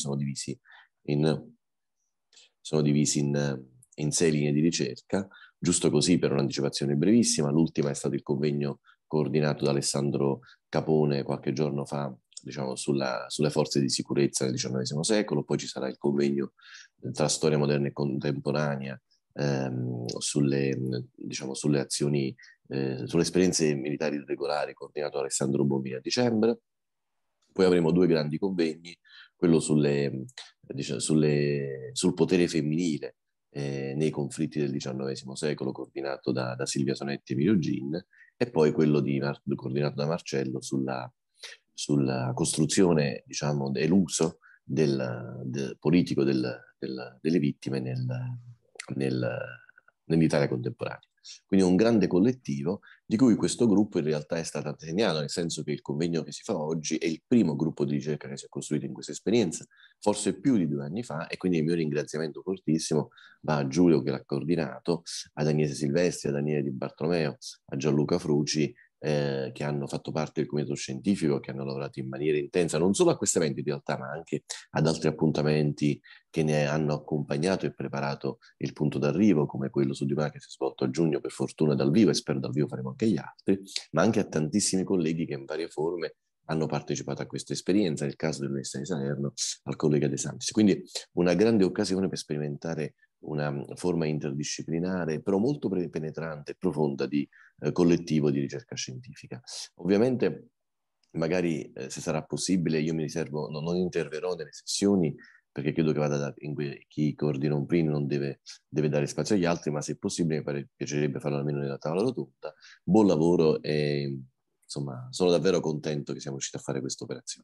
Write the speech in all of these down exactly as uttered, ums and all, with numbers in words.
sono divisi in, sono divisi in, in sei linee di ricerca. Giusto così, per un'anticipazione brevissima, l'ultima è stato il convegno coordinato da Alessandro Capone qualche giorno fa, diciamo, sulla, sulle forze di sicurezza del diciannovesimo secolo. Poi ci sarà il convegno tra storia moderna e contemporanea ehm, sulle, diciamo, sulle azioni, eh, sulle esperienze militari irregolari, coordinato da Alessandro Bommi a dicembre. Poi avremo due grandi convegni, quello sulle, diciamo, sulle, sul potere femminile eh, nei conflitti del diciannovesimo secolo, coordinato da, da Silvia Sonetti e Emilio Gin, e poi quello di, coordinato da Marcello sulla, sulla costruzione, diciamo, e l'uso del, del politico del, del, delle vittime nel, nel, nell'Italia contemporanea. Quindi un grande collettivo di cui questo gruppo in realtà è stato assegnato, nel senso che il convegno che si fa oggi è il primo gruppo di ricerca che si è costruito in questa esperienza, forse più di due anni fa, e quindi il mio ringraziamento fortissimo va a Giulio che l'ha coordinato, ad Agnese Silvestri, a Daniele Di Bartolomeo, a Gianluca Fruci, eh, che hanno fatto parte del comitato scientifico, che hanno lavorato in maniera intensa, non solo a questo evento in realtà, ma anche ad altri appuntamenti che ne hanno accompagnato e preparato il punto d'arrivo, come quello su di me che si è svolto a giugno, per fortuna dal vivo, e spero dal vivo faremo anche gli altri, ma anche a tantissimi colleghi che in varie forme hanno partecipato a questa esperienza, nel caso dell'Università di Salerno, al collega De Santis. Quindi una grande occasione per sperimentare una forma interdisciplinare, però molto penetrante e profonda di eh, collettivo di ricerca scientifica. Ovviamente, magari eh, se sarà possibile, io mi riservo, no, non interverrò nelle sessioni, perché credo che vada da, in cui chi coordina un P R I N non deve, deve dare spazio agli altri, ma se possibile mi pare, piacerebbe farlo almeno nella tavola rotonda. Buon lavoro e insomma sono davvero contento che siamo riusciti a fare questa operazione.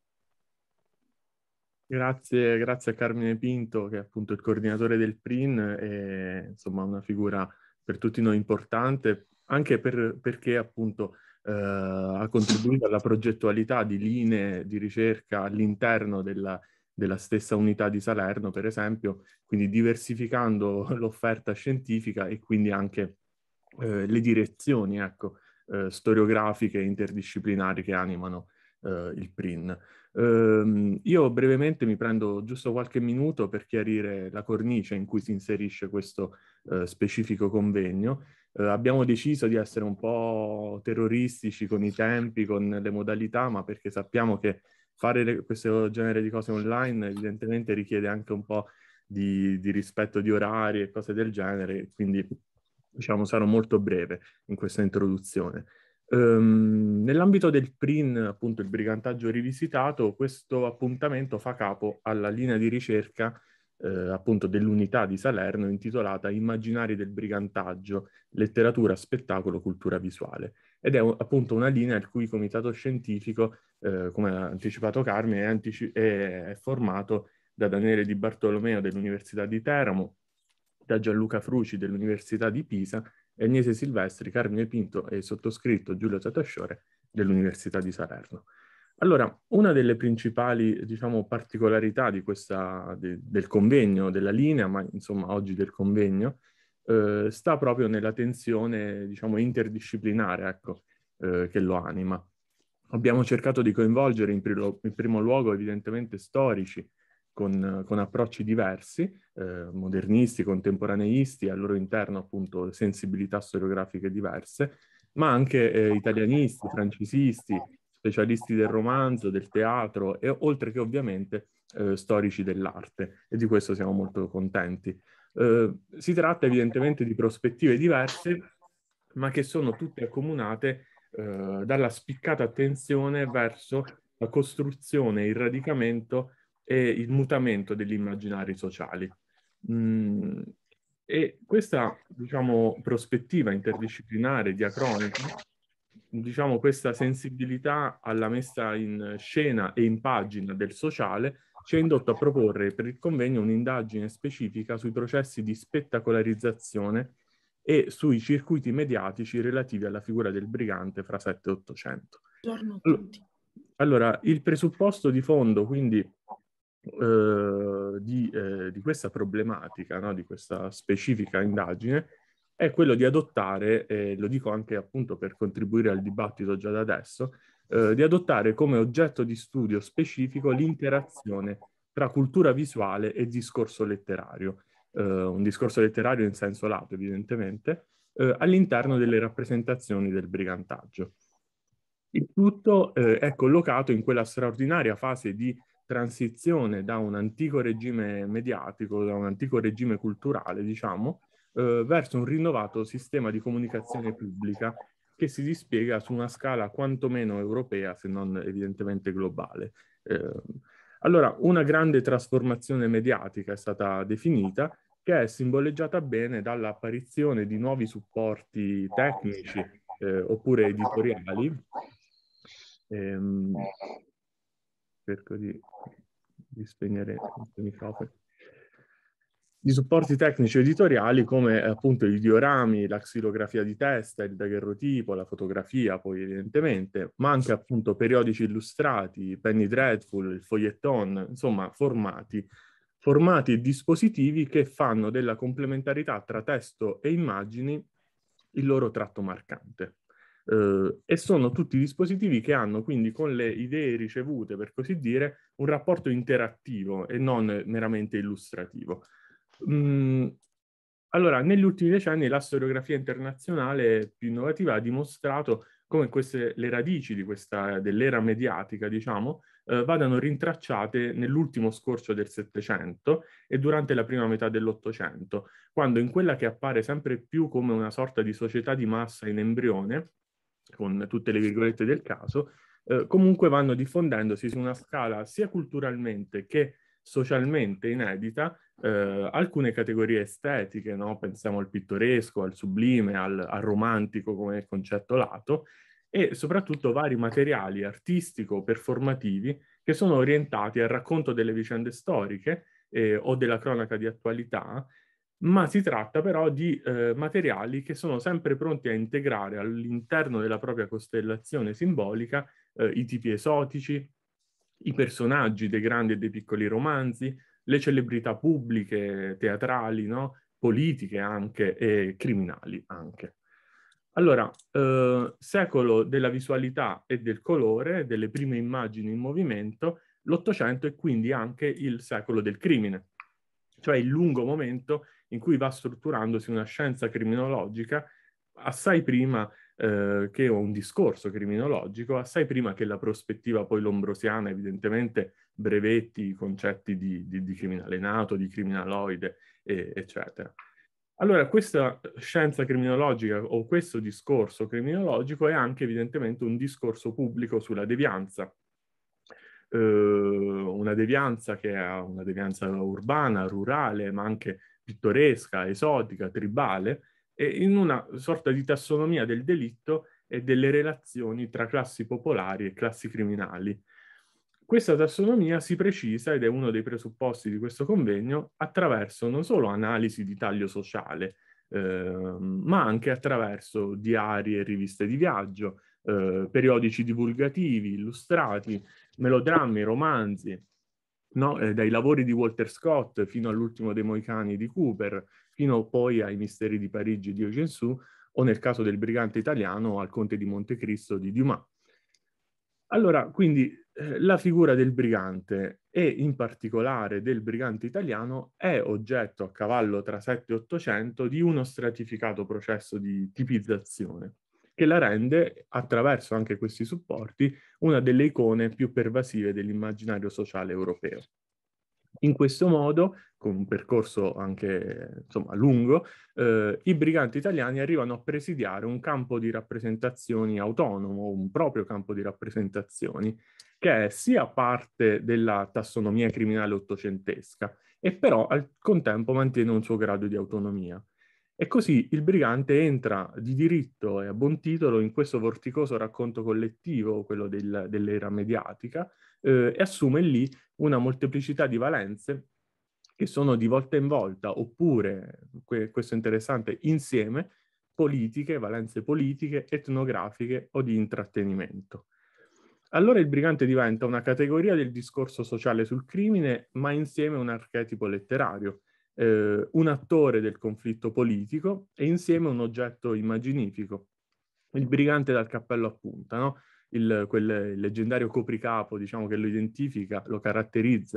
Grazie, grazie a Carmine Pinto, che è appunto il coordinatore del P R I N, e insomma una figura per tutti noi importante, anche per, perché appunto eh, ha contribuito alla progettualità di linee di ricerca all'interno della, della stessa unità di Salerno, per esempio, quindi diversificando l'offerta scientifica e quindi anche eh, le direzioni, ecco, eh, storiografiche e interdisciplinari che animano eh, il P R I N. Um, io brevemente mi prendo giusto qualche minuto per chiarire la cornice in cui si inserisce questo uh, specifico convegno. Uh, abbiamo deciso di essere un po' terroristici con i tempi, con le modalità, ma perché sappiamo che fare le, questo genere di cose online evidentemente richiede anche un po' di, di rispetto di orari e cose del genere, quindi diciamo sarò molto breve in questa introduzione. Um, nell'ambito del P R I N, appunto il brigantaggio rivisitato, questo appuntamento fa capo alla linea di ricerca eh, appunto dell'unità di Salerno intitolata Immaginari del brigantaggio, letteratura, spettacolo, cultura visuale. Ed è appunto una linea il cui comitato scientifico, eh, come ha anticipato Carmine, è, antici- è, è formato da Daniele Di Bartolomeo dell'Università di Teramo, da Gianluca Fruci dell'Università di Pisa, e Agnese Silvestri, Carmine Pinto e il sottoscritto Giulio Tatasciore dell'Università di Salerno. Allora, una delle principali, diciamo, particolarità di questa, de, del convegno, della linea, ma insomma oggi del convegno, eh, sta proprio nella tensione, diciamo, interdisciplinare, ecco, eh, che lo anima. Abbiamo cercato di coinvolgere in, primo, in primo luogo evidentemente storici, con, con approcci diversi, eh, modernisti, contemporaneisti, al loro interno appunto sensibilità storiografiche diverse, ma anche eh, italianisti, francesisti, specialisti del romanzo, del teatro, e oltre che ovviamente eh, storici dell'arte, e di questo siamo molto contenti. Eh, si tratta evidentemente di prospettive diverse, ma che sono tutte accomunate eh, dalla spiccata attenzione verso la costruzione, il radicamento e il mutamento degli immaginari sociali. Mm, e questa, diciamo, prospettiva interdisciplinare, diacronica, diciamo, questa sensibilità alla messa in scena e in pagina del sociale ci ha indotto a proporre per il convegno un'indagine specifica sui processi di spettacolarizzazione e sui circuiti mediatici relativi alla figura del brigante fra sette e ottocento. Buongiorno a tutti. Allora, il presupposto di fondo, quindi, eh, di, eh, di questa problematica, no, di questa specifica indagine, è quello di adottare, e lo dico anche appunto per contribuire al dibattito già da adesso, eh, di adottare come oggetto di studio specifico l'interazione tra cultura visuale e discorso letterario, eh, un discorso letterario in senso lato evidentemente, eh, all'interno delle rappresentazioni del brigantaggio. Il tutto eh, è collocato in quella straordinaria fase di transizione da un antico regime mediatico, da un antico regime culturale, diciamo, eh, verso un rinnovato sistema di comunicazione pubblica che si dispiega su una scala quantomeno europea, se non evidentemente globale. Eh, allora, una grande trasformazione mediatica è stata definita, che è simboleggiata bene dall'apparizione di nuovi supporti tecnici eh, oppure editoriali. Ehm, cerco di, di spegnere il microfono. Di supporti tecnici editoriali come appunto i diorami, la xilografia di testa, il daguerrotipo, la fotografia poi evidentemente, ma anche appunto periodici illustrati, Penny Dreadful, il foglietton, insomma formati, formati e dispositivi che fanno della complementarità tra testo e immagini il loro tratto marcante. Uh, e sono tutti dispositivi che hanno quindi con le idee ricevute, per così dire, un rapporto interattivo e non meramente illustrativo. Mm, allora, negli ultimi decenni la storiografia internazionale più innovativa ha dimostrato come queste, le radici di questa, dell'era mediatica, diciamo, eh, vadano rintracciate nell'ultimo scorcio del Settecento e durante la prima metà dell'Ottocento, quando in quella che appare sempre più come una sorta di società di massa in embrione, con tutte le virgolette del caso, eh, comunque vanno diffondendosi su una scala sia culturalmente che socialmente inedita eh, alcune categorie estetiche, no? Pensiamo al pittoresco, al sublime, al, al romantico come concetto lato, e soprattutto vari materiali artistico-performativi che sono orientati al racconto delle vicende storiche eh, o della cronaca di attualità, ma si tratta però di eh, materiali che sono sempre pronti a integrare all'interno della propria costellazione simbolica eh, i tipi esotici, i personaggi dei grandi e dei piccoli romanzi, le celebrità pubbliche, teatrali, no? Politiche anche e criminali anche. Allora, eh, secolo della visualità e del colore, delle prime immagini in movimento, l'Ottocento è quindi anche il secolo del crimine, cioè il lungo momento in cui va strutturandosi una scienza criminologica assai prima eh, che un discorso criminologico, assai prima che la prospettiva poi lombrosiana, evidentemente brevetti i concetti di, di, di criminale nato, di criminaloide, e, eccetera. Allora, questa scienza criminologica o questo discorso criminologico è anche evidentemente un discorso pubblico sulla devianza, Uh, una devianza che è una devianza urbana, rurale, ma anche pittoresca, esotica, tribale, e in una sorta di tassonomia del delitto e delle relazioni tra classi popolari e classi criminali. Questa tassonomia si precisa, ed è uno dei presupposti di questo convegno, attraverso non solo analisi di taglio sociale, eh, ma anche attraverso diari e riviste di viaggio, eh, periodici divulgativi, illustrati, melodrammi, romanzi, no? eh, dai lavori di Walter Scott fino all'ultimo dei Moicani di Cooper, fino poi ai Misteri di Parigi di Eugène Sue, o nel caso del Brigante italiano al Conte di Montecristo di Dumas. Allora, quindi eh, la figura del brigante e in particolare del brigante italiano è oggetto a cavallo tra sette e ottocento di uno stratificato processo di tipizzazione che la rende, attraverso anche questi supporti, una delle icone più pervasive dell'immaginario sociale europeo. In questo modo, con un percorso anche insomma, lungo, eh, i briganti italiani arrivano a presidiare un campo di rappresentazioni autonomo, un proprio campo di rappresentazioni, che è sia parte della tassonomia criminale ottocentesca, e però al contempo mantiene un suo grado di autonomia. E così il brigante entra di diritto e a buon titolo in questo vorticoso racconto collettivo, quello del, dell'era mediatica, eh, e assume lì una molteplicità di valenze che sono di volta in volta, oppure, que- questo è interessante, insieme, politiche, valenze politiche, etnografiche o di intrattenimento. Allora il brigante diventa una categoria del discorso sociale sul crimine, ma insieme un archetipo letterario, eh, un attore del conflitto politico e insieme un oggetto immaginifico. Il brigante dal cappello a punta, no? Il, quel il leggendario copricapo, diciamo, che lo identifica, lo caratterizza,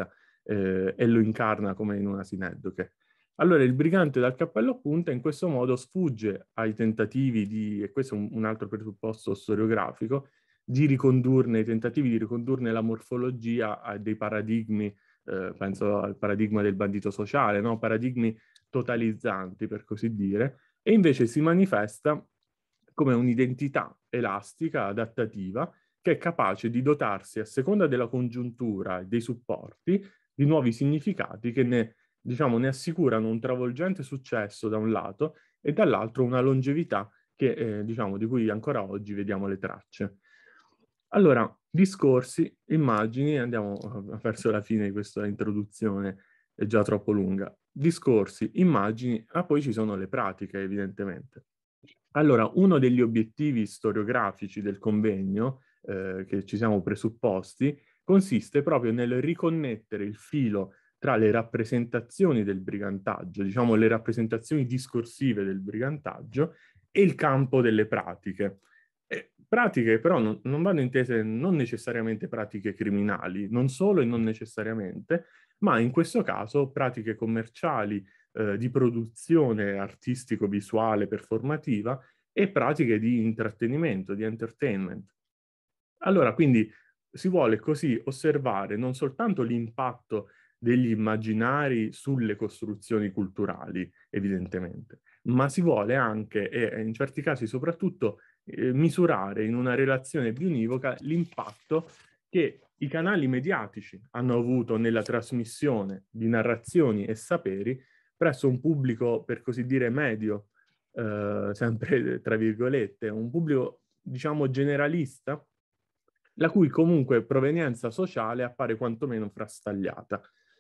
eh, e lo incarna come in una sineddoche. Allora il brigante dal cappello a punta in questo modo sfugge ai tentativi di, e questo è un, un altro presupposto storiografico, di ricondurne, i tentativi di ricondurne la morfologia a dei paradigmi, eh, penso al paradigma del bandito sociale, no? Paradigmi totalizzanti, per così dire, e invece si manifesta come un'identità elastica, adattativa, che è capace di dotarsi, a seconda della congiuntura e dei supporti, di nuovi significati che ne, diciamo, ne assicurano un travolgente successo da un lato e dall'altro una longevità che, eh, diciamo, di cui ancora oggi vediamo le tracce. Allora, discorsi, immagini, andiamo verso la fine di questa introduzione, è già troppo lunga. Discorsi, immagini, ah, poi ci sono le pratiche, evidentemente. Allora, uno degli obiettivi storiografici del convegno, eh, che ci siamo presupposti, consiste proprio nel riconnettere il filo tra le rappresentazioni del brigantaggio, diciamo le rappresentazioni discorsive del brigantaggio, e il campo delle pratiche. E pratiche però non, non vanno intese non necessariamente pratiche criminali, non solo e non necessariamente, ma in questo caso pratiche commerciali, eh, di produzione artistico-visuale, performativa, e pratiche di intrattenimento, di entertainment. Allora, quindi si vuole così osservare non soltanto l'impatto degli immaginari sulle costruzioni culturali, evidentemente, ma si vuole anche, e in certi casi soprattutto, eh, misurare in una relazione bionivoca l'impatto che i canali mediatici hanno avuto nella trasmissione di narrazioni e saperi presso un pubblico, per così dire, medio, eh, sempre tra virgolette, un pubblico, diciamo, generalista, la cui comunque provenienza sociale appare quantomeno frastagliata.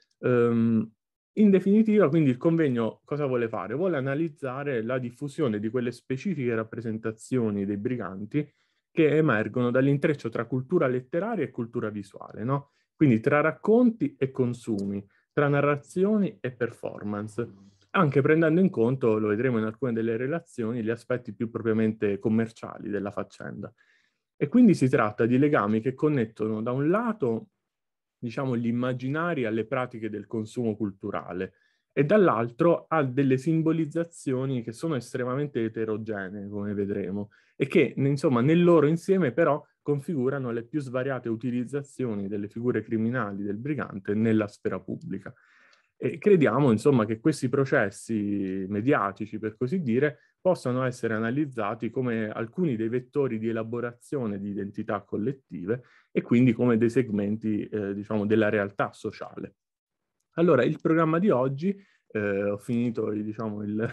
Um, in definitiva, quindi, il convegno cosa vuole fare? Vuole analizzare la diffusione di quelle specifiche rappresentazioni dei briganti che emergono dall'intreccio tra cultura letteraria e cultura visuale, no? Quindi tra racconti e consumi, tra narrazioni e performance, anche prendendo in conto, lo vedremo in alcune delle relazioni, gli aspetti più propriamente commerciali della faccenda. E quindi si tratta di legami che connettono da un lato, diciamo, gli immaginari alle pratiche del consumo culturale e dall'altro a delle simbolizzazioni che sono estremamente eterogenee, come vedremo, e che, insomma, nel loro insieme però configurano le più svariate utilizzazioni delle figure criminali del brigante nella sfera pubblica. E crediamo, insomma, che questi processi mediatici, per così dire, possano essere analizzati come alcuni dei vettori di elaborazione di identità collettive e quindi come dei segmenti, eh, diciamo, della realtà sociale. Allora, il programma di oggi, eh, ho finito, diciamo, il,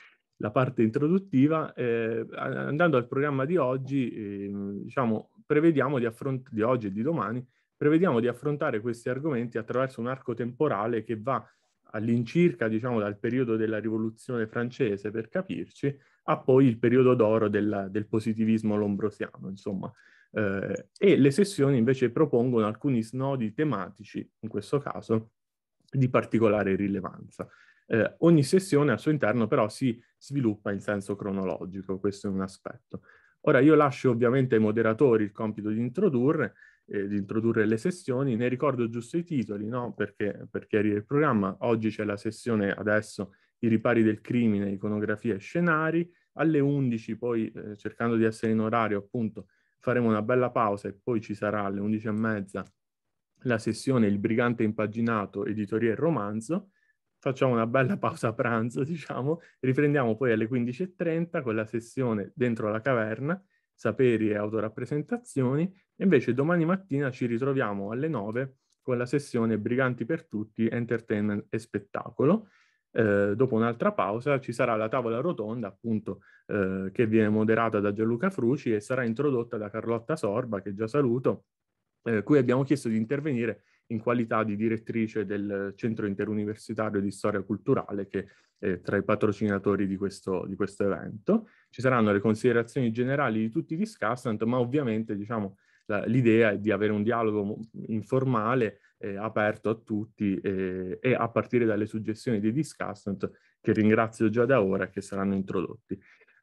la parte introduttiva, eh, andando al programma di oggi, eh, diciamo, prevediamo di affrontare, di oggi e di domani, prevediamo di affrontare questi argomenti attraverso un arco temporale che va all'incirca, diciamo, dal periodo della Rivoluzione francese, per capirci, a poi il periodo d'oro del, del positivismo lombrosiano, insomma. Eh, e le sessioni invece propongono alcuni snodi tematici, in questo caso, di particolare rilevanza. Eh, ogni sessione al suo interno però si sviluppa in senso cronologico, questo è un aspetto. Ora io lascio ovviamente ai moderatori il compito di introdurre, eh, di introdurre le sessioni, ne ricordo giusto i titoli, no? Perché, per chiarire il programma, oggi c'è la sessione adesso I ripari del crimine, iconografia e scenari, alle undici poi, eh, cercando di essere in orario appunto, faremo una bella pausa e poi ci sarà alle undici e mezza la sessione Il brigante impaginato, editoria e romanzo. Facciamo una bella pausa pranzo, diciamo, riprendiamo poi alle quindici e trenta con la sessione Dentro la caverna, saperi e autorappresentazioni, e invece domani mattina ci ritroviamo alle nove con la sessione Briganti per tutti, entertainment e spettacolo. Eh, dopo un'altra pausa ci sarà la tavola rotonda, appunto, eh, che viene moderata da Gianluca Fruci e sarà introdotta da Carlotta Sorba, che già saluto, eh, cui abbiamo chiesto di intervenire in qualità di direttrice del Centro Interuniversitario di Storia Culturale, che è tra i patrocinatori di questo, di questo evento. Ci saranno le considerazioni generali di tutti i discussant, ma ovviamente, diciamo, l'idea è di avere un dialogo informale, eh, aperto a tutti, eh, e a partire dalle suggestioni dei discussant, che ringrazio già da ora, che saranno introdotti.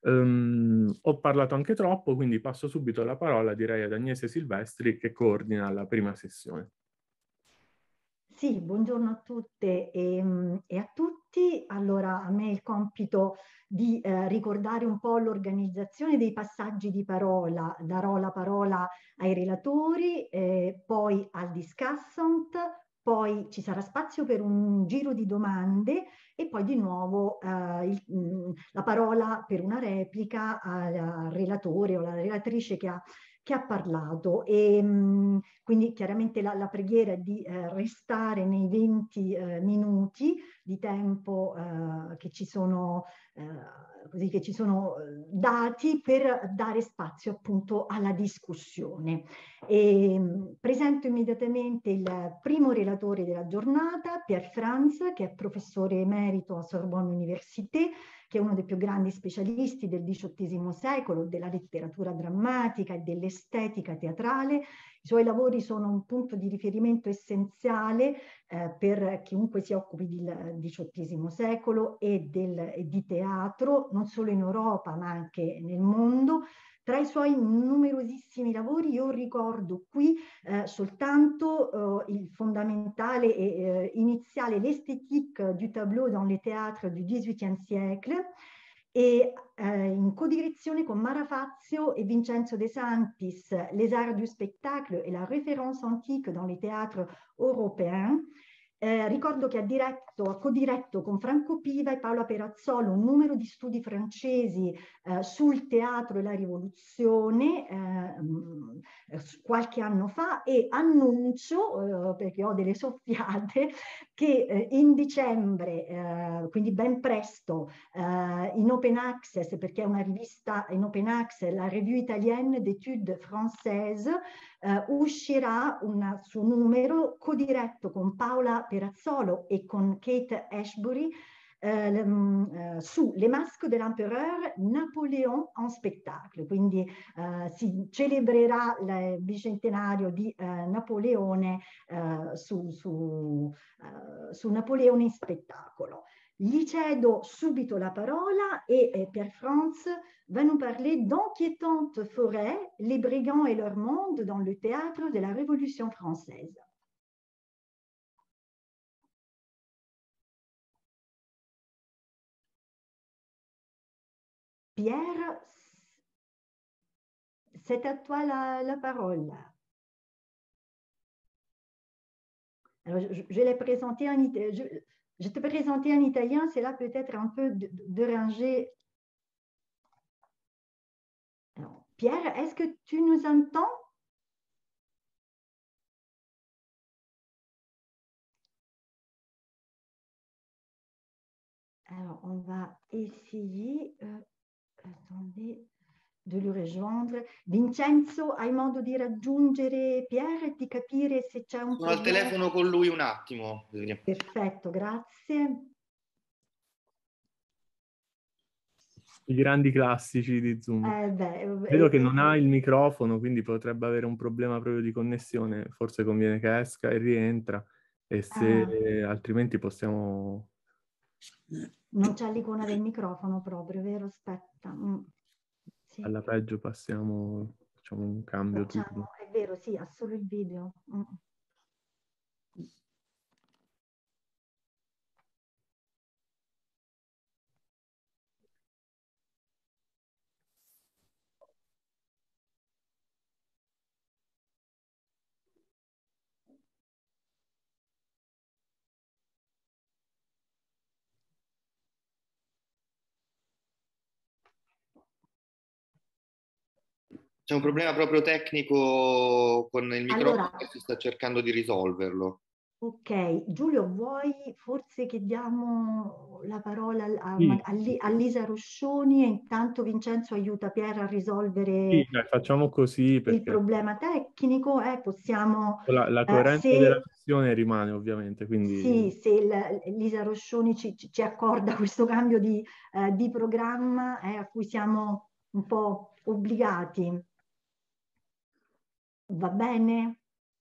Um, ho parlato anche troppo, quindi passo subito la parola, direi, ad Agnese Silvestri, che coordina la prima sessione. Sì, buongiorno a tutte e, e a tutti. Allora, a me il compito di eh, ricordare un po' l'organizzazione dei passaggi di parola. Darò la parola ai relatori, eh, poi al discussant, poi ci sarà spazio per un giro di domande e poi di nuovo eh, il, mh, la parola per una replica al, al relatore o alla relatrice che ha che ha parlato e mh, quindi chiaramente la, la preghiera è di eh, restare nei venti eh, minuti di tempo eh, che ci sono, eh, così, che ci sono dati per dare spazio appunto alla discussione. E, mh, presento immediatamente il primo relatore della giornata, Pierre Franz, che è professore emerito a Sorbonne Université, che è uno dei più grandi specialisti del diciottesimo secolo, della letteratura drammatica e dell'estetica teatrale. I suoi lavori sono un punto di riferimento essenziale eh, per chiunque si occupi del diciottesimo secolo e, del, e di teatro, non solo in Europa ma anche nel mondo. Tra i suoi numerosissimi lavori io ricordo qui eh, soltanto eh, il fondamentale e eh, iniziale L'esthétique du tableau dans les théâtres du dix-huitième siècle e eh, in codirezione con Mara Fazio e Vincenzo De Santis, Les arts du spectacle et la référence antique dans les théâtres européens. Eh, ricordo che ha diretto, ha codiretto con Franco Piva e Paola Perazzolo un numero di studi francesi eh, sul teatro e la rivoluzione eh, qualche anno fa e annuncio, eh, perché ho delle soffiate, che eh, in dicembre, eh, quindi ben presto, eh, in open access, perché è una rivista in open access, la Revue Italienne d'études françaises, Uh, uscirà un suo numero codiretto con Paola Perazzolo e con Kate Ashbury uh, um, uh, su Les Masques de l'Empereur, Napoléon en spectacle. Quindi uh, si celebrerà il bicentenario di uh, Napoleone uh, su, su, uh, su Napoleone in spettacolo. Gli cedo subito la parola et, et Pierre Franz va nous parler d'Inquiétantes forêts, les brigands et leur monde dans le théâtre de la Révolution française. Pierre, c'est à toi la, la parole. Alors, je, je l'ai présenté en italien. Je, je te présentais en italien, c'est là peut-être un peu dérangé. Alors, Pierre, est-ce que tu nous entends? Alors, on va essayer, euh, attendez, de le rejoindre. Vincenzo, hai modo di raggiungere Pierre e di capire se c'è un Sono problema? al telefono con lui un attimo. Perfetto, grazie. I grandi classici di Zoom. Eh beh, Vedo eh, che non ha eh, il microfono, quindi potrebbe avere un problema proprio di connessione. Forse conviene che esca e rientra, e se ah, altrimenti possiamo... non c'è l'icona del microfono proprio, vero? Aspetta. Mm. Sì. Alla peggio passiamo, facciamo un cambio Facciamo, turno. è vero, sì, ha solo il video. Mm. C'è un problema proprio tecnico con il microfono Allora, e si sta cercando di risolverlo. ok, Giulio, vuoi forse che diamo la parola a, Sì, a, a Lisa Roscioni e intanto Vincenzo aiuta Pier a risolvere sì, dai, facciamo così il perché problema tecnico? Eh, possiamo, la, la eh, coerenza della se, sessione rimane ovviamente, quindi... sì, se il- Lisa Roscioni ci, ci- ci accorda questo cambio di, eh, di programma eh, a cui siamo un po' obbligati. Va bene?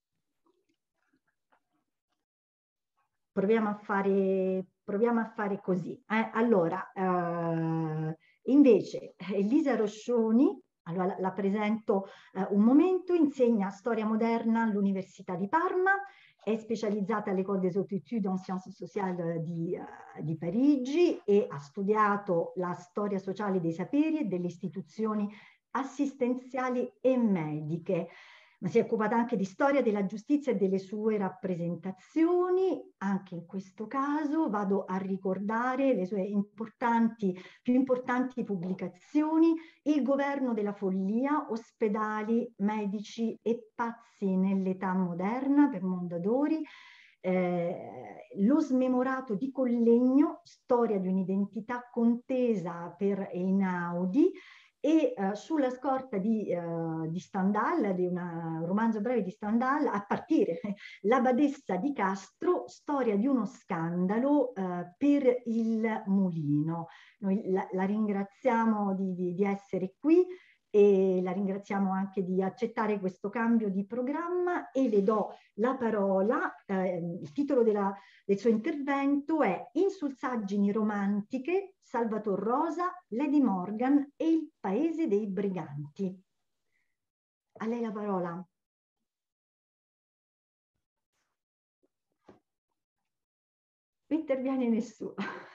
Proviamo a fare, proviamo a fare così. Eh, allora, eh, invece, Elisa Roscioni, allora la, la presento eh, un momento, insegna storia moderna all'Università di Parma è specializzata all'École des Hautes Études en Sciences Sociales di, uh, di Parigi e ha studiato la storia sociale dei saperi e delle istituzioni assistenziali e mediche, ma si è occupata anche di storia della giustizia e delle sue rappresentazioni. Anche in questo caso vado a ricordare le sue importanti, più importanti pubblicazioni: Il governo della follia, ospedali, medici e pazzi nell'età moderna per Mondadori, eh, Lo smemorato di Collegno, storia di un'identità contesa per Einaudi, e uh, sulla scorta di, uh, di Stendhal, di una, un romanzo breve di Stendhal, a partire La badessa di Castro, storia di uno scandalo uh, per il Mulino. Noi la, la ringraziamo di, di, di essere qui e la ringraziamo anche di accettare questo cambio di programma e le do la parola. Eh, il titolo della, del suo intervento è Insulsaggini romantiche, Salvator Rosa, Lady Morgan e il paese dei briganti. A lei la parola. Non interviene nessuno.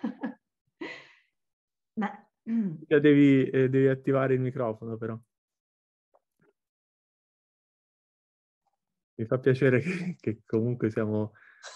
Ma... Devi, eh, devi attivare il microfono, però. Mi fa piacere che, che comunque siamo...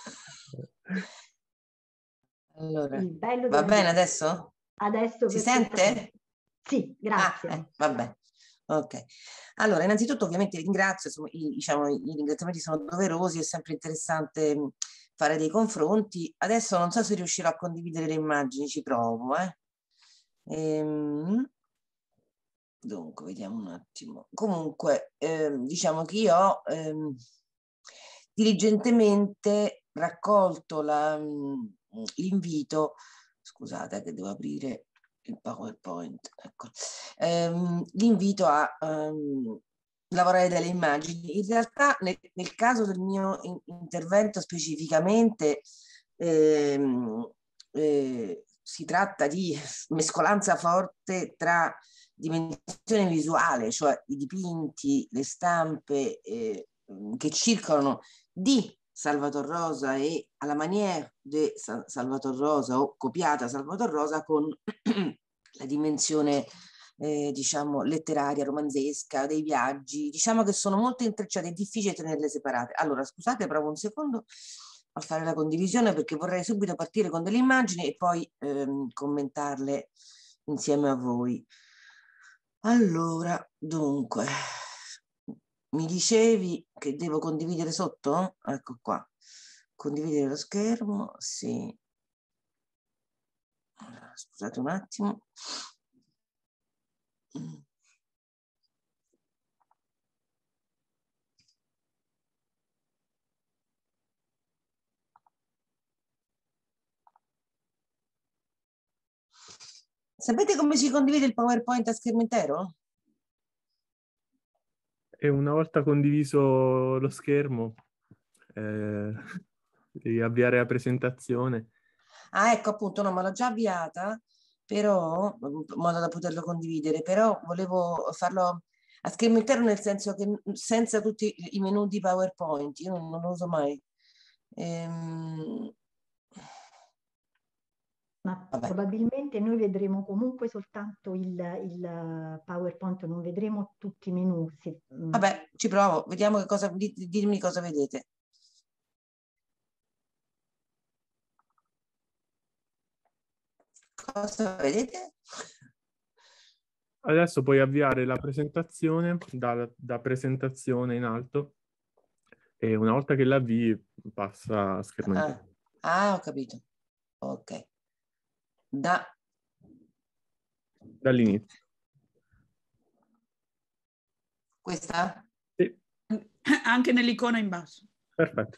Allora, il bello va della... bene adesso? Adesso si sente? Sì, grazie. Ah, eh, va bene. Ok. Allora, innanzitutto ovviamente ringrazio, insomma, i, diciamo, i ringraziamenti sono doverosi, è sempre interessante fare dei confronti. Adesso non so se riuscirò a condividere le immagini, ci provo, eh. Ehm, dunque, vediamo un attimo. Comunque, ehm, diciamo che io ho ehm, diligentemente raccolto l'invito, scusate che devo aprire il PowerPoint, ecco, ehm, l'invito a um, lavorare delle immagini. In realtà nel, nel caso del mio in, intervento specificamente ehm, eh, si tratta di mescolanza forte tra dimensione visuale, cioè i dipinti, le stampe eh, che circolano di Salvator Rosa e alla maniera di Salvator Rosa o copiata Salvator Rosa con la dimensione eh, diciamo letteraria, romanzesca, dei viaggi, diciamo che sono molto intrecciate, è difficile tenerle separate. Allora scusate, provo un secondo a fare la condivisione perché vorrei subito partire con delle immagini e poi ehm, commentarle insieme a voi. Allora, dunque, mi dicevi che devo condividere sotto? Ecco qua, condividere lo schermo, sì. Allora, scusate un attimo. Sapete come si condivide il PowerPoint a schermo intero? E una volta condiviso lo schermo, eh, devi avviare la presentazione. Ah, ecco appunto, no, ma l'ho già avviata, però, in modo da poterlo condividere, però volevo farlo a schermo intero nel senso che senza tutti i menu di PowerPoint, io non, non lo uso mai. Ehm... Ma Vabbè. probabilmente noi vedremo comunque soltanto il, il PowerPoint, non vedremo tutti i menu. Sì. Vabbè, ci provo, vediamo che cosa, ditemi cosa vedete. Cosa vedete? Adesso puoi avviare la presentazione da, da presentazione in alto e una volta che l'avvii passa a schermo intero. Ah, ah, ho capito. Ok. Da... Dall'inizio. Questa? Sì. Anche nell'icona in basso. Perfetto.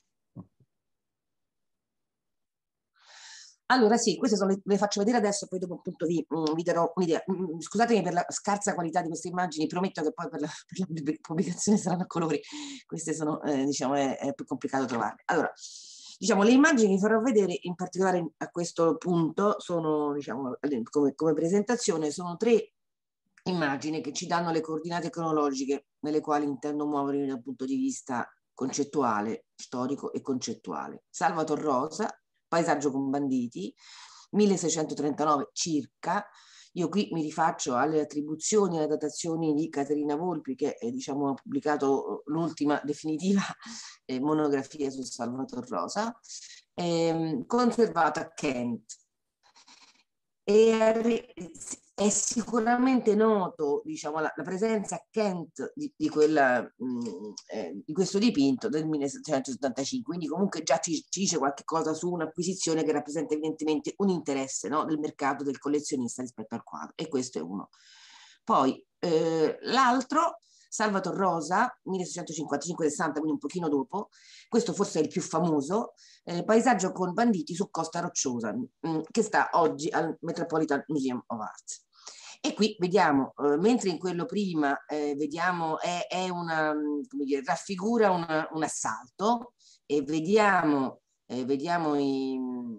Allora sì, queste sono le, le faccio vedere adesso, poi dopo appunto vi, mm, vi darò un'idea. Mm, scusatemi per la scarsa qualità di queste immagini, prometto che poi per la, per la pubblicazione saranno a colori, queste sono, eh, diciamo, è, è più complicato trovarle. Allora, diciamo, le immagini che vi farò vedere in particolare a questo punto sono, diciamo, come, come presentazione, sono tre immagini che ci danno le coordinate cronologiche nelle quali intendo muovermi dal punto di vista concettuale, storico e concettuale. Salvator Rosa, Paesaggio con banditi, milleseicentotrentanove circa. Io qui mi rifaccio alle attribuzioni e alle datazioni di Caterina Volpi, che eh, diciamo, ha pubblicato l'ultima definitiva eh, monografia su Salvator Rosa, ehm, conservata a Kent. E è sicuramente noto, diciamo, la, la presenza a Kent di, di, quella, mh, eh, di questo dipinto del millesettecentosettantacinque, quindi comunque già ci, ci dice qualche cosa su un'acquisizione che rappresenta evidentemente un interesse, no, del mercato del collezionista rispetto al quadro, e questo è uno. Poi eh, l'altro, Salvator Rosa, milleseicentocinquantacinque sessanta, quindi un pochino dopo, questo forse è il più famoso, eh, Paesaggio con banditi su Costa Rocciosa, mh, che sta oggi al Metropolitan Museum of Art. E qui vediamo, eh, mentre in quello prima eh, vediamo è, è una, come dire, raffigura una, un assalto, e vediamo, eh, vediamo i,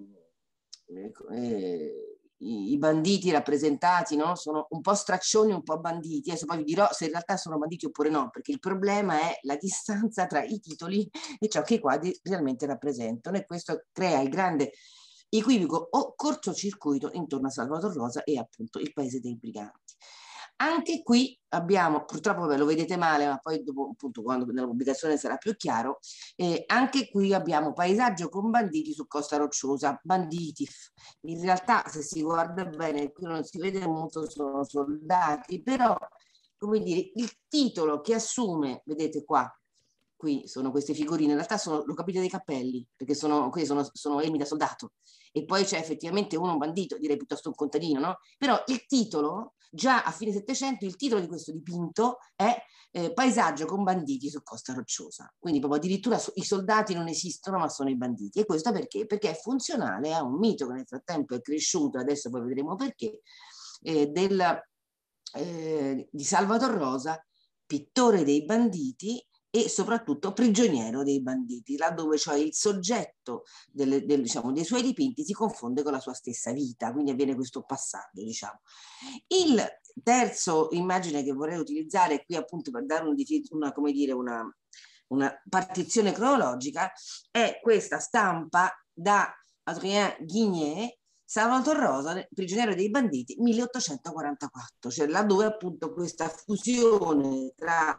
eh, i, i banditi rappresentati, no? Sono un po' straccioni, un po' banditi. Adesso poi vi dirò se in realtà sono banditi oppure no, perché il problema è la distanza tra i titoli e ciò che i quadri realmente rappresentano, e questo crea il grande equivoco o cortocircuito intorno a Salvator Rosa e appunto il Paese dei Briganti. Anche qui abbiamo, purtroppo ve lo vedete male, ma poi dopo, appunto, quando nella pubblicazione sarà più chiaro, eh, anche qui abbiamo Paesaggio con banditi su Costa Rocciosa, banditi. In realtà, se si guarda bene, qui non si vede molto, sono soldati, però, come dire, il titolo che assume, vedete qua, qui sono queste figurine, in realtà sono, lo capite, dei cappelli, perché sono, qui sono, sono elmi da soldato, e poi c'è effettivamente uno un bandito, direi piuttosto un contadino, no? Però il titolo, già a fine Settecento, il titolo di questo dipinto è eh, Paesaggio con banditi su Costa Rocciosa, quindi proprio addirittura i soldati non esistono, ma sono i banditi. E questo perché? Perché è funzionale a un mito che nel frattempo è cresciuto, adesso poi vedremo perché, eh, del, eh, di Salvator Rosa, pittore dei banditi e soprattutto prigioniero dei banditi, laddove cioè il soggetto delle, del, diciamo, dei suoi dipinti si confonde con la sua stessa vita, quindi avviene questo passaggio, diciamo. Il terzo immagine che vorrei utilizzare qui appunto per dare un, una, come dire, una, una partizione cronologica è questa stampa da Adrien Guignet, Salvator Rosa, prigioniero dei banditi, milleottocentoquarantaquattro, cioè laddove appunto questa fusione tra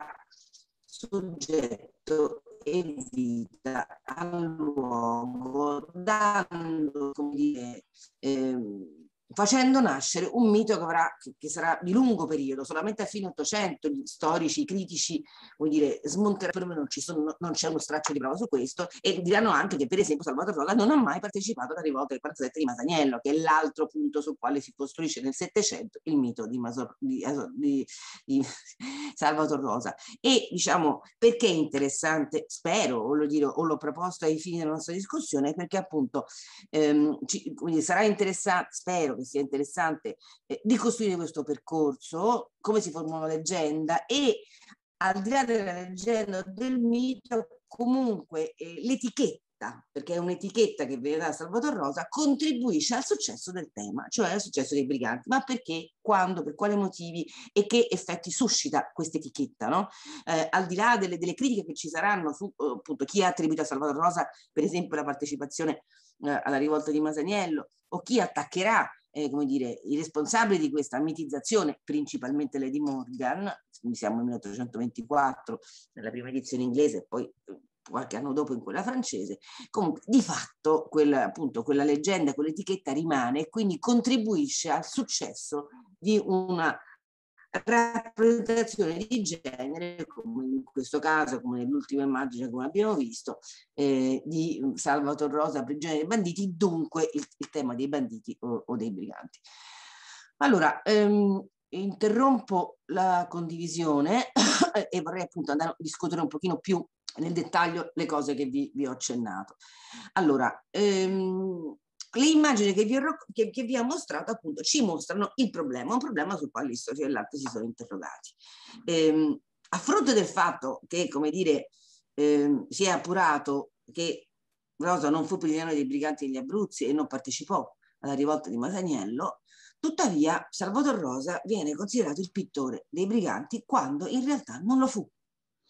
soggetto e vita al luogo, dando, come dire, ehm, facendo nascere un mito che, avrà, che, che sarà di lungo periodo. Solamente a fine Ottocento gli storici, i critici, vuol dire, smonteranno, per me non, ci sono, non c'è uno straccio di prova su questo, e diranno anche che per esempio Salvator Rosa non ha mai partecipato alla rivolta del quarantasette di Masaniello, che è l'altro punto sul quale si costruisce nel Settecento il mito di, Masor, di, di, di Salvator Rosa. E diciamo, perché è interessante, spero, o lo, dirò, o l'ho proposto ai fini della nostra discussione, perché appunto ehm, ci, quindi sarà interessante, spero che sia interessante, eh, ricostruire questo percorso, come si forma una leggenda, e al di là della leggenda del mito, comunque eh, l'etichetta, perché è un'etichetta che viene da Salvator Rosa, contribuisce al successo del tema, cioè al successo dei Briganti. Ma perché, quando, per quali motivi e che effetti suscita questa etichetta, no? Eh, al di là delle, delle critiche che ci saranno su eh, appunto chi ha attribuito a Salvator Rosa, per esempio, la partecipazione eh, alla rivolta di Masaniello, o chi attaccherà Eh, come dire, i responsabili di questa mitizzazione, principalmente Lady Morgan, siamo nel milleottocentoventiquattro, nella prima edizione inglese, e poi qualche anno dopo in quella francese. Comunque, di fatto, quella, appunto, quella leggenda, quell'etichetta rimane e quindi contribuisce al successo di una rappresentazione di genere, come in questo caso, come nell'ultima immagine, come abbiamo visto, eh, di Salvator Rosa, prigioniero dei banditi, dunque il, il tema dei banditi o, o dei briganti. Allora, ehm, interrompo la condivisione e vorrei appunto andare a discutere un pochino più nel dettaglio le cose che vi, vi ho accennato. Allora, ehm, le immagini che vi, ho, che, che vi ho mostrato appunto ci mostrano il problema, un problema sul quale gli storici dell'arte si sono interrogati. Ehm, a fronte del fatto che, come dire, ehm, si è appurato che Rosa non fu prigioniero dei briganti degli Abruzzi e non partecipò alla rivolta di Masaniello, tuttavia Salvator Rosa viene considerato il pittore dei briganti quando in realtà non lo fu.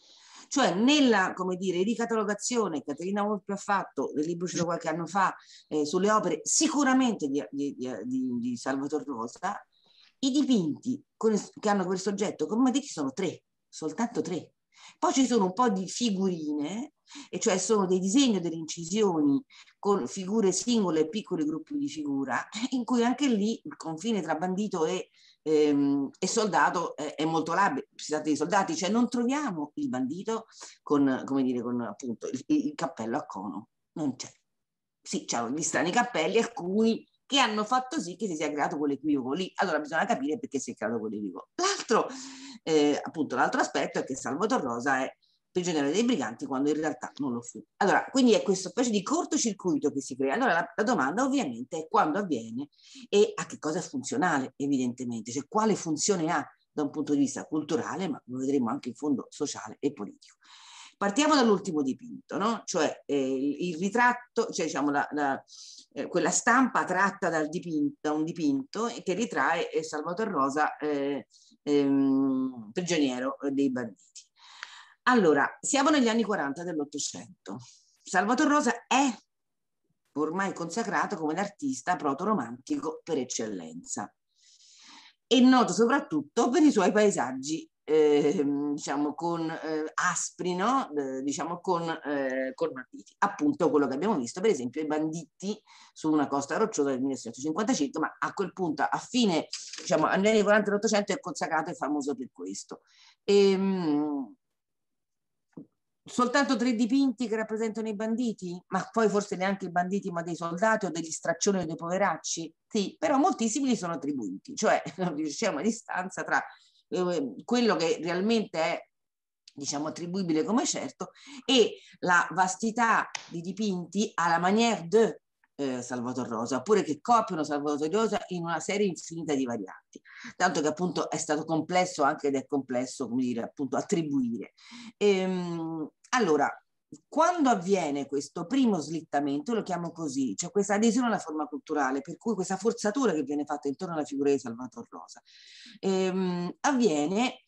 Cioè nella, come dire, ricatalogazione che Caterina Volpi ha fatto nel libro uscito qualche anno fa eh, sulle opere sicuramente di, di, di, di Salvatore Rosa, i dipinti con, che hanno quel soggetto come banditi sono tre, soltanto tre. Poi ci sono un po' di figurine, e cioè sono dei disegni, delle incisioni con figure singole e piccoli gruppi di figura, in cui anche lì il confine tra bandito e, ehm, e soldato è, è molto labile. Si tratta di soldati, cioè non troviamo il bandito con, come dire, con appunto il, il cappello a cono, non c'è. Sì, c'erano gli strani cappelli, alcuni che hanno fatto sì che si sia creato quell'equivoco lì. Allora bisogna capire perché si è creato quell'equivoco. L'altro, eh, appunto, l'altro aspetto è che Salvatore Rosa è prigioniero dei briganti quando in realtà non lo fu. Allora, quindi è questa specie di cortocircuito che si crea. Allora la, la domanda ovviamente è quando avviene e a che cosa è funzionale, evidentemente, cioè quale funzione ha da un punto di vista culturale, ma lo vedremo anche in fondo sociale e politico. Partiamo dall'ultimo dipinto, no? Cioè eh, il, il ritratto, cioè diciamo la, la, eh, quella stampa tratta dal dipinto, da un dipinto che ritrae eh, Salvatore Rosa eh, ehm, prigioniero dei banditi. Allora, siamo negli anni quaranta dell'Ottocento. Salvatore Rosa è ormai consacrato come l'artista proto-romantico per eccellenza. È noto soprattutto per i suoi paesaggi Eh, diciamo con eh, aspri, no? Eh, diciamo con, eh, con matiti, appunto quello che abbiamo visto per esempio i banditi su una costa rocciosa del millenovecentocinquantacinque, ma a quel punto a fine, diciamo negli anni quaranta dell'Ottocento è consacrato e famoso per questo. E, mh, soltanto tre dipinti che rappresentano i banditi, ma poi forse neanche i banditi ma dei soldati o degli straccioni o dei poveracci, sì, però moltissimi li sono attribuiti, cioè c'è una distanza tra quello che realmente è, diciamo, attribuibile come certo e la vastità di dipinti alla manière de eh, Salvatore Rosa, oppure che copiano Salvatore Rosa in una serie infinita di varianti, tanto che appunto è stato complesso anche ed è complesso, come dire, appunto attribuire. Ehm, allora, quando avviene questo primo slittamento, lo chiamo così, cioè questa adesione alla forma culturale, per cui questa forzatura che viene fatta intorno alla figura di Salvatore Rosa, ehm, avviene,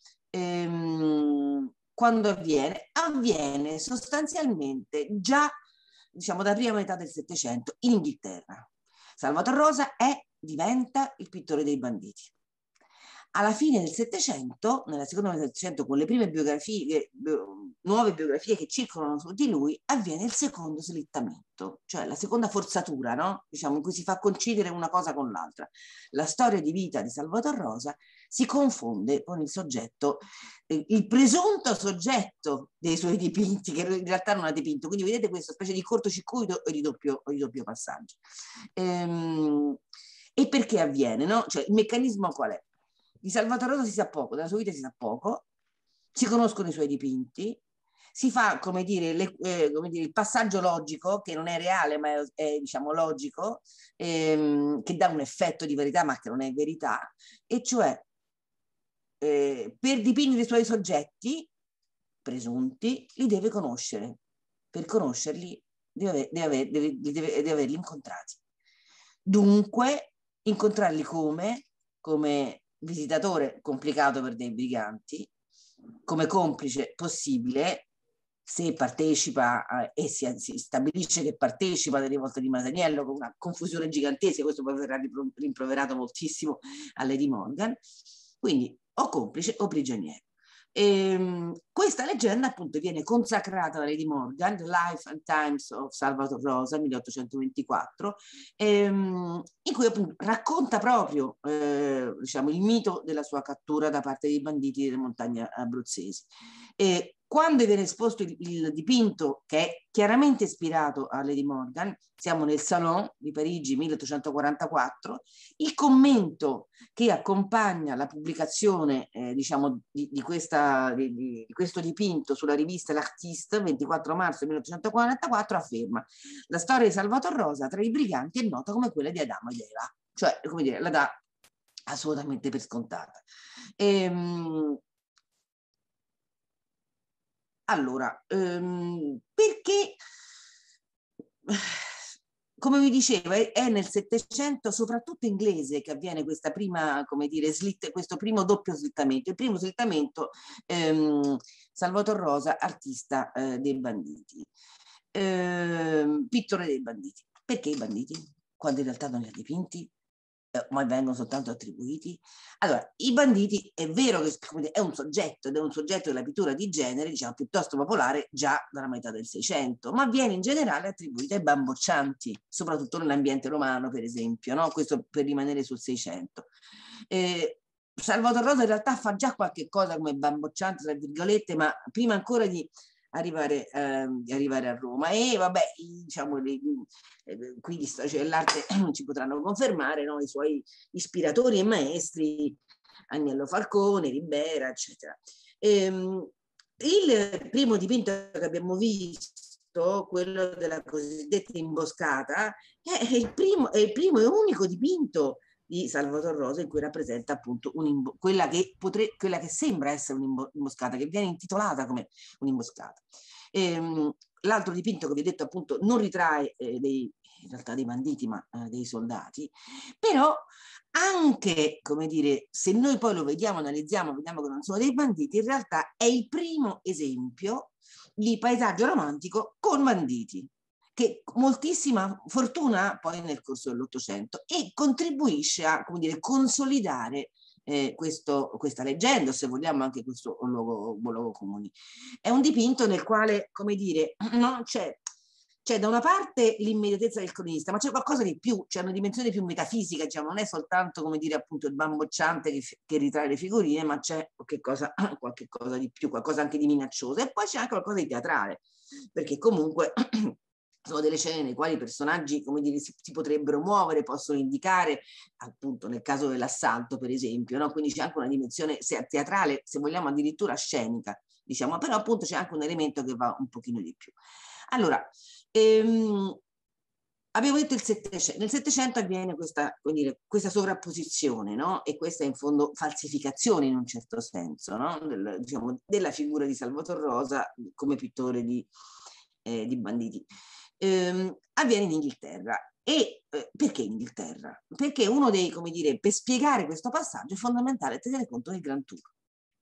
ehm, quando avviene? Avviene sostanzialmente già, diciamo, dalla prima metà del Settecento in Inghilterra. Salvatore Rosa è, diventa il pittore dei banditi. Alla fine del Settecento, nella seconda metà del Settecento, con le prime biografie, bio, nuove biografie che circolano su di lui, avviene il secondo slittamento, cioè la seconda forzatura, no? Diciamo, in cui si fa coincidere una cosa con l'altra. La storia di vita di Salvatore Rosa si confonde con il soggetto, eh, il presunto soggetto dei suoi dipinti, che in realtà non ha dipinto. Quindi vedete questa specie di cortocircuito o di doppio, o di doppio passaggio. Ehm, e perché avviene, no? Cioè, il meccanismo qual è? Di Salvatore Rosa si sa poco, della sua vita si sa poco, si conoscono i suoi dipinti, si fa, come dire, le, eh, come dire il passaggio logico, che non è reale ma è, è diciamo logico, ehm, che dà un effetto di verità ma che non è verità, e cioè eh, per dipingere i suoi soggetti presunti li deve conoscere, per conoscerli deve, aver, deve, aver, deve, deve, deve averli incontrati. Dunque, incontrarli come? Come visitatore complicato per dei briganti, come complice possibile se partecipa a, e si, si stabilisce che partecipa alle rivolte di Masaniello con una confusione gigantesca, questo poi verrà rimproverato moltissimo a Lady Morgan, quindi o complice o prigioniero. E, questa leggenda appunto viene consacrata da Lady Morgan, The Life and Times of Salvatore Rosa, milleottocentoventiquattro, ehm, in cui appunto racconta proprio eh, diciamo, il mito della sua cattura da parte dei banditi delle montagne abruzzesi. E quando viene esposto il, il dipinto, che è chiaramente ispirato a Lady Morgan, siamo nel Salon di Parigi milleottocentoquarantaquattro, il commento che accompagna la pubblicazione eh, diciamo, di, di, questa, di, di questo dipinto sulla rivista L'Artiste, ventiquattro marzo milleottocentoquarantaquattro, afferma: la storia di Salvatore Rosa tra i briganti è nota come quella di Adamo ed Eva, cioè, come dire, la dà assolutamente per scontata. Ehm, Allora, ehm, perché come vi dicevo, è, è nel Settecento, soprattutto inglese, che avviene questa prima, come dire, slitt, questo primo doppio slittamento. Il primo slittamento, ehm, Salvator Rosa, artista eh, dei banditi, ehm, pittore dei banditi. Perché i banditi? Quando in realtà non li ha dipinti, eh, ma vengono soltanto attribuiti. Allora, i banditi è vero che è un soggetto, ed è un soggetto della pittura di genere, diciamo, piuttosto popolare già dalla metà del Seicento, ma viene in generale attribuito ai bamboccianti, soprattutto nell'ambiente romano, per esempio, no? Questo per rimanere sul Seicento. Eh, Salvator Rosa in realtà fa già qualche cosa come bambocciante, tra virgolette, ma prima ancora di arrivare, eh, di arrivare a Roma. E vabbè, diciamo, le, eh, qui gli storici dell'arte ci potranno confermare, no? I suoi ispiratori e maestri, Agnello Falcone, Ribera, eccetera. Ehm, il primo dipinto che abbiamo visto, quello della cosiddetta imboscata, è il primo, è il primo e unico dipinto di Salvator Rosa in cui rappresenta appunto un quella, che potre, quella che sembra essere un'imboscata, che viene intitolata come un'imboscata. Ehm, l'altro dipinto che vi ho detto appunto non ritrae eh, dei, in realtà dei banditi, ma eh, dei soldati, però anche, come dire, se noi poi lo vediamo, analizziamo, vediamo che non sono dei banditi, in realtà è il primo esempio di paesaggio romantico con banditi, che moltissima fortuna poi nel corso dell'Ottocento, e contribuisce a, come dire, consolidare eh, questo, questa leggenda, se vogliamo anche questo luogo, luogo comune. È un dipinto nel quale, come dire, no, c'è, c'è da una parte l'immediatezza del cronista, ma c'è qualcosa di più, c'è una dimensione più metafisica, diciamo, non è soltanto, come dire, appunto il bambocciante che, che ritrae le figurine, ma c'è qualche cosa, qualche cosa di più, qualcosa anche di minaccioso, e poi c'è anche qualcosa di teatrale, perché comunque sono delle scene nei quali i personaggi, come dire, si, si potrebbero muovere, possono indicare, appunto nel caso dell'assalto per esempio, no? Quindi c'è anche una dimensione teatrale, se vogliamo addirittura scenica, diciamo, però appunto c'è anche un elemento che va un pochino di più. Allora, ehm, abbiamo detto il Settecento, nel Settecento avviene questa, come dire, questa sovrapposizione, no? E questa è in fondo falsificazione in un certo senso, no? Del, diciamo, della figura di Salvator Rosa come pittore di, eh, di banditi. Ehm, avviene in Inghilterra. E eh, perché in Inghilterra? Perché uno dei, come dire, per spiegare questo passaggio è fondamentale tenere conto del Grand Tour.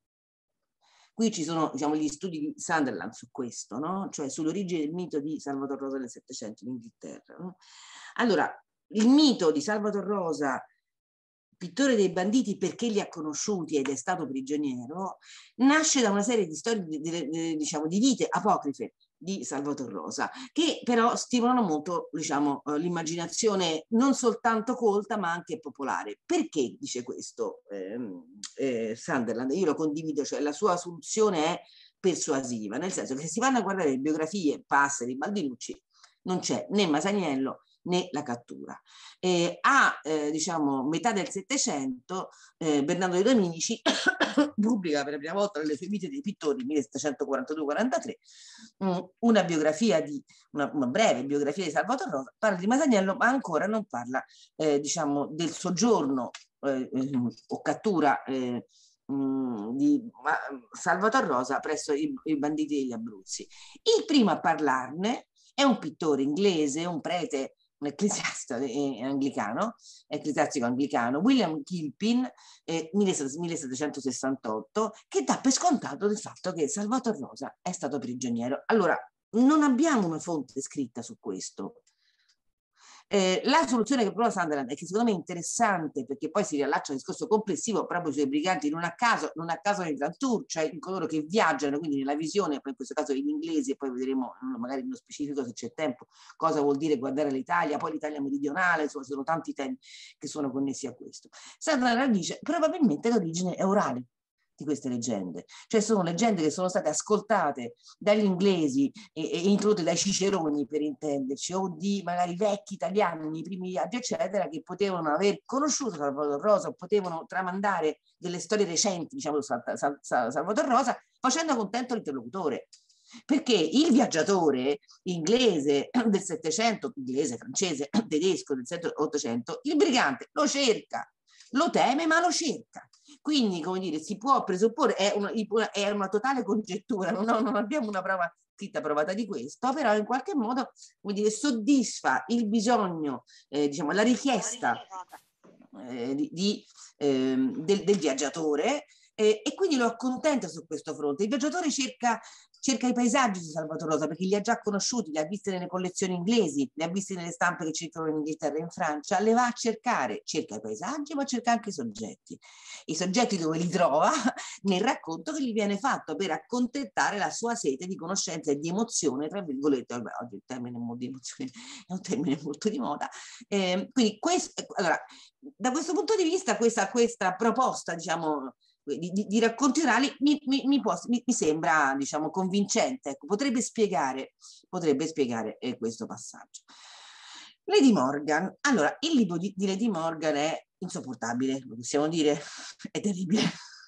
Qui ci sono, diciamo, gli studi di Sunderland su questo, no? Cioè sull'origine del mito di Salvator Rosa nel Settecento in Inghilterra, no? Allora, il mito di Salvator Rosa, pittore dei banditi perché li ha conosciuti ed è stato prigioniero, nasce da una serie di storie, di, di, di, diciamo, di vite apocrife di Salvator Rosa, che però stimolano molto, diciamo, l'immaginazione non soltanto colta ma anche popolare. Perché dice questo eh, eh, Sunderland? Io lo condivido, cioè la sua soluzione è persuasiva, nel senso che se si vanno a guardare le biografie Passeri, Baldinucci, non c'è né Masaniello né la cattura. Eh, a eh, diciamo metà del Settecento eh, Bernardo de Dominici pubblica per la prima volta nelle sue vite dei pittori millesettecentoquarantadue quarantatré mh, una biografia di una, una breve biografia di Salvator Rosa, parla di Masaniello ma ancora non parla eh, diciamo del soggiorno eh, o cattura eh, mh, di Salvator Rosa presso i, i banditi degli Abruzzi. Il primo a parlarne è un pittore inglese, un prete, un ecclesiastico anglicano, ecclesiastico anglicano, William Kilpin, eh, millesettecentosessantotto, che dà per scontato il fatto che Salvator Rosa è stato prigioniero. Allora, non abbiamo una fonte scritta su questo. Eh, la soluzione che prova Sunderland è che secondo me è interessante perché poi si riallaccia al discorso complessivo proprio sui briganti, non a caso, non a caso nel Grand Tour, cioè in coloro che viaggiano, quindi nella visione, poi in questo caso in inglese, e poi vedremo magari nello specifico se c'è tempo cosa vuol dire guardare l'Italia, poi l'Italia meridionale, insomma ci sono tanti temi che sono connessi a questo. Sunderland dice probabilmente l'origine è orale di queste leggende, cioè sono leggende che sono state ascoltate dagli inglesi e, e introdotte dai ciceroni per intenderci, o di magari vecchi italiani nei primi viaggi eccetera, che potevano aver conosciuto Salvator Rosa o potevano tramandare delle storie recenti, diciamo Sal, Sal, Sal, Salvator Rosa, facendo contento l'interlocutore. Perché il viaggiatore inglese del Settecento, inglese, francese, tedesco del Settecento, il brigante lo cerca, lo teme ma lo cerca. Quindi, come dire, si può presupporre, è una, è una totale congettura, non, ho, non abbiamo una prova scritta provata di questo, però in qualche modo, come dire, soddisfa il bisogno, eh, diciamo, la richiesta eh, di, di, eh, del, del viaggiatore, eh, e quindi lo accontenta su questo fronte. Il viaggiatore cerca, cerca i paesaggi di Salvatore Rosa perché li ha già conosciuti, li ha visti nelle collezioni inglesi, li ha visti nelle stampe che circolano in Inghilterra e in Francia, le va a cercare, cerca i paesaggi ma cerca anche i soggetti. I soggetti dove li trova? Nel racconto che gli viene fatto per accontentare la sua sete di conoscenza e di emozione, tra virgolette. Vabbè, oggi il termine di emozione è un termine molto di moda. Eh, quindi questo, allora, da questo punto di vista questa, questa proposta, diciamo, Di, di, di racconti orali mi, mi, mi, può, mi, mi sembra, diciamo, convincente. Ecco, potrebbe spiegare, potrebbe spiegare eh, questo passaggio. Lady Morgan. Allora, il libro di, di Lady Morgan è insopportabile, lo possiamo dire, è terribile.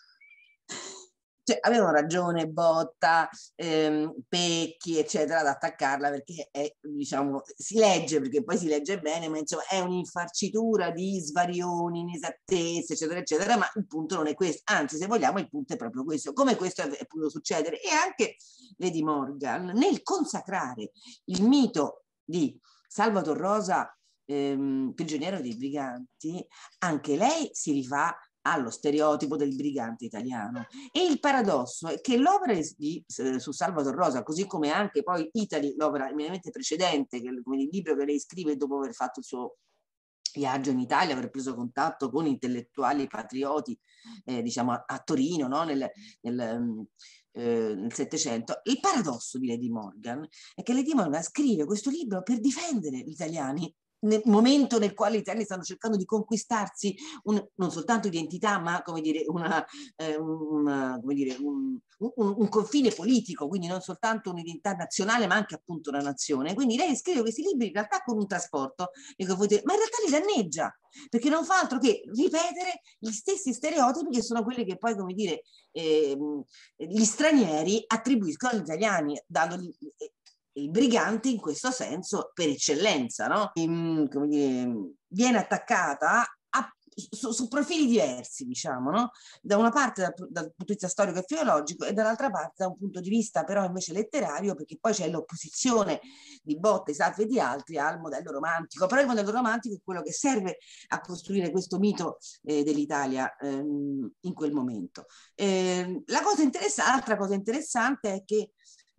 Cioè, avevano ragione Botta, ehm, Pecchi, eccetera, ad attaccarla perché è, diciamo, si legge, perché poi si legge bene, ma insomma è un'infarcitura di svarioni, inesattezze, eccetera, eccetera, ma il punto non è questo. Anzi, se vogliamo, il punto è proprio questo. Come questo è, è potuto succedere? E anche Lady Morgan, nel consacrare il mito di Salvatore Rosa, ehm, prigioniero dei briganti, anche lei si rifà allo stereotipo del brigante italiano. E il paradosso è che l'opera di, eh, su Salvatore Rosa, così come anche poi Italy, l'opera immediatamente precedente, che, come il libro che lei scrive dopo aver fatto il suo viaggio in Italia, aver preso contatto con intellettuali patrioti, eh, diciamo a, a Torino, no? nel, nel, eh, nel Settecento. Il paradosso di Lady Morgan è che Lady Morgan scrive questo libro per difendere gli italiani nel momento nel quale gli italiani stanno cercando di conquistarsi un, non soltanto identità, ma come dire, una, eh, una, come dire un, un, un confine politico, quindi non soltanto un'identità nazionale, ma anche appunto una nazione. Quindi lei scrive questi libri in realtà con un trasporto, ma in realtà li danneggia, perché non fa altro che ripetere gli stessi stereotipi che sono quelli che poi, come dire, eh, gli stranieri attribuiscono agli italiani, dandogli eh, il brigante in questo senso per eccellenza, no? E, come dire, viene attaccata a, su, su profili diversi, diciamo, no? Da una parte dal, dal punto di vista storico e filologico e dall'altra parte da un punto di vista però invece letterario, perché poi c'è l'opposizione di Botta, Salvi e di altri al modello romantico. Però il modello romantico è quello che serve a costruire questo mito eh, dell'Italia ehm, in quel momento. Eh, la cosa interessante, l'altra cosa interessante è che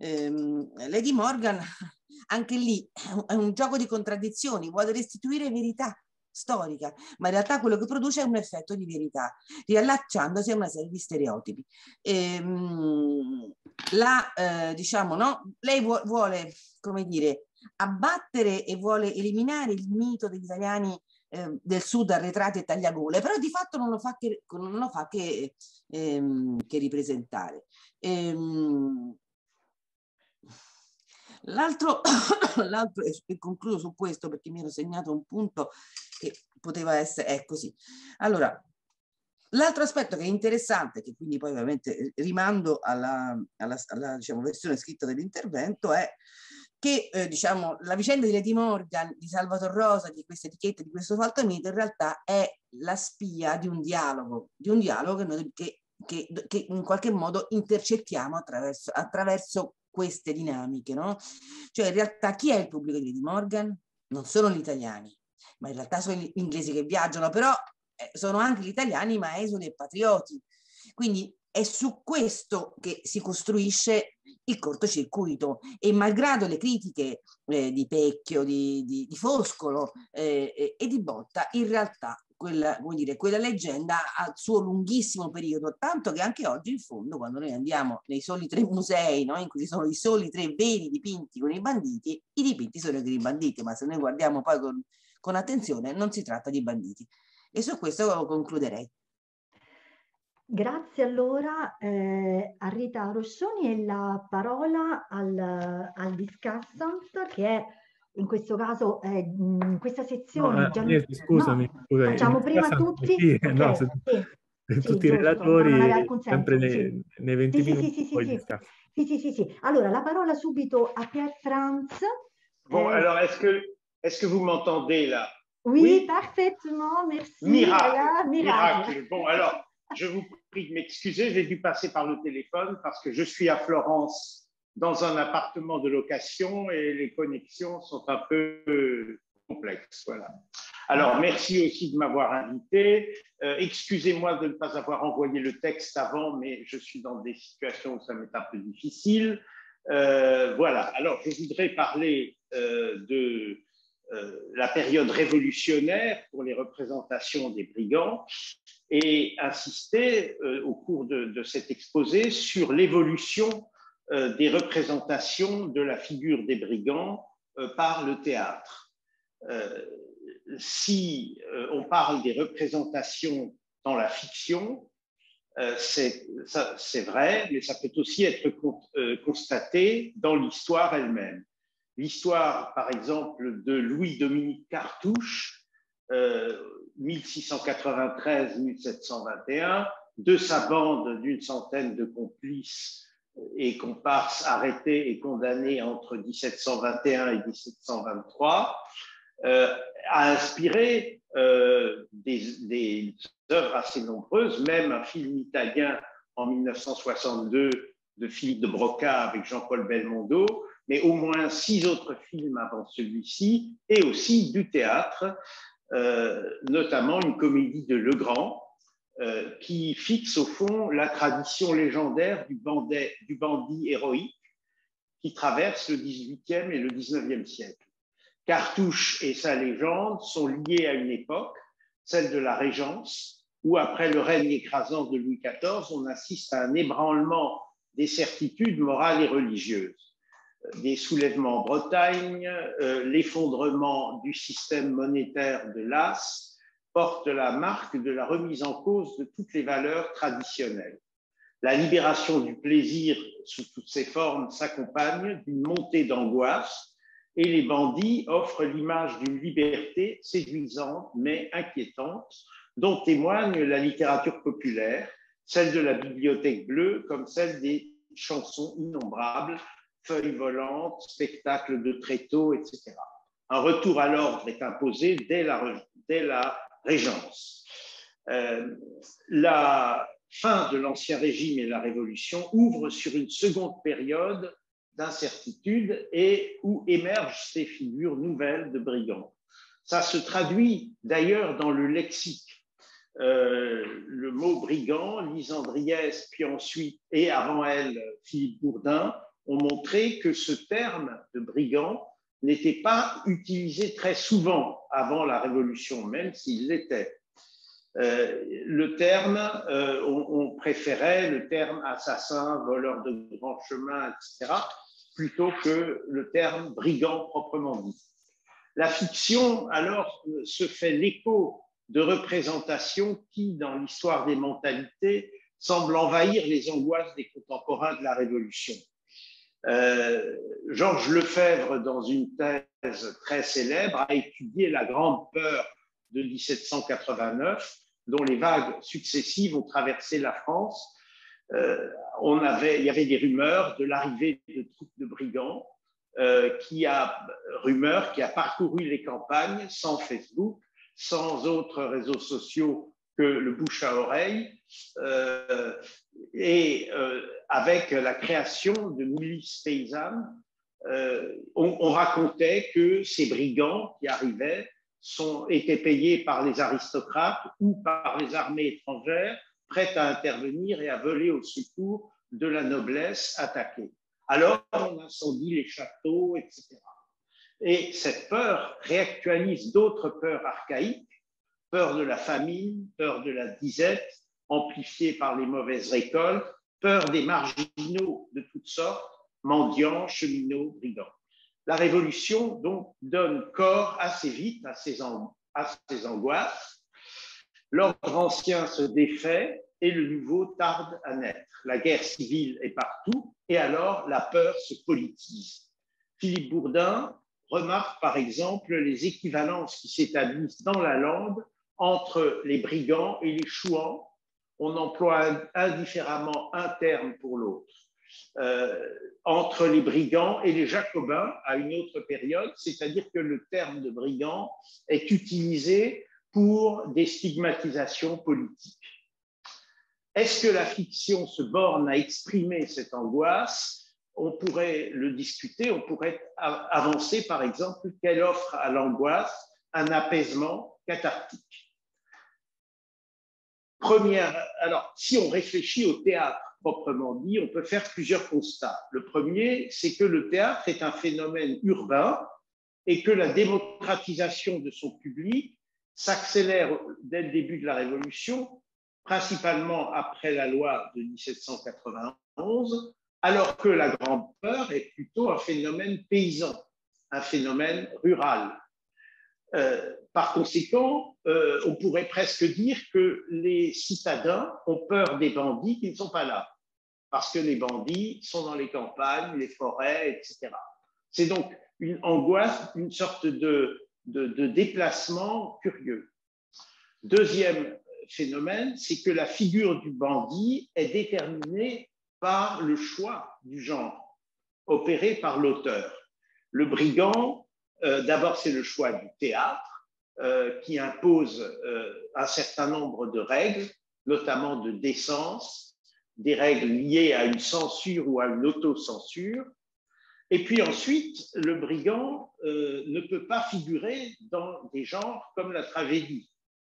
ehm, Lady Morgan, anche lì è un gioco di contraddizioni, vuole restituire verità storica, ma in realtà quello che produce è un effetto di verità, riallacciandosi a una serie di stereotipi. Ehm, la, eh, diciamo, no? Lei vu vuole, come dire, abbattere e vuole eliminare il mito degli italiani eh, del sud arretrati e tagliagole, però di fatto non lo fa che, non lo fa che, ehm, che ripresentare. Ehm, L'altro, l'altro, e concludo su questo perché mi ero segnato un punto che poteva essere, è così. Allora, l'altro aspetto che è interessante, che quindi poi ovviamente rimando alla, alla, alla diciamo, versione scritta dell'intervento, è che eh, diciamo, la vicenda di Lady Morgan, di Salvatore Rosa, di queste etichette, di questo falcamento, in realtà è la spia di un dialogo, di un dialogo che, noi, che, che, che in qualche modo intercettiamo attraverso, attraverso queste dinamiche, no? Cioè in realtà chi è il pubblico di Lady Morgan? Non sono gli italiani, ma in realtà sono gli inglesi che viaggiano, però eh, sono anche gli italiani, ma esuli e patrioti. Quindi è su questo che si costruisce il cortocircuito e malgrado le critiche eh, di Pecchio, di, di, di Foscolo eh, e di Botta, in realtà quella, vuol dire, quella leggenda ha il suo lunghissimo periodo, tanto che anche oggi in fondo quando noi andiamo nei soli tre musei, no, in cui ci sono i soli tre veri dipinti con i banditi, i dipinti sono i banditi, ma se noi guardiamo poi con, con attenzione non si tratta di banditi. E su questo concluderei. Grazie allora eh, a Rita Roscioni e la parola al, al discussant che è in questo caso eh, in questa sezione. No, eh, Gian... scusami, no, scusami, facciamo prima tutti. Sì, okay, no, se, sì, se sì, tutti i relatori sempre nei, sì. nei venti sì, minuti sì, sì, poi sì, sì, sì, sì, sì. Allora la parola subito a Pierre Franz. Bon, eh... alors est-ce que est-ce que vous m'entendez là? Oui, Oui. parfaitement, merci. Miracle, Voilà, miracle. miracle. Bon, alors, je vous prie de m'excuser, j'ai dû passer par le téléphone parce que je suis à Florence dans un appartement de location et les connexions sont un peu complexes. Voilà. Alors, merci aussi de m'avoir invité. Euh, excusez-moi de ne pas avoir envoyé le texte avant, mais je suis dans des situations où ça m'est un peu difficile. Euh, voilà. Alors, je voudrais parler euh, de euh, la période révolutionnaire pour les représentations des brigands et insister euh, au cours de, de cet exposé sur l'évolution euh, des représentations de la figure des brigands euh, par le théâtre. Euh, si euh, on parle des représentations dans la fiction, euh, c'est vrai, mais ça peut aussi être con, euh, constaté dans l'histoire elle-même. L'histoire, par exemple, de Louis-Dominique Cartouche, euh, mille six cent quatre-vingt-treize à mille sept cent vingt et un, de sa bande d'une centaine de complices et comparses arrêtés et condamnés entre mille sept cent vingt et un et mille sept cent vingt-trois, euh, a inspiré euh, des, des œuvres assez nombreuses, même un film italien en mille neuf cent soixante-deux de Philippe de Broca avec Jean-Paul Belmondo, mais au moins six autres films avant celui-ci, et aussi du théâtre, euh, notamment une comédie de Legrand, euh, qui fixe au fond la tradition légendaire du, bandit, du bandit héroïque qui traverse le dix-huitième et le dix-neuvième siècle. Cartouche et sa légende sont liés à une époque, celle de la Régence, où après le règne écrasant de Louis quatorze, on assiste à un ébranlement des certitudes morales et religieuses. Des soulèvements en Bretagne, euh, l'effondrement du système monétaire de l'As portent la marque de la remise en cause de toutes les valeurs traditionnelles. La libération du plaisir sous toutes ses formes s'accompagne d'une montée d'angoisse et les bandits offrent l'image d'une liberté séduisante mais inquiétante dont témoigne la littérature populaire, celle de la Bibliothèque bleue comme celle des chansons innombrables, feuilles volantes, spectacles de tréteaux, et cetera. Un retour à l'ordre est imposé dès la, dès la Régence. Euh, la fin de l'Ancien Régime et la Révolution ouvrent sur une seconde période d'incertitude et où émergent ces figures nouvelles de brigands. Ça se traduit d'ailleurs dans le lexique. Euh, le mot brigand, Lise Andriès, puis ensuite, et avant elle, Philippe Bourdin, ont montré que ce terme de brigand n'était pas utilisé très souvent avant la Révolution, même s'il l'était. Euh, le terme, euh, on, on préférait le terme assassin, voleur de grands chemins, et cetera, plutôt que le terme brigand proprement dit. La fiction, alors, se fait l'écho de représentations qui, dans l'histoire des mentalités, semblent envahir les angoisses des contemporains de la Révolution. Euh, Georges Lefebvre, dans une thèse très célèbre, a étudié la grande peur de mille sept cent quatre-vingt-neuf, dont les vagues successives ont traversé la France. Euh, on avait, il y avait des rumeurs de l'arrivée de troupes de brigands, euh, qui a, rumeur qui a parcouru les campagnes sans Facebook, sans autres réseaux sociaux que le bouche à oreille, euh, et euh, avec la création de milices paysannes, euh, on, on racontait que ces brigands qui arrivaient sont, étaient payés par les aristocrates ou par les armées étrangères, prêtes à intervenir et à voler au secours de la noblesse attaquée. Alors, on incendie les châteaux, et cetera. Et cette peur réactualise d'autres peurs archaïques, peur de la famine, peur de la disette, amplifiée par les mauvaises récoltes, peur des marginaux de toutes sortes, mendiants, cheminots, brigands. La Révolution, donc, donne corps assez vite à ces, an- à ces angoisses. L'ordre ancien se défait et le nouveau tarde à naître. La guerre civile est partout et alors la peur se politise. Philippe Bourdin remarque par exemple les équivalences qui s'établissent dans la langue entre les brigands et les chouans. On emploie indifféremment un terme pour l'autre. euh, entre les brigands et les jacobins à une autre période, c'est-à-dire que le terme de brigand est utilisé pour des stigmatisations politiques. Est-ce que la fiction se borne à exprimer cette angoisse? On pourrait le discuter, on pourrait avancer par exemple qu'elle offre à l'angoisse un apaisement cathartique. Première, alors, si on réfléchit au théâtre proprement dit, on peut faire plusieurs constats. Le premier, c'est que le théâtre est un phénomène urbain et que la démocratisation de son public s'accélère dès le début de la Révolution, principalement après la loi de mille sept cent quatre-vingt-onze, alors que la Grande Peur est plutôt un phénomène paysan, un phénomène rural. Euh, par conséquent, euh, on pourrait presque dire que les citadins ont peur des bandits qui ne sont pas là, parce que les bandits sont dans les campagnes, les forêts, et cetera. C'est donc une angoisse, une sorte de, de, de déplacement curieux. Deuxième phénomène, c'est que la figure du bandit est déterminée par le choix du genre opéré par l'auteur. Le brigand, Euh, d'abord, c'est le choix du théâtre euh, qui impose euh, un certain nombre de règles, notamment de décence, des règles liées à une censure ou à une autocensure. Et puis ensuite, le brigand euh, ne peut pas figurer dans des genres comme la tragédie.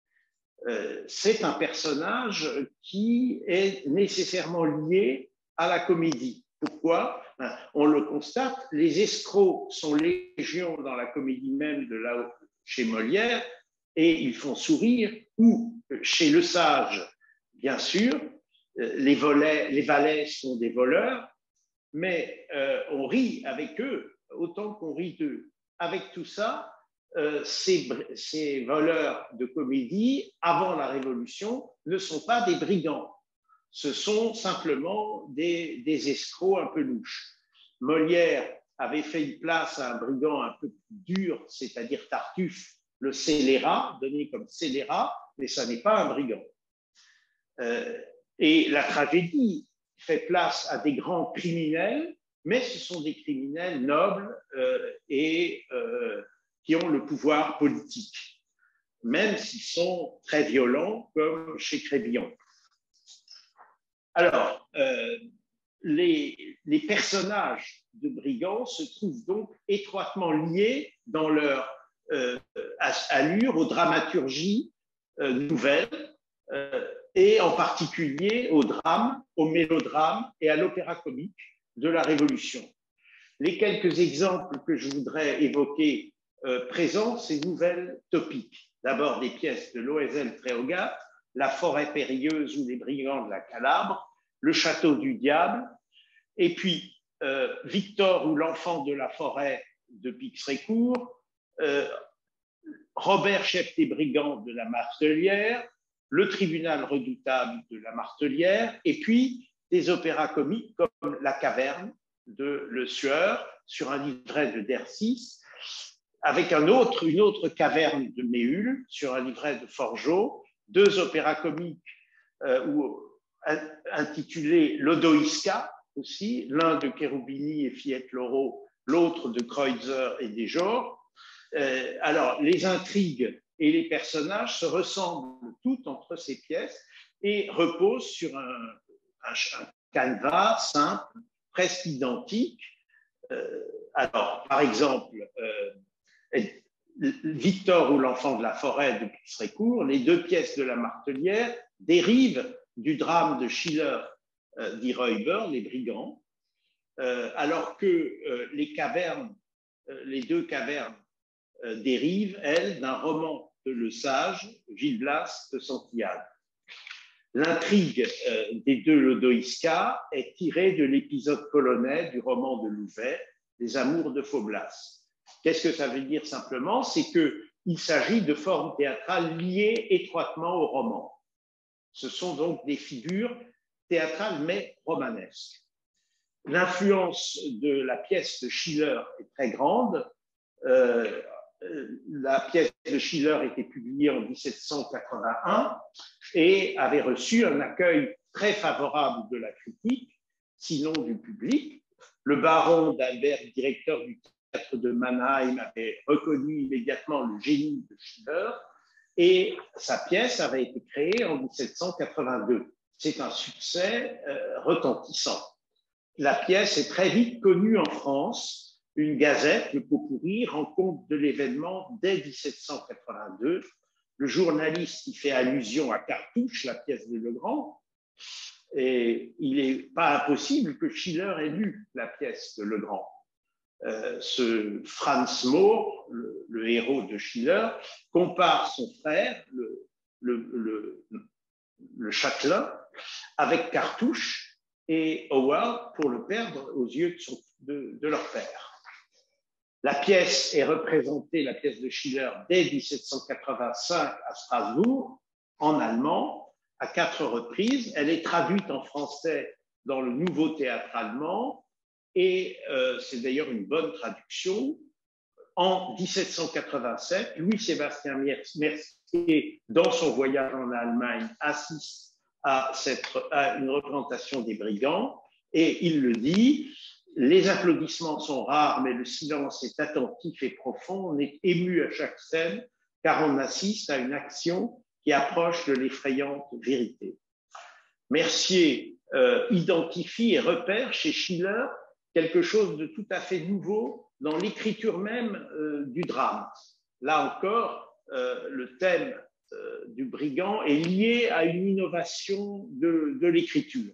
Euh, c'est un personnage qui est nécessairement lié à la comédie. Pourquoi? On le constate, les escrocs sont légion dans la comédie même de là chez Molière et ils font sourire, ou chez Le Sage, bien sûr, les, volets, les valets sont des voleurs, mais euh, on rit avec eux autant qu'on rit d'eux. Avec tout ça, euh, ces, ces voleurs de comédie, avant la Révolution, ne sont pas des brigands. Ce sont simplement des, des escrocs un peu louches. Molière avait fait une place à un brigand un peu plus dur, c'est-à-dire Tartuffe, le scélérat, donné comme scélérat, mais ça n'est pas un brigand. Euh, et la tragédie fait place à des grands criminels, mais ce sont des criminels nobles euh, et euh, qui ont le pouvoir politique, même s'ils sont très violents, comme chez Crébillon. Alors, euh, les, les personnages de brigands se trouvent donc étroitement liés dans leur euh, allure aux dramaturgies euh, nouvelles euh, et en particulier au drame, au mélodrame et à l'opéra comique de la Révolution. Les quelques exemples que je voudrais évoquer euh, présentent ces nouvelles topiques. D'abord des pièces de Loisel-Tréogat, La forêt périlleuse ou les brigands de la Calabre, Le château du diable, et puis euh, Victor ou l'enfant de la forêt de Pixrécourt, euh, Robert, chef des brigands de la Martellière, Le tribunal redoutable de la Martellière, et puis des opéras comiques comme La caverne de Le Sueur sur un livret de Dercis, avec un autre, une autre caverne de Méhul sur un livret de Forgeot, deux opéras comiques euh, où intitulé L'Odoïska aussi, l'un de Cherubini et Fiette Loro, l'autre de Kreutzer et Desjors. Euh, alors, les intrigues et les personnages se ressemblent toutes entre ces pièces et reposent sur un, un, un canevas simple, presque identique. Euh, alors, par exemple, euh, Victor ou l'enfant de la forêt de Pixrécourt, les deux pièces de la Martellière dérivent du drame de Schiller, euh, dit Räuber, Les brigands, euh, alors que euh, les cavernes, euh, les deux cavernes euh, dérivent, elles, d'un roman de Le Sage, Gilles Blas de Santillane. L'intrigue euh, des deux Lodoïska est tirée de l'épisode polonais du roman de Louvet, Les Amours de Faublas. Qu'est-ce que ça veut dire simplement? C'est qu'il s'agit de formes théâtrales liées étroitement au roman. Ce sont donc des figures théâtrales mais romanesques. L'influence de la pièce de Schiller est très grande. Euh, la pièce de Schiller était publiée en mille sept cent quatre-vingt-un et avait reçu un accueil très favorable de la critique. sinon du public. Le baron d'Albert, directeur du théâtre de Mannheim, avait reconnu immédiatement le génie de Schiller et sa pièce avait été créée en mille sept cent quatre-vingt-deux. C'est un succès euh, retentissant. La pièce est très vite connue en France. Une gazette, le Pot-pourri, rend compte de l'événement dès mille sept cent quatre-vingt-deux. Le journaliste qui fait allusion à Cartouche, la pièce de Legrand, et il n'est pas impossible que Schiller ait lu la pièce de Legrand. Euh, ce Franz Mohr, le, le héros de Schiller, compare son frère, le, le, le, le châtelain, avec Cartouche et Howard pour le perdre aux yeux de, son, de, de leur père. La pièce est représentée, la pièce de Schiller, dès mille sept cent quatre-vingt-cinq à Strasbourg, en allemand, à quatre reprises. Elle est traduite en français dans le Nouveau Théâtre allemand et euh, c'est d'ailleurs une bonne traduction. En mille sept cent quatre-vingt-sept, Louis-Sébastien Mercier, dans son voyage en Allemagne, assiste à, cette, à une représentation des Brigands et il le dit: les applaudissements sont rares, mais le silence est attentif et profond. On est ému à chaque scène car on assiste à une action qui approche de l'effrayante vérité. Mercier euh, identifie et repère chez Schiller quelque chose de tout à fait nouveau dans l'écriture même euh, du drame. Là encore, euh, le thème euh, du brigand est lié à une innovation de, de l'écriture.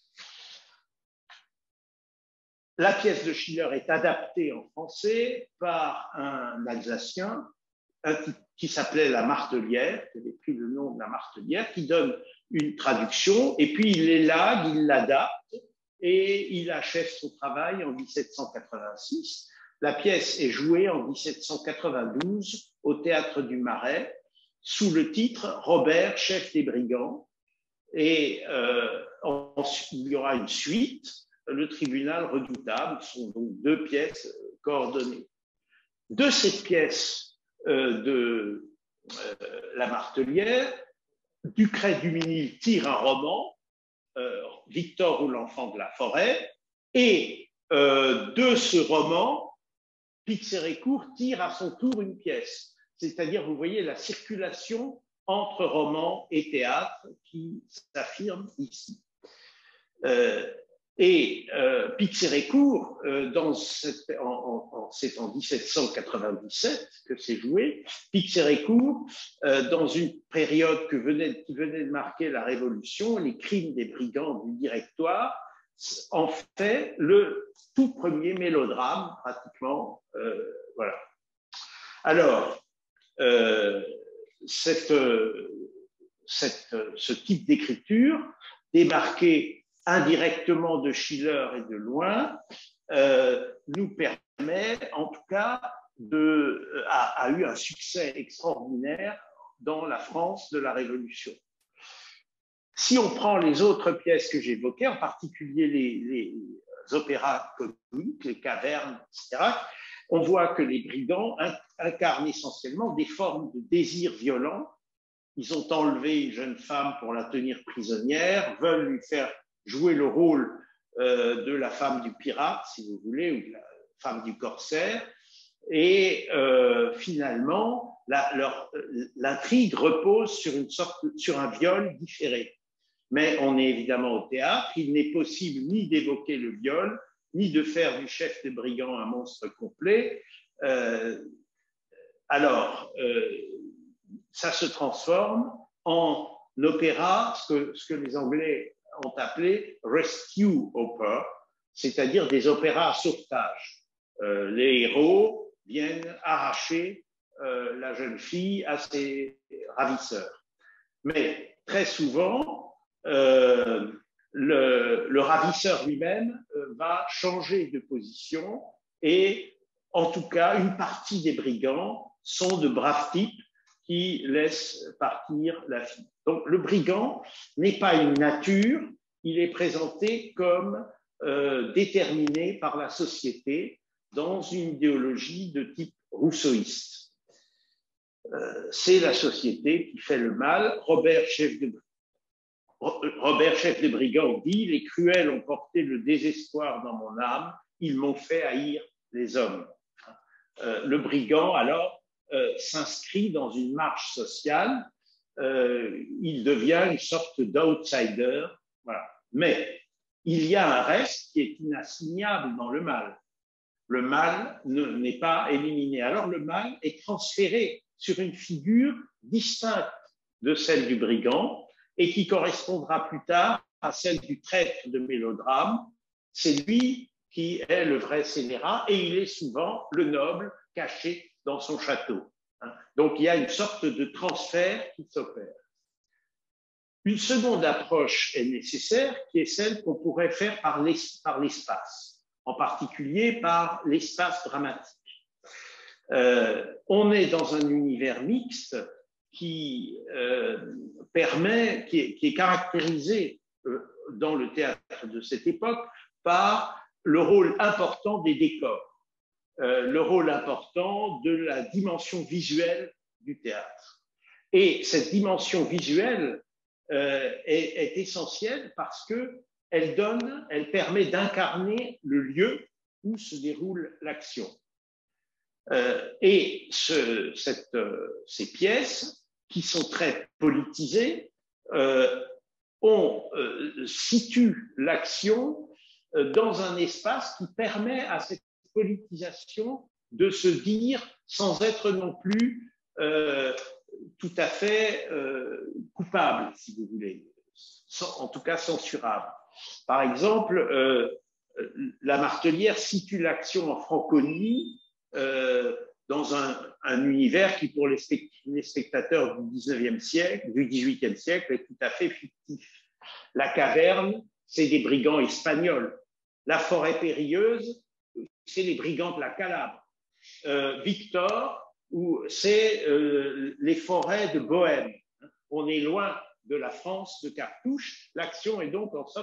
La pièce de Schiller est adaptée en français par un Alsacien un, qui s'appelait La Martelière, qui avait pris le nom de La Martelière, qui donne une traduction, et puis il l'élague, il l'adapte, et il achève son travail en mille sept cent quatre-vingt-six. La pièce est jouée en mille sept cent quatre-vingt-douze au Théâtre du Marais, sous le titre « Robert, chef des brigands », et euh, ensuite, il y aura une suite, Le tribunal redoutable, ce sont donc deux pièces coordonnées. De cette pièce euh, de euh, La Martelière, Ducret-Duménil tire un roman, euh, Victor ou l'enfant de la forêt, et euh, de ce roman, Pixérécourt tire à son tour une pièce. C'est-à-dire, vous voyez la circulation entre roman et théâtre qui s'affirme ici. Euh, Et euh, Pixérécourt, euh, dans cette, en, en, c'est en mille sept cent quatre-vingt-dix-sept que c'est joué, Pixérécourt, euh, dans une période que venait, qui venait de marquer la Révolution, les crimes des brigands du Directoire, en fait le tout premier mélodrame, pratiquement. Euh, voilà. Alors, euh, cette, cette, ce type d'écriture démarqué indirectement de Schiller et de loin, euh, nous permet, en tout cas, de, a, a eu un succès extraordinaire dans la France de la Révolution. Si on prend les autres pièces que j'évoquais, en particulier les, les opéras comiques, les cavernes, et cetera, on voit que les brigands incarnent essentiellement des formes de désir violent. Ils ont enlevé une jeune femme pour la tenir prisonnière, veulent lui faire jouer le rôle euh, de la femme du pirate, si vous voulez, ou de la femme du corsaire. Et euh, finalement, l'intrigue repose sur, une sorte, sur un viol différé. Mais on est évidemment au théâtre, il n'est possible ni d'évoquer le viol, ni de faire du chef des brigands un monstre complet. Euh, alors, euh, ça se transforme en opéra, ce que, ce que les Anglais ont appelé rescue opera, c'est-à-dire des opéras à sauvetage. Euh, les héros viennent arracher euh, la jeune fille à ses ravisseurs. Mais très souvent, euh, le, le ravisseur lui-même euh, va changer de position et, en tout cas, une partie des brigands sont de braves types qui laissent partir la fille. Donc, le brigand n'est pas une nature, il est présenté comme euh, déterminé par la société dans une idéologie de type rousseauiste. Euh, c'est la société qui fait le mal. Robert, chef de Robert, chef des brigands, dit « Les cruels ont porté le désespoir dans mon âme, ils m'ont fait haïr les hommes. Euh, » Le brigand, alors, euh, s'inscrit dans une marche sociale, euh, il devient une sorte d'outsider, voilà. Mais il y a un reste qui est inassignable dans le mal. Le mal n'est pas éliminé. Alors le mal est transféré sur une figure distincte de celle du brigand et qui correspondra plus tard à celle du traître de mélodrame. C'est lui qui est le vrai scélérat et il est souvent le noble caché dans son château. Donc il y a une sorte de transfert qui s'opère. Une seconde approche est nécessaire, qui est celle qu'on pourrait faire par l'espace, en particulier par l'espace dramatique. Euh, on est dans un univers mixte qui euh, permet, qui est, qui est caractérisé euh, dans le théâtre de cette époque par le rôle important des décors, euh, le rôle important de la dimension visuelle du théâtre. Et cette dimension visuelle euh, est, est essentielle parce que elle donne, elle permet d'incarner le lieu où se déroule l'action. Euh, et ce, cette, euh, ces pièces, qui sont très politisées, euh, on euh, situe l'action euh, dans un espace qui permet à cette politisation de se dire sans être non plus euh, tout à fait euh, coupable, si vous voulez, sans, en tout cas censurable. Par exemple, euh, la Martelière situe l'action en Franconie euh, dans un, un univers qui, pour les, les spectateurs du dix-neuvième siècle, du dix-huitième siècle, est tout à fait fictif. La caverne, c'est des brigands espagnols. La forêt périlleuse, c'est les brigands de la Calabre. Euh, Victor, c'est euh, les forêts de Bohême. On est loin de la France de Cartouche. L'action est donc en somme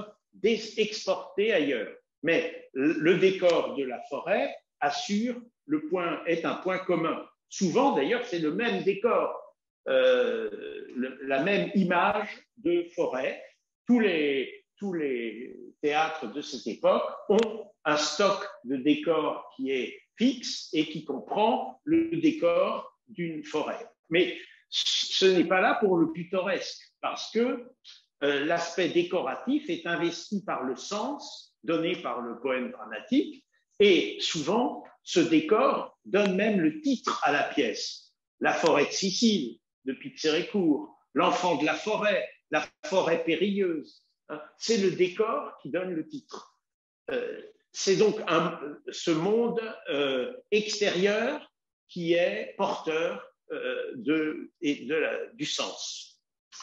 exportée ailleurs. Mais le décor de la forêt assure le point, est un point commun. Souvent, d'ailleurs, c'est le même décor, euh, le, la même image de forêt. Tous les, tous les théâtres de cette époque ont un stock de décors qui est fixe et qui comprend le décor d'une forêt. Mais ce n'est pas là pour le pittoresque, parce que euh, l'aspect décoratif est investi par le sens donné par le poème dramatique, et souvent, ce décor donne même le titre à la pièce. La forêt de Sicile, de Pixérécourt, l'enfant de la forêt, la forêt périlleuse. Hein, c'est le décor qui donne le titre. Euh, c'est donc un, ce monde euh, extérieur qui est porteur euh, de, et de la, du sens.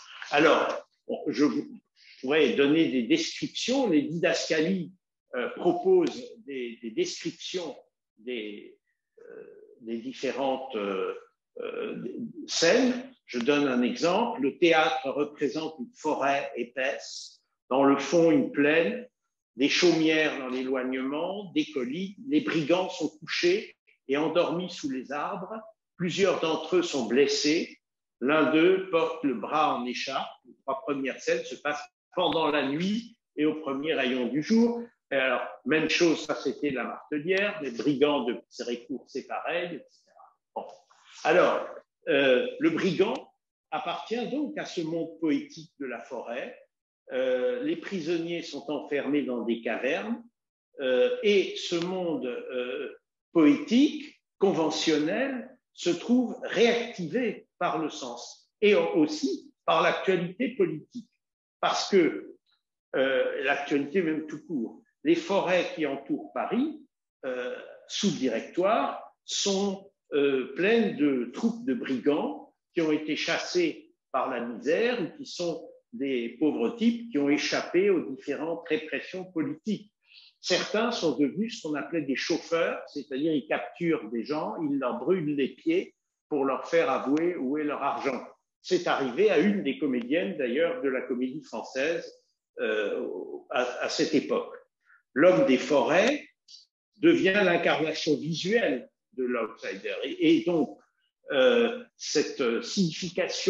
Alors, je pourrais donner des descriptions. Les didascalies euh, proposent des, des descriptions des, euh, des différentes euh, euh, scènes. Je donne un exemple. Le théâtre représente une forêt épaisse, dans le fond une plaine, des chaumières dans l'éloignement, des collines. Les brigands sont couchés et endormis sous les arbres. Plusieurs d'entre eux sont blessés. L'un d'eux porte le bras en écharpe. Les trois premières scènes se passent pendant la nuit et au premier rayon du jour. Et alors, même chose, ça c'était la Martelière. Les brigands de Pixérécourt, c'est pareil, et cetera. Bon. Alors, euh, le brigand appartient donc à ce monde poétique de la forêt. Euh, les prisonniers sont enfermés dans des cavernes euh, et ce monde euh, poétique, conventionnel, se trouve réactivé par le sens et aussi par l'actualité politique. Parce que euh, l'actualité même tout court, les forêts qui entourent Paris, euh, sous le Directoire, sont euh, pleines de troupes de brigands qui ont été chassés par la misère ou qui sont des pauvres types qui ont échappé aux différentes répressions politiques. Certains sont devenus ce qu'on appelait des chauffeurs, c'est-à-dire ils capturent des gens, ils leur brûlent les pieds pour leur faire avouer où est leur argent. C'est arrivé à une des comédiennes d'ailleurs de la Comédie Française euh, à, à cette époque. L'homme des forêts devient l'incarnation visuelle de l'outsider et, et donc euh, cette signification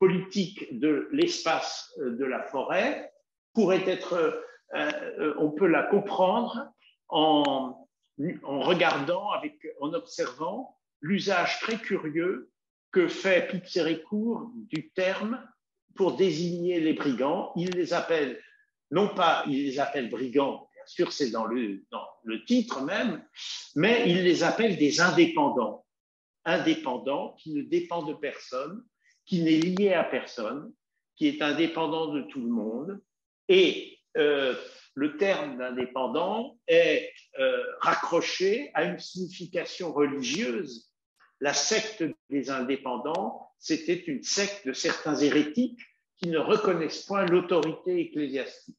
politique de l'espace de la forêt pourrait être, euh, on peut la comprendre en, en regardant, avec, en observant l'usage très curieux que fait Pixérécourt du terme pour désigner les brigands. Il les appelle, non pas, il les appelle brigands, bien sûr c'est dans le, dans le titre même, mais il les appelle des indépendants. Indépendants qui ne dépend de personne, qui n'est lié à personne, qui est indépendant de tout le monde. Et euh, le terme d'indépendant est euh, raccroché à une signification religieuse. La secte des indépendants, c'était une secte de certains hérétiques qui ne reconnaissent point l'autorité ecclésiastique.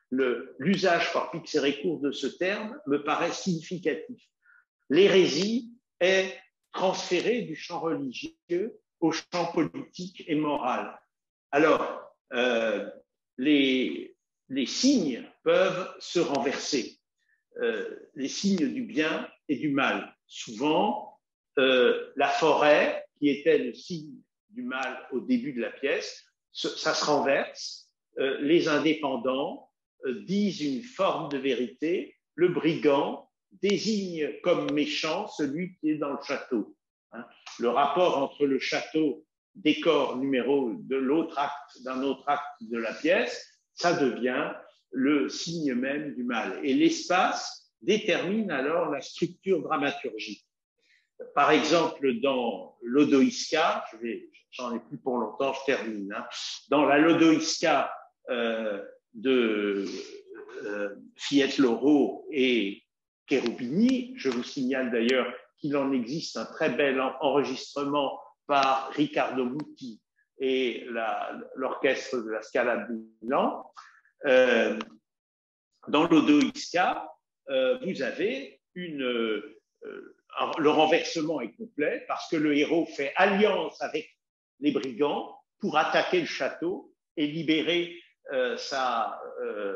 L'usage par Pixérécourt de ce terme me paraît significatif. L'hérésie est transférée du champ religieux au champ politique et moral. Alors, euh, les, les signes peuvent se renverser, euh, les signes du bien et du mal. Souvent, Euh, la forêt, qui était le signe du mal au début de la pièce, ça se renverse. Euh, les indépendants euh, disent une forme de vérité. Le brigand désigne comme méchant celui qui est dans le château. Hein. Le rapport entre le château, décor numéro de l'autre acte, d'un autre acte de la pièce, ça devient le signe même du mal. Et l'espace détermine alors la structure dramaturgique. Par exemple, dans l'Odoïska, je vais, j'en ai plus pour longtemps, je termine. Hein. Dans la Lodoïska euh, de euh, Fiette-Loro et Cherubini, je vous signale d'ailleurs qu'il en existe un très bel enregistrement par Riccardo Muti et l'orchestre de la Scala de Milan. Euh, dans l'Odoïska, euh, vous avez une euh, le renversement est complet parce que le héros fait alliance avec les brigands pour attaquer le château et libérer euh, sa euh,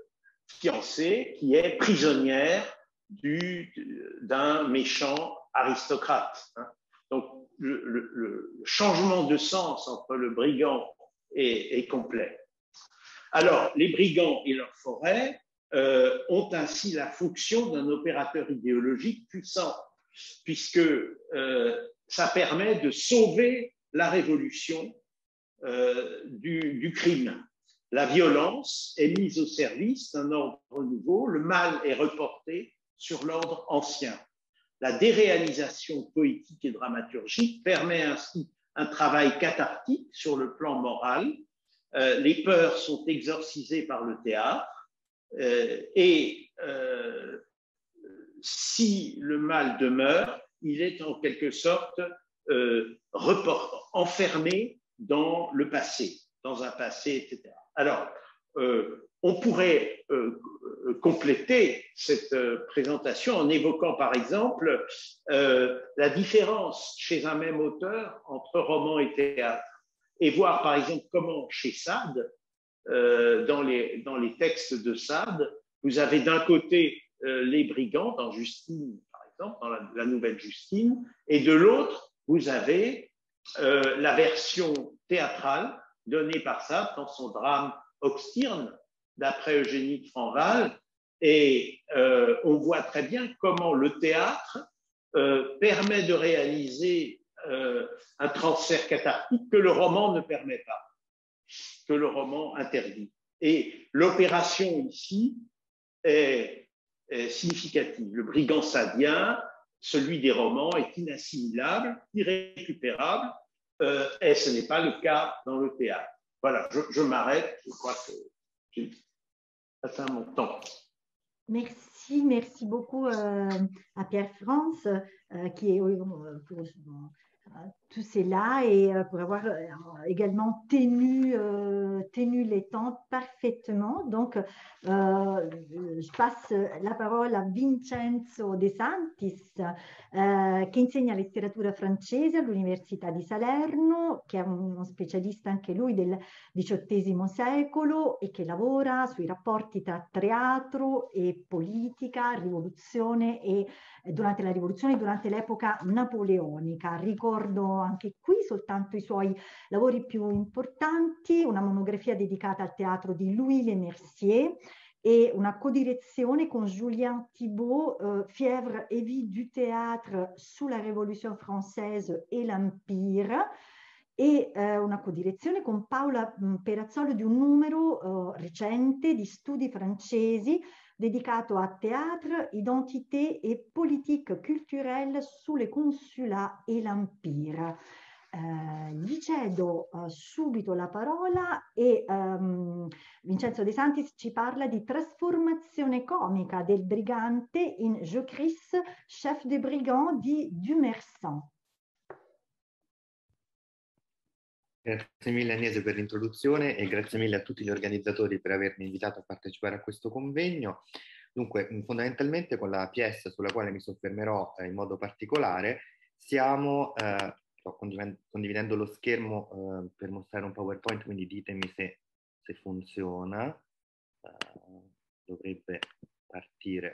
fiancée qui est prisonnière d'un méchant aristocrate. Hein. Donc le, le, le changement de sens entre le brigand est, est complet. Alors les brigands et leur forêt euh, ont ainsi la fonction d'un opérateur idéologique puissant, puisque euh, ça permet de sauver la révolution euh, du, du crime. La violence est mise au service d'un ordre nouveau, le mal est reporté sur l'ordre ancien. La déréalisation poétique et dramaturgique permet ainsi un travail cathartique sur le plan moral. Euh, les peurs sont exorcisées par le théâtre euh, et euh, si le mal demeure, il est en quelque sorte euh, report, enfermé dans le passé, dans un passé, et cetera. Alors, euh, on pourrait euh, compléter cette euh, présentation en évoquant par exemple euh, la différence chez un même auteur entre roman et théâtre, et voir par exemple comment chez Sade, euh, dans, les, dans les textes de Sade, vous avez d'un côté euh, les brigands, dans Justine par exemple, dans la, la nouvelle Justine, et de l'autre, vous avez euh, la version théâtrale donnée par Sade dans son drame Oxtirne, d'après Eugénie de Franval, et euh, on voit très bien comment le théâtre euh, permet de réaliser euh, un transfert cathartique que le roman ne permet pas, que le roman interdit. Et l'opération ici est, est significative. Le brigand sadien, celui des romans, est inassimilable, irrécupérable, euh, et ce n'est pas le cas dans le théâtre. Voilà, je, je m'arrête, je crois que j'ai atteint mon temps. Merci, merci beaucoup euh, à Pierre-France euh, qui est euh, pour euh, tous ces là et euh, pour avoir euh, également tenu, euh, tenu les temps parfaitement. Donc, euh, je passe la parola a Vincenzo De Santis, eh, che insegna letteratura francese all'Università di Salerno, che è uno specialista anche lui del diciottesimo secolo e che lavora sui rapporti tra teatro e politica, rivoluzione e durante la rivoluzione e durante l'epoca napoleonica. Ricordo ricordo anche qui soltanto i suoi lavori più importanti, una monografia dedicata al teatro di Louis Lemercier e una codirezione con Julien Thibault, euh, Fièvre et vie du théâtre sous la Révolution française et l'Empire, e eh, una codirezione con Paola Perazzolo di un numero eh, recente di studi francesi dedicato a théâtre, identité et politique culturelle sous les consulats et l'Empire. Eh, gli cedo uh, subito la parola e um, Vincenzo De Santis ci parla di trasformazione comica del brigante in Je Chris, chef de brigand di Dumersan. Grazie mille Agnese per l'introduzione e grazie mille a tutti gli organizzatori per avermi invitato a partecipare a questo convegno. Dunque, fondamentalmente con la pièce sulla quale mi soffermerò eh, in modo particolare, stiamo eh, sto condividendo lo schermo eh, per mostrare un PowerPoint, quindi ditemi se, se funziona. Uh, dovrebbe partire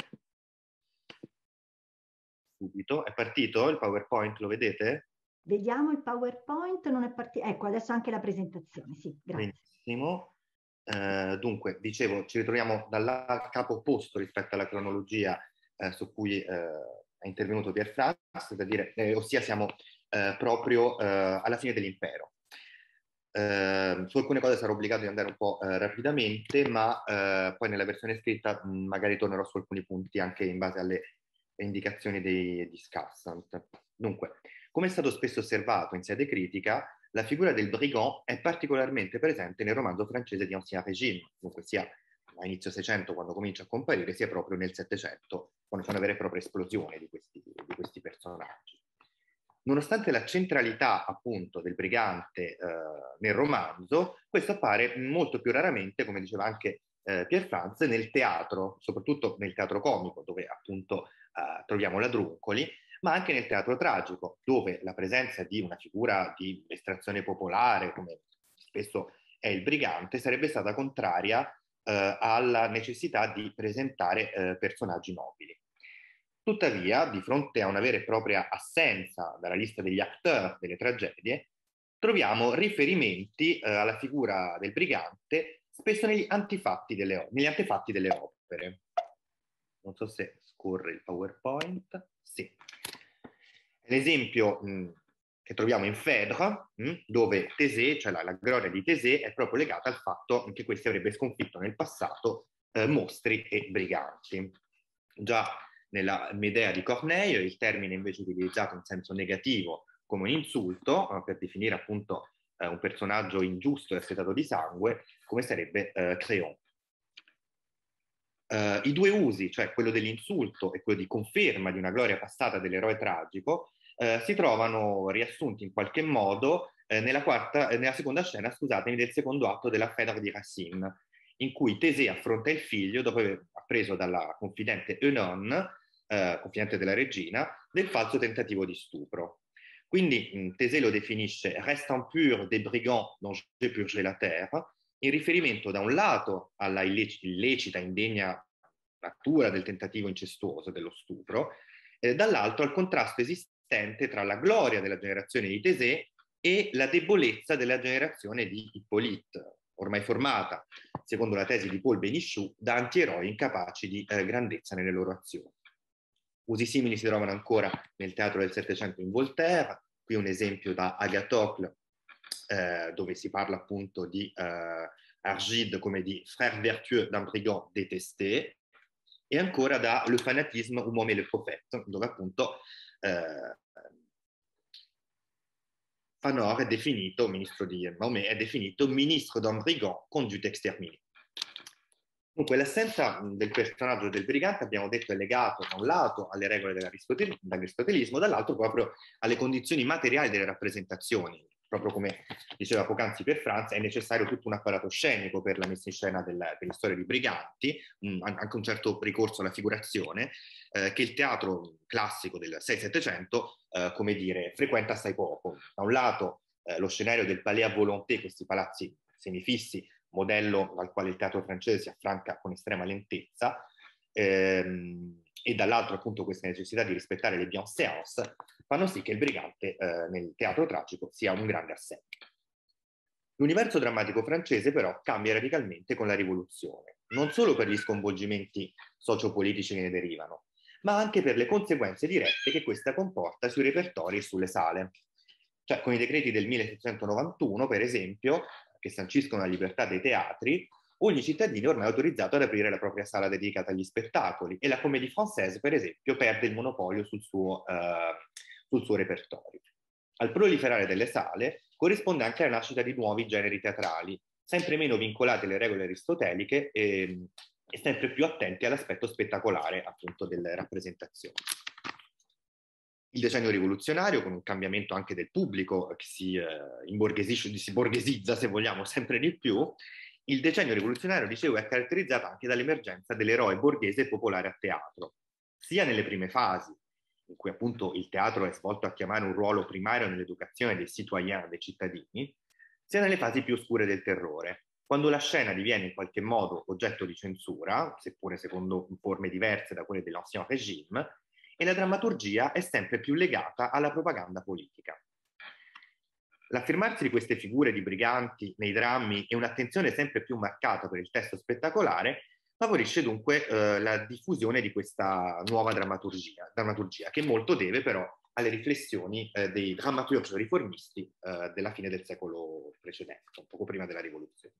subito. È partito il PowerPoint, lo vedete? Vediamo il PowerPoint, non è partito. Ecco, adesso anche la presentazione, sì, grazie. Benissimo. Uh, dunque, dicevo, ci ritroviamo dal capo opposto rispetto alla cronologia uh, su cui uh, è intervenuto Pierre Franz, da dire, eh, ossia siamo Uh, proprio uh, alla fine dell'impero. Uh, su alcune cose sarò obbligato di andare un po' uh, rapidamente, ma uh, poi nella versione scritta mh, magari tornerò su alcuni punti anche in base alle indicazioni dei discussant. Dunque, come è stato spesso osservato in sede critica, la figura del brigand è particolarmente presente nel romanzo francese di Ancien Régime, dunque sia a inizio Seicento quando comincia a comparire, sia proprio nel Settecento quando c'è una vera e propria esplosione di questi, di questi personaggi. Nonostante la centralità appunto del brigante eh, nel romanzo, questo appare molto più raramente, come diceva anche eh, Pierre Franz, nel teatro, soprattutto nel teatro comico, dove appunto eh, troviamo Ladruncoli, ma anche nel teatro tragico, dove la presenza di una figura di estrazione popolare, come spesso è il brigante, sarebbe stata contraria eh, alla necessità di presentare eh, personaggi nobili. Tuttavia, di fronte a una vera e propria assenza dalla lista degli acteurs delle tragedie, troviamo riferimenti eh, alla figura del brigante spesso negli antefatti delle, negli antefatti delle opere. Non so se scorre il PowerPoint. Sì. L'esempio mh, che troviamo in Phèdre, mh, dove Thésée, cioè la, la gloria di Thésée, è proprio legata al fatto che questi avrebbe sconfitto nel passato eh, mostri e briganti. Già nella Medea di Corneille, il termine invece utilizzato in senso negativo come un insulto, eh, per definire appunto eh, un personaggio ingiusto e assetato di sangue, come sarebbe eh, Créon. Uh, I due usi, cioè quello dell'insulto e quello di conferma di una gloria passata dell'eroe tragico, uh, si trovano riassunti in qualche modo eh, nella, quarta, eh, nella seconda scena, scusatemi, del secondo atto della Phèdre di Racine, in cui Thésée affronta il figlio dopo aver appreso dalla confidente Eunon, eh, confidente della regina, del falso tentativo di stupro. Quindi mh, Thésée lo definisce restant pur des brigands dont j'ai purgé la terre, in riferimento da un lato alla illecita, illecita indegna natura del tentativo incestuoso dello stupro, eh, dall'altro al contrasto esistente tra la gloria della generazione di Thésée e la debolezza della generazione di Hippolyte, ormai formata, secondo la tesi di Paul Bénichou, da antieroi incapaci di eh, grandezza nelle loro azioni. Usi simili si trovano ancora nel teatro del Settecento in Voltaire, qui un esempio da Agatocle, eh, dove si parla appunto di eh, Argide come di frère vertueux d'un brigand détesté, e ancora da Le fanatisme ou Mahomet le prophète, dove appunto eh, Fanor è definito, ministro di Mahomet, è definito ministro d'un brigand conduit exterminé. Dunque l'assenza del personaggio del brigante, abbiamo detto, è legato da un lato alle regole dell'aristotelismo, dall'altro proprio alle condizioni materiali delle rappresentazioni. Proprio come diceva poc'anzi Pierre Franz, è necessario tutto un apparato scenico per la messa in scena del, delle storie di briganti, un, anche un certo ricorso alla figurazione, eh, che il teatro classico del sei settecento, eh, come dire, frequenta assai poco. Da un lato eh, lo scenario del Palais à Volonté, questi palazzi semifissi, modello al quale il teatro francese si affranca con estrema lentezza, ehm, e dall'altro appunto questa necessità di rispettare le bienséance fanno sì che il brigante eh, nel teatro tragico sia un grande assente. L'universo drammatico francese però cambia radicalmente con la rivoluzione, non solo per gli sconvolgimenti sociopolitici che ne derivano, ma anche per le conseguenze dirette che questa comporta sui repertori e sulle sale. Cioè, con i decreti del millesettecentonovantuno, per esempio, che sanciscono la libertà dei teatri, ogni cittadino è ormai autorizzato ad aprire la propria sala dedicata agli spettacoli e la Comédie Française, per esempio, perde il monopolio sul suo, uh, sul suo repertorio. Al proliferare delle sale corrisponde anche alla nascita di nuovi generi teatrali, sempre meno vincolati alle regole aristoteliche e, e sempre più attenti all'aspetto spettacolare, appunto, delle rappresentazioni. Il decennio rivoluzionario, con un cambiamento anche del pubblico che si, eh, imborghesisce, si borghesizza, se vogliamo, sempre di più, il decennio rivoluzionario, dicevo, è caratterizzato anche dall'emergenza dell'eroe borghese e popolare a teatro, sia nelle prime fasi, in cui appunto il teatro è svolto a chiamare un ruolo primario nell'educazione dei citoyens, dei cittadini, sia nelle fasi più oscure del terrore, quando la scena diviene in qualche modo oggetto di censura, seppure secondo forme diverse da quelle dell'Ancien Régime, e la drammaturgia è sempre più legata alla propaganda politica. L'affermarsi di queste figure di briganti nei drammi e un'attenzione sempre più marcata per il testo spettacolare favorisce dunque eh, la diffusione di questa nuova drammaturgia, drammaturgia, che molto deve però alle riflessioni eh, dei drammaturgi riformisti eh, della fine del secolo precedente, un poco prima della rivoluzione.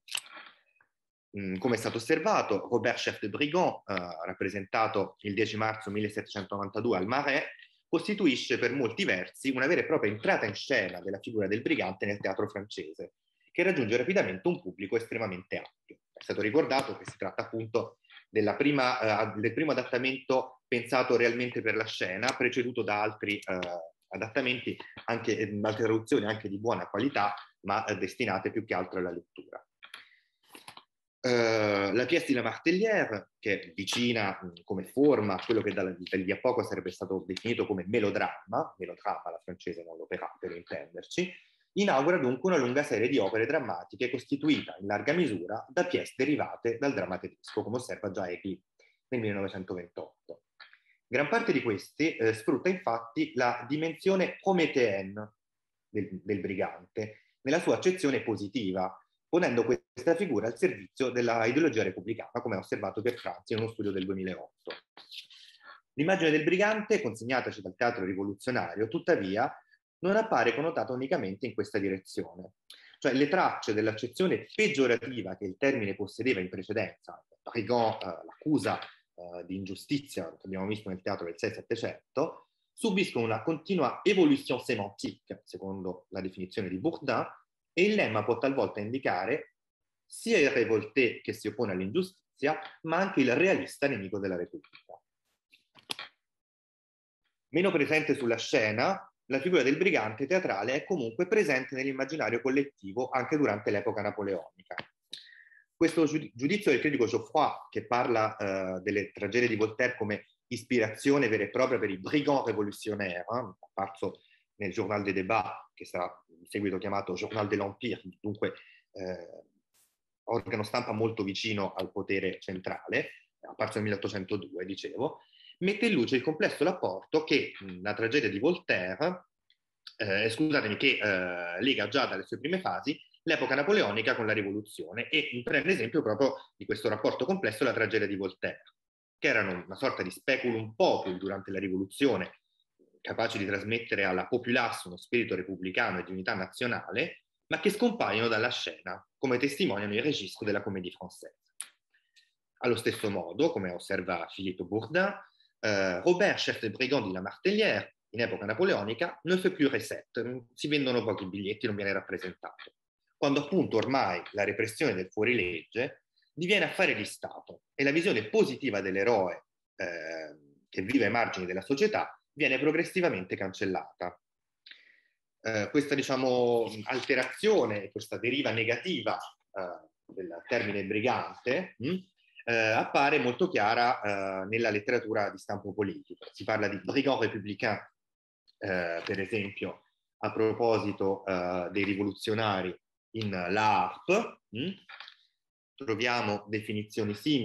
Mm, come è stato osservato, Robert Chef de Brigand, eh, rappresentato il dieci marzo millesettecentonovantadue al Marais, costituisce per molti versi una vera e propria entrata in scena della figura del brigante nel teatro francese, che raggiunge rapidamente un pubblico estremamente ampio. È stato ricordato che si tratta appunto della prima, eh, del primo adattamento pensato realmente per la scena, preceduto da altri eh, adattamenti, anche eh, altre traduzioni anche di buona qualità, ma eh, destinate più che altro alla lettura. Uh, la pièce di La Martellière, che è vicina mh, come forma a quello che da, da lì a poco sarebbe stato definito come melodramma, melodramma alla francese, non l'opera, per intenderci, inaugura dunque una lunga serie di opere drammatiche costituita in larga misura da pièce derivate dal dramma tedesco, come osserva già Egli nel millenovecentoventotto. Gran parte di questi eh, sfrutta infatti la dimensione prométhéenne del, del brigante, nella sua accezione positiva, ponendo questa figura al servizio della ideologia repubblicana, come ha osservato Pierre Franzi in uno studio del duemilaotto. L'immagine del brigante, consegnataci dal teatro rivoluzionario, tuttavia, non appare connotata unicamente in questa direzione. Cioè le tracce dell'accezione peggiorativa che il termine possedeva in precedenza, brigand, eh, l'accusa eh, di ingiustizia che abbiamo visto nel teatro del sei settecento, subiscono una continua évolution sémantique, secondo la definizione di Bourdin, e il lemma può talvolta indicare sia il révolté che si oppone all'ingiustizia, ma anche il realista nemico della Repubblica. Meno presente sulla scena, la figura del brigante teatrale è comunque presente nell'immaginario collettivo anche durante l'epoca napoleonica. Questo giudizio del critico Geoffroy, che parla uh, delle tragedie di Voltaire come ispirazione vera e propria per i brigands révolutionnaires, eh, apparso nel Journal des Débats, che sarà in seguito chiamato Journal de l'Empire, dunque eh, organo stampa molto vicino al potere centrale, apparso nel milleottocentodue, dicevo, mette in luce il complesso rapporto che mh, la tragedia di Voltaire, eh, scusatemi, che eh, lega già dalle sue prime fasi l'epoca napoleonica con la rivoluzione e prende esempio proprio di questo rapporto complesso la tragedia di Voltaire, che erano una sorta di speculum populi durante la rivoluzione, capaci di trasmettere alla populace uno spirito repubblicano e di unità nazionale, ma che scompaiono dalla scena, come testimoniano i registres della Comédie Française. Allo stesso modo, come osserva Philippe Bourdin, eh, Robert, chef de brigand di La Martellière, in epoca napoleonica, ne fait plus recette, si vendono pochi biglietti, non viene rappresentato. Quando appunto ormai la repressione del fuorilegge diviene affare di Stato e la visione positiva dell'eroe eh, che vive ai margini della società viene progressivamente cancellata. Eh, questa, diciamo, alterazione, questa deriva negativa eh, del termine brigante mh, eh, appare molto chiara eh, nella letteratura di stampo politico. Si parla di brigand républicain, eh, per esempio, a proposito eh, dei rivoluzionari in La Harpe. Mh. Troviamo definizioni simili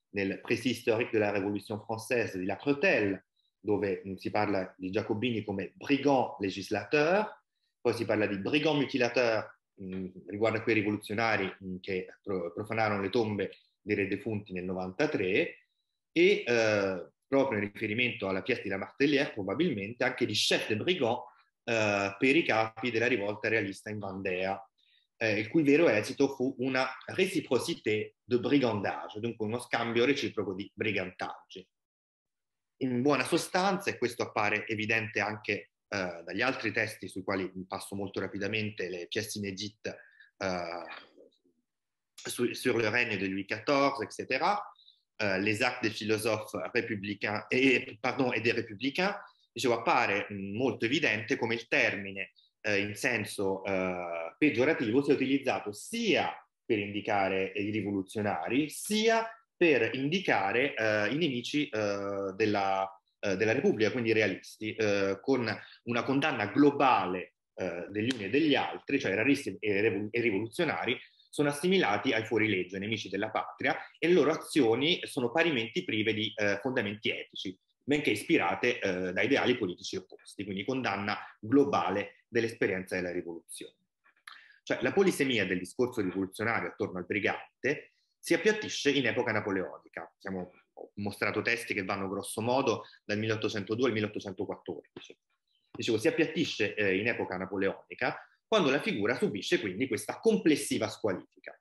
nel Précis historique de la Révolution française di Lacretelle, dove mh, si parla di giacobini come brigand législateur, poi si parla di brigand mutilateur, mh, riguardo a quei rivoluzionari mh, che pro- profanarono le tombe dei re defunti nel novantatré, e eh, proprio in riferimento alla pièce di La Martellière, probabilmente anche di chef de brigand eh, per i capi della rivolta realista in Vendée, eh, il cui vero esito fu una réciprocité de brigandage, dunque uno scambio reciproco di brigantaggi. In buona sostanza, e questo appare evidente anche eh, dagli altri testi sui quali passo molto rapidamente, le pièces inédites eh, sur, sur le règne de Louis quatorze, et cetera, Uh, les actes des philosophes républicains et, pardon, et des républicains, dicevo, appare mh, molto evidente come il termine uh, in senso uh, peggiorativo sia utilizzato sia per indicare i rivoluzionari, sia per indicare uh, i nemici uh, della, uh, della Repubblica, quindi i realisti, uh, con una condanna globale uh, degli uni e degli altri, cioè realisti e, revol- e rivoluzionari, sono assimilati ai fuorilegge, nemici della patria, e le loro azioni sono parimenti prive di eh, fondamenti etici, benché ispirate eh, da ideali politici opposti, quindi condanna globale dell'esperienza della rivoluzione. Cioè la polisemia del discorso rivoluzionario attorno al brigante si appiattisce in epoca napoleonica. Siamo, ho mostrato testi che vanno grosso modo dal milleottocentodue al milleottocentoquattordici. Dicevo, si appiattisce eh, in epoca napoleonica, quando la figura subisce quindi questa complessiva squalifica.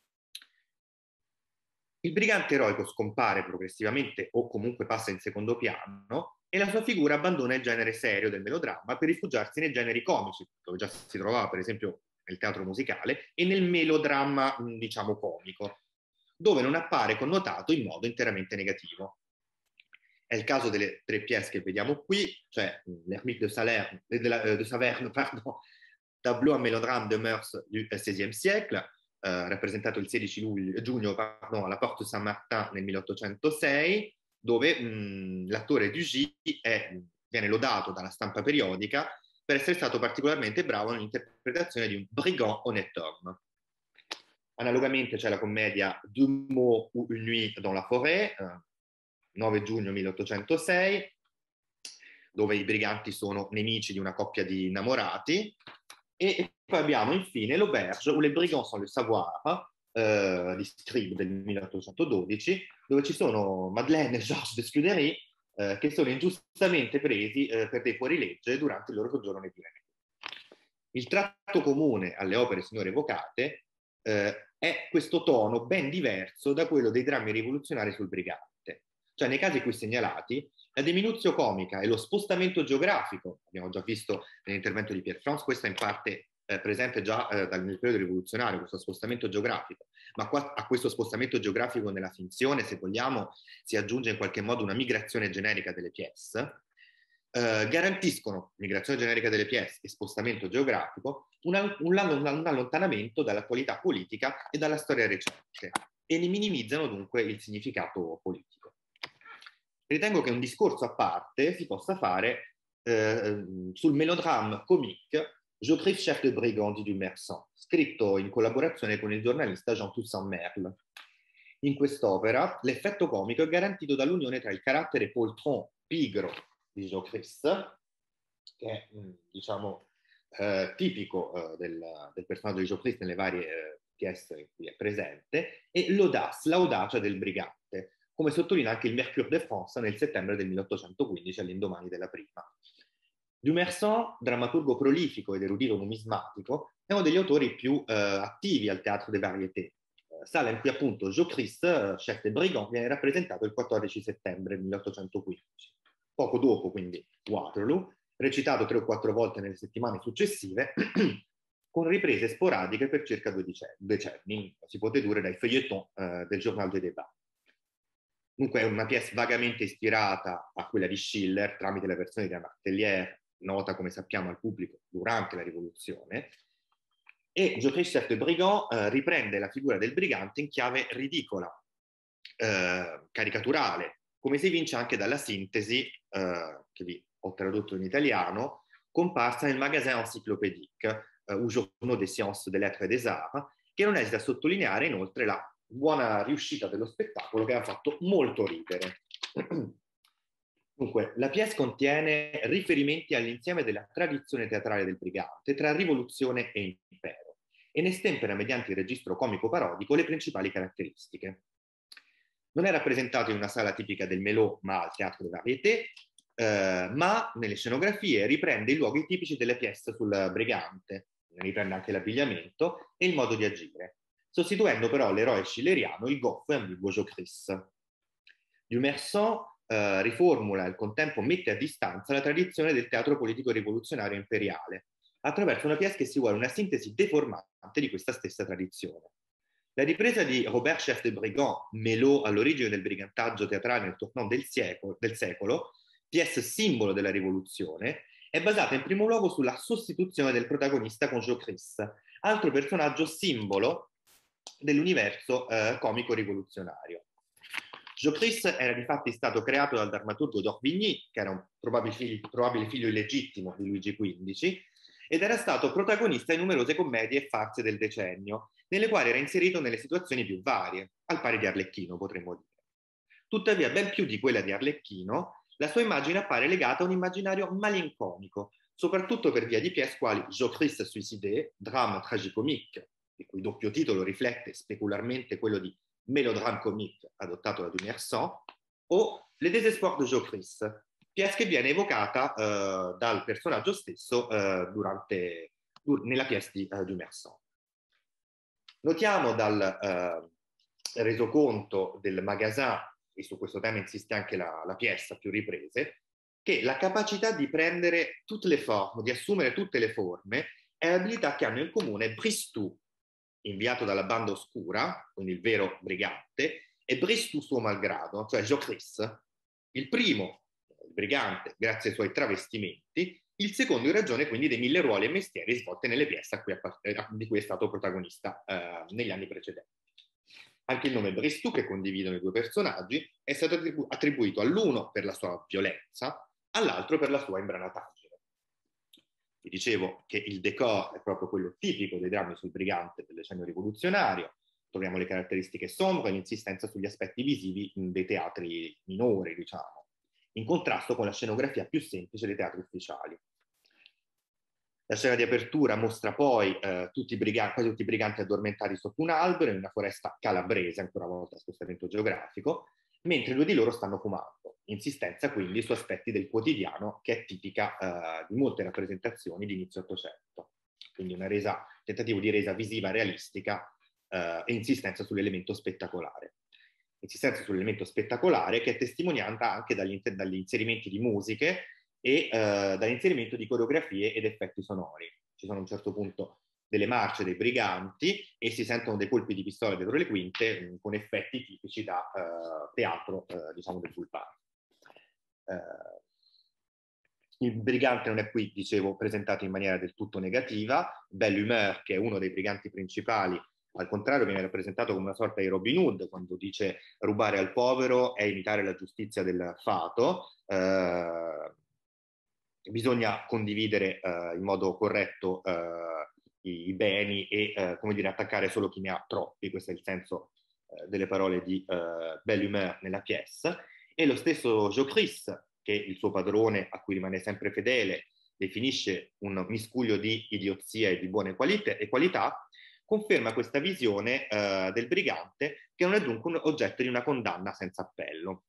Il brigante eroico scompare progressivamente o comunque passa in secondo piano e la sua figura abbandona il genere serio del melodramma per rifugiarsi nei generi comici, dove già si trovava per esempio nel teatro musicale, e nel melodramma, diciamo, comico, dove non appare connotato in modo interamente negativo. È il caso delle tre pièces che vediamo qui, cioè l'Ermite de Salerne, de, de, de Saverne, pardon, Tableau en mélodrame de mœurs du seizième siècle, eh, rappresentato il sedici luglio, giugno pardon, alla Porte Saint-Martin nel milleottocentosei, dove mh, l'attore Dugy è, viene lodato dalla stampa periodica per essere stato particolarmente bravo nell'interpretazione di un brigand honnête homme. Analogamente c'è la commedia Deux mots ou une nuit dans la forêt, eh, nove giugno milleottocentosei, dove i briganti sono nemici di una coppia di innamorati. E poi abbiamo infine l'Auberge, ou les brigands sans le savoir, eh, di Scribe del milleottocentododici, dove ci sono Madeleine e Georges de Scudéry eh, che sono ingiustamente presi eh, per dei fuorilegge durante il loro soggiorno nei Pirenei. Il tratto comune alle opere sinora evocate eh, è questo tono ben diverso da quello dei drammi rivoluzionari sul brigante. Cioè nei casi qui segnalati, la deminuzio comica e lo spostamento geografico, abbiamo già visto nell'intervento di Pierre France, questa in parte eh, presente già eh, dal nel periodo rivoluzionario, questo spostamento geografico, ma qua, a questo spostamento geografico nella finzione, se vogliamo, si aggiunge in qualche modo una migrazione generica delle pièce, eh, garantiscono, migrazione generica delle pièce e spostamento geografico, una, un, un allontanamento dall'attualità politica e dalla storia recente, e ne minimizzano dunque il significato politico. Ritengo che un discorso a parte si possa fare eh, sul mélodrame comique Jocrif, chef de brigand di Dumersan, scritto in collaborazione con il giornalista Jean Toussaint Merle. In quest'opera l'effetto comico è garantito dall'unione tra il carattere poltron, pigro di Jocrif, che è diciamo eh, tipico eh, del, del personaggio di Jocrif nelle varie eh, pièce in cui è presente, e l'audace, l'audacia del brigante, come sottolinea anche il Mercure de France nel settembre del milleottocentoquindici, all'indomani della prima. Dumersan, drammaturgo prolifico ed erudito numismatico, è uno degli autori più eh, attivi al Théâtre des Variétés, eh, sala in cui appunto Jocrif, chef de brigand, viene rappresentato il quattordici settembre milleottocentoquindici. Poco dopo, quindi, Waterloo, recitato tre o quattro volte nelle settimane successive, con riprese sporadiche per circa due decenni, si può dedurre dai feuilletons eh, del Journal des Débats. Dunque è una pièce vagamente ispirata a quella di Schiller tramite la versione di La Martellière, nota come sappiamo al pubblico durante la rivoluzione, e Jocrif, chef de brigand eh, riprende la figura del brigante in chiave ridicola, eh, caricaturale, come si evince anche dalla sintesi, eh, che vi ho tradotto in italiano, comparsa nel Magasin Encyclopédique, eh, ou Journaux des Sciences, des Lettres et des Arts, che non esita a sottolineare inoltre la buona riuscita dello spettacolo che ha fatto molto ridere. Dunque, la pièce contiene riferimenti all'insieme della tradizione teatrale del Brigante tra rivoluzione e impero e ne stempera mediante il registro comico-parodico le principali caratteristiche. Non è rappresentato in una sala tipica del Melot, ma al Théâtre de Variété, eh, ma nelle scenografie riprende i luoghi tipici delle pièce sul Brigante, riprende anche l'abbigliamento e il modo di agire, sostituendo però l'eroe schilleriano, il goffo e ambiguo Jocrisse. Dumerson eh, riformula e al contempo mette a distanza la tradizione del teatro politico rivoluzionario imperiale, attraverso una pièce che si vuole una sintesi deformante di questa stessa tradizione. La ripresa di Robert Chef de Brigand, Melot all'origine del brigantaggio teatrale nel tournant del secolo, del secolo, pièce simbolo della rivoluzione, è basata in primo luogo sulla sostituzione del protagonista con Jocrisse, altro personaggio simbolo dell'universo eh, comico rivoluzionario. Jocrisse era difatti stato creato dal drammaturgo d'Orbigny, che era un probabile figlio, probabile figlio illegittimo di Luigi quindici, ed era stato protagonista in numerose commedie e farse del decennio, nelle quali era inserito nelle situazioni più varie, al pari di Arlecchino, potremmo dire. Tuttavia, ben più di quella di Arlecchino, la sua immagine appare legata a un immaginario malinconico, soprattutto per via di pièce quali Jocrisse suicidé, drame tragicomique, il cui doppio titolo riflette specularmente quello di mélodrame comique adottato da Dumerson, o Le désespoirs de Jocrisse, pièce che viene evocata uh, dal personaggio stesso uh, durante, dur- nella pièce di uh, Dumerson. Notiamo dal uh, resoconto del Magasin, e su questo tema insiste anche la, la pièce a più riprese, che la capacità di prendere tutte le forme, di assumere tutte le forme, è l'abilità che hanno in comune Bristou, inviato dalla banda oscura, quindi il vero brigante, e Bristou suo malgrado, cioè Jocrisse, il primo, il brigante, grazie ai suoi travestimenti, il secondo in ragione quindi dei mille ruoli e mestieri svolte nelle pièce a cui è, di cui è stato protagonista eh, negli anni precedenti. Anche il nome Bristou, che condividono i due personaggi, è stato attribu- attribuito all'uno per la sua violenza, all'altro per la sua imbranataggine. Vi dicevo che il decor è proprio quello tipico dei drammi sul brigante del decennio rivoluzionario. Troviamo le caratteristiche sombre e l'insistenza sugli aspetti visivi dei teatri minori, diciamo, in contrasto con la scenografia più semplice dei teatri ufficiali. La scena di apertura mostra poi eh, tutti i briganti, quasi tutti i briganti addormentati sotto un albero in una foresta calabrese, ancora una volta spostamento geografico, mentre due di loro stanno fumando. Insistenza quindi su aspetti del quotidiano che è tipica eh, di molte rappresentazioni di inizio Ottocento. Quindi una resa, tentativo di resa visiva realistica eh, e insistenza sull'elemento spettacolare. Insistenza sull'elemento spettacolare che è testimoniata anche dagli, dagli inserimenti di musiche e eh, dall'inserimento di coreografie ed effetti sonori. Ci sono a un certo punto delle marce dei briganti e si sentono dei colpi di pistola dietro le quinte mh, con effetti tipici da uh, teatro, uh, diciamo, del Vulpano. Uh, il brigante non è qui, dicevo, presentato in maniera del tutto negativa. Belle Humeur, che è uno dei briganti principali, al contrario viene rappresentato come una sorta di Robin Hood, quando dice rubare al povero è imitare la giustizia del fato. Uh, bisogna condividere uh, in modo corretto uh, i, i beni e uh, come dire, attaccare solo chi ne ha troppi. Questo è il senso uh, delle parole di uh, Belle Humeur nella pièce. E lo stesso Jocrisse, che il suo padrone, a cui rimane sempre fedele, definisce un miscuglio di idiozia e di buone qualità, e qualità conferma questa visione uh, del brigante, che non è dunque un oggetto di una condanna senza appello.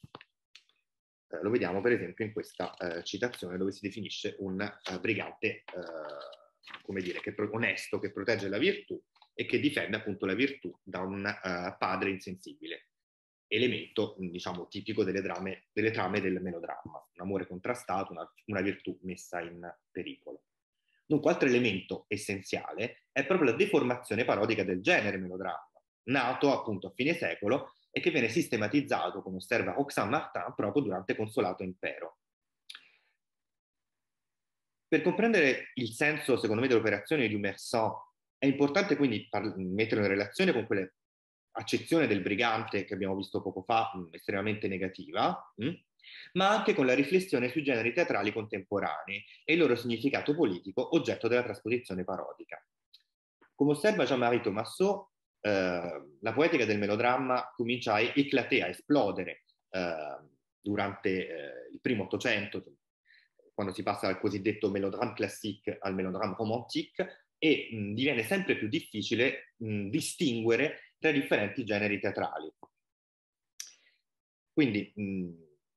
Lo vediamo per esempio in questa uh, citazione dove si definisce un uh, brigante uh, come dire, che pro- onesto, che protegge la virtù e che difende appunto la virtù da un uh, padre insensibile, elemento diciamo tipico delle, drame, delle trame del melodramma, un amore contrastato, una, una virtù messa in pericolo. Dunque, altro elemento essenziale è proprio la deformazione parodica del genere melodramma, nato appunto a fine secolo e che viene sistematizzato, come osserva Roxane Martin, proprio durante Consolato Impero. Per comprendere il senso, secondo me, dell'operazione di Dumerson, è importante quindi par- metterlo in relazione con quelle accezione del brigante che abbiamo visto poco fa, mh, estremamente negativa, mh, ma anche con la riflessione sui generi teatrali contemporanei e il loro significato politico, oggetto della trasposizione parodica. Come osserva Jean-Marie Thomassot, eh, la poetica del melodramma comincia a eclater, a esplodere eh, durante eh, il primo Ottocento, quando si passa dal cosiddetto melodramma classique al melodramma romantique, e mh, diviene sempre più difficile mh, distinguere tra i differenti generi teatrali. Quindi mh,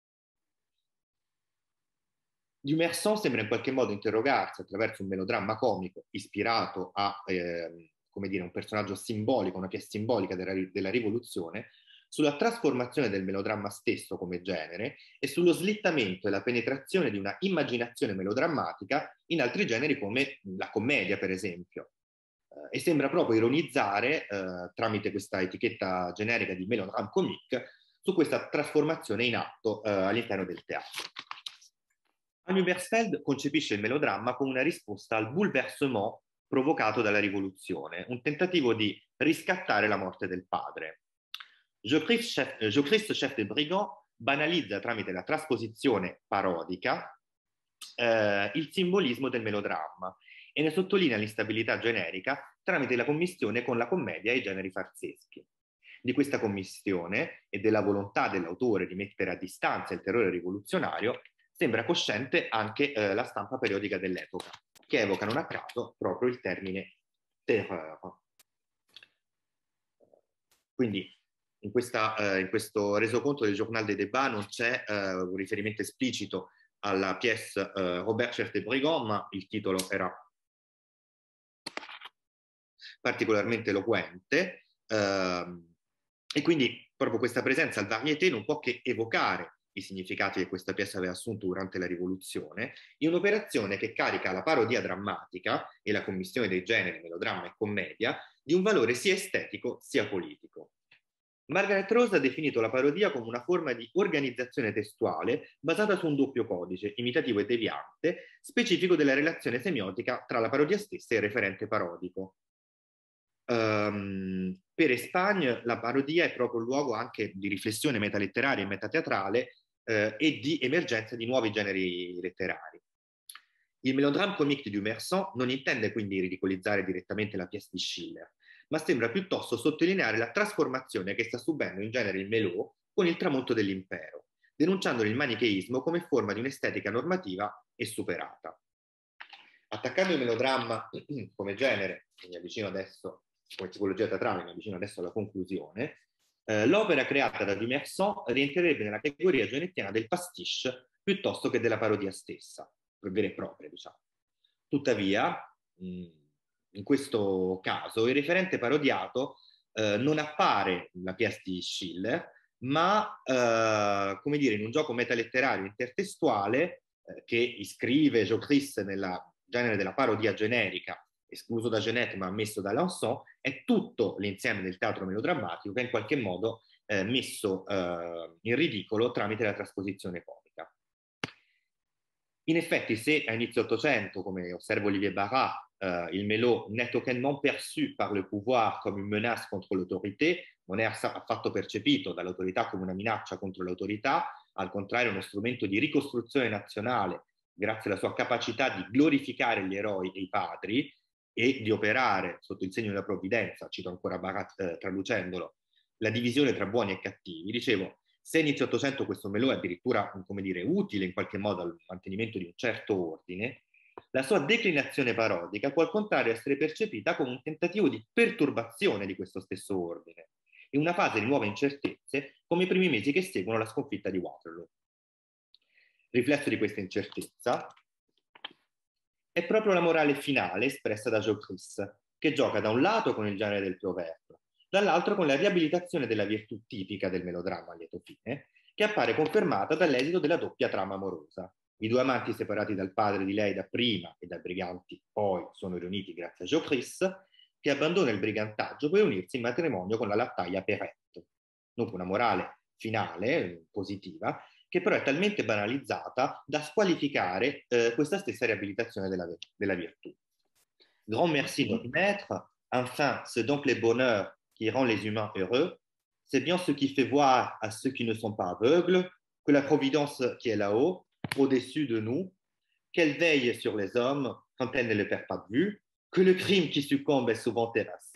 Dumerson sembra in qualche modo interrogarsi attraverso un melodramma comico ispirato a eh, come dire, un personaggio simbolico, una pièce simbolica della, della rivoluzione, sulla trasformazione del melodramma stesso come genere e sullo slittamento e la penetrazione di una immaginazione melodrammatica in altri generi come la commedia, per esempio. Eh, e sembra proprio ironizzare, eh, tramite questa etichetta generica di melodrama comique, su questa trasformazione in atto eh, all'interno del teatro. Anu Bersfeld concepisce il melodramma come una risposta al bouleversement provocato dalla rivoluzione, un tentativo di riscattare la morte del padre. Jocrisse, chef, chef de brigand, banalizza tramite la trasposizione parodica eh, il simbolismo del melodramma e ne sottolinea l'instabilità generica tramite la commistione con la commedia e i generi farseschi. Di questa commistione e della volontà dell'autore di mettere a distanza il terrore rivoluzionario sembra cosciente anche eh, la stampa periodica dell'epoca, che evoca non a caso proprio il termine terreur. Quindi in, questa, eh, in questo resoconto del Journal des Débats non c'è eh, un riferimento esplicito alla pièce eh, Robert Chef de Brigand, ma il titolo era particolarmente eloquente, eh, e quindi proprio questa presenza al variété non può che evocare i significati che questa pièce aveva assunto durante la rivoluzione, in un'operazione che carica la parodia drammatica e la commistione dei generi melodramma e commedia di un valore sia estetico sia politico. Margaret Rose ha definito la parodia come una forma di organizzazione testuale basata su un doppio codice, imitativo e deviante, specifico della relazione semiotica tra la parodia stessa e il referente parodico. Um, per Espagne la parodia è proprio il luogo anche di riflessione metaletteraria e metateatrale eh, e di emergenza di nuovi generi letterari. Il melodrama comique di Dumerson non intende quindi ridicolizzare direttamente la pièce di Schiller, ma sembra piuttosto sottolineare la trasformazione che sta subendo in genere il melò con il tramonto dell'impero, denunciandone il manicheismo come forma di un'estetica normativa e superata. Attaccando il melodramma come genere, mi avvicino adesso, come tipologia teatrale, mi avvicino adesso alla conclusione, eh, l'opera creata da Dumerson rientrerebbe nella categoria genettiana del pastiche piuttosto che della parodia stessa, vera e propria, diciamo. Tuttavia, mh, in questo caso, il referente parodiato eh, non appare la pièce di Schiller, ma, eh, come dire, in un gioco metaletterario intertestuale eh, che iscrive Jocrisse nel genere della parodia generica, escluso da Genet ma ammesso da Lançon, è tutto l'insieme del teatro melodrammatico che è in qualche modo eh, messo eh, in ridicolo tramite la trasposizione comica. In effetti, se a inizio Ottocento, come osserva Olivier Barra, euh, il melò n'est aucunement perçu par le pouvoir comme une menace contre l'autorité, non è affatto percepito dall'autorità come una minaccia contro l'autorità, al contrario è uno strumento di ricostruzione nazionale grazie alla sua capacità di glorificare gli eroi e i padri e di operare sotto il segno della provvidenza, cito ancora Barra eh, traducendolo, la divisione tra buoni e cattivi. Dicevo, se inizio Ottocento questo melò è addirittura, come dire, utile in qualche modo al mantenimento di un certo ordine, la sua declinazione parodica può al contrario essere percepita come un tentativo di perturbazione di questo stesso ordine, in una fase di nuove incertezze come i primi mesi che seguono la sconfitta di Waterloo. Riflesso di questa incertezza è proprio la morale finale espressa da Jocrisse, che gioca da un lato con il genere del proverbio, dall'altro con la riabilitazione della virtù tipica del melodramma a lieto fine, che appare confermata dall'esito della doppia trama amorosa. I due amanti separati dal padre di lei dapprima e dai briganti poi sono riuniti grazie a Jocrisse, che abbandona il brigantaggio per unirsi in matrimonio con la lattaia Perrette. Dunque una morale finale, positiva, che però è talmente banalizzata da squalificare eh, questa stessa riabilitazione della, della virtù. Grand merci notre maître, enfin c'est donc le bonheur qui rend les humains heureux, c'est bien ce qui fait voir à ceux qui ne sont pas aveugles que la providence qui est là-haut, au-dessus de nous, qu'elle veille sur les hommes quand elle ne les perd pas de vue, que le crime qui succombe est souvent terrassé,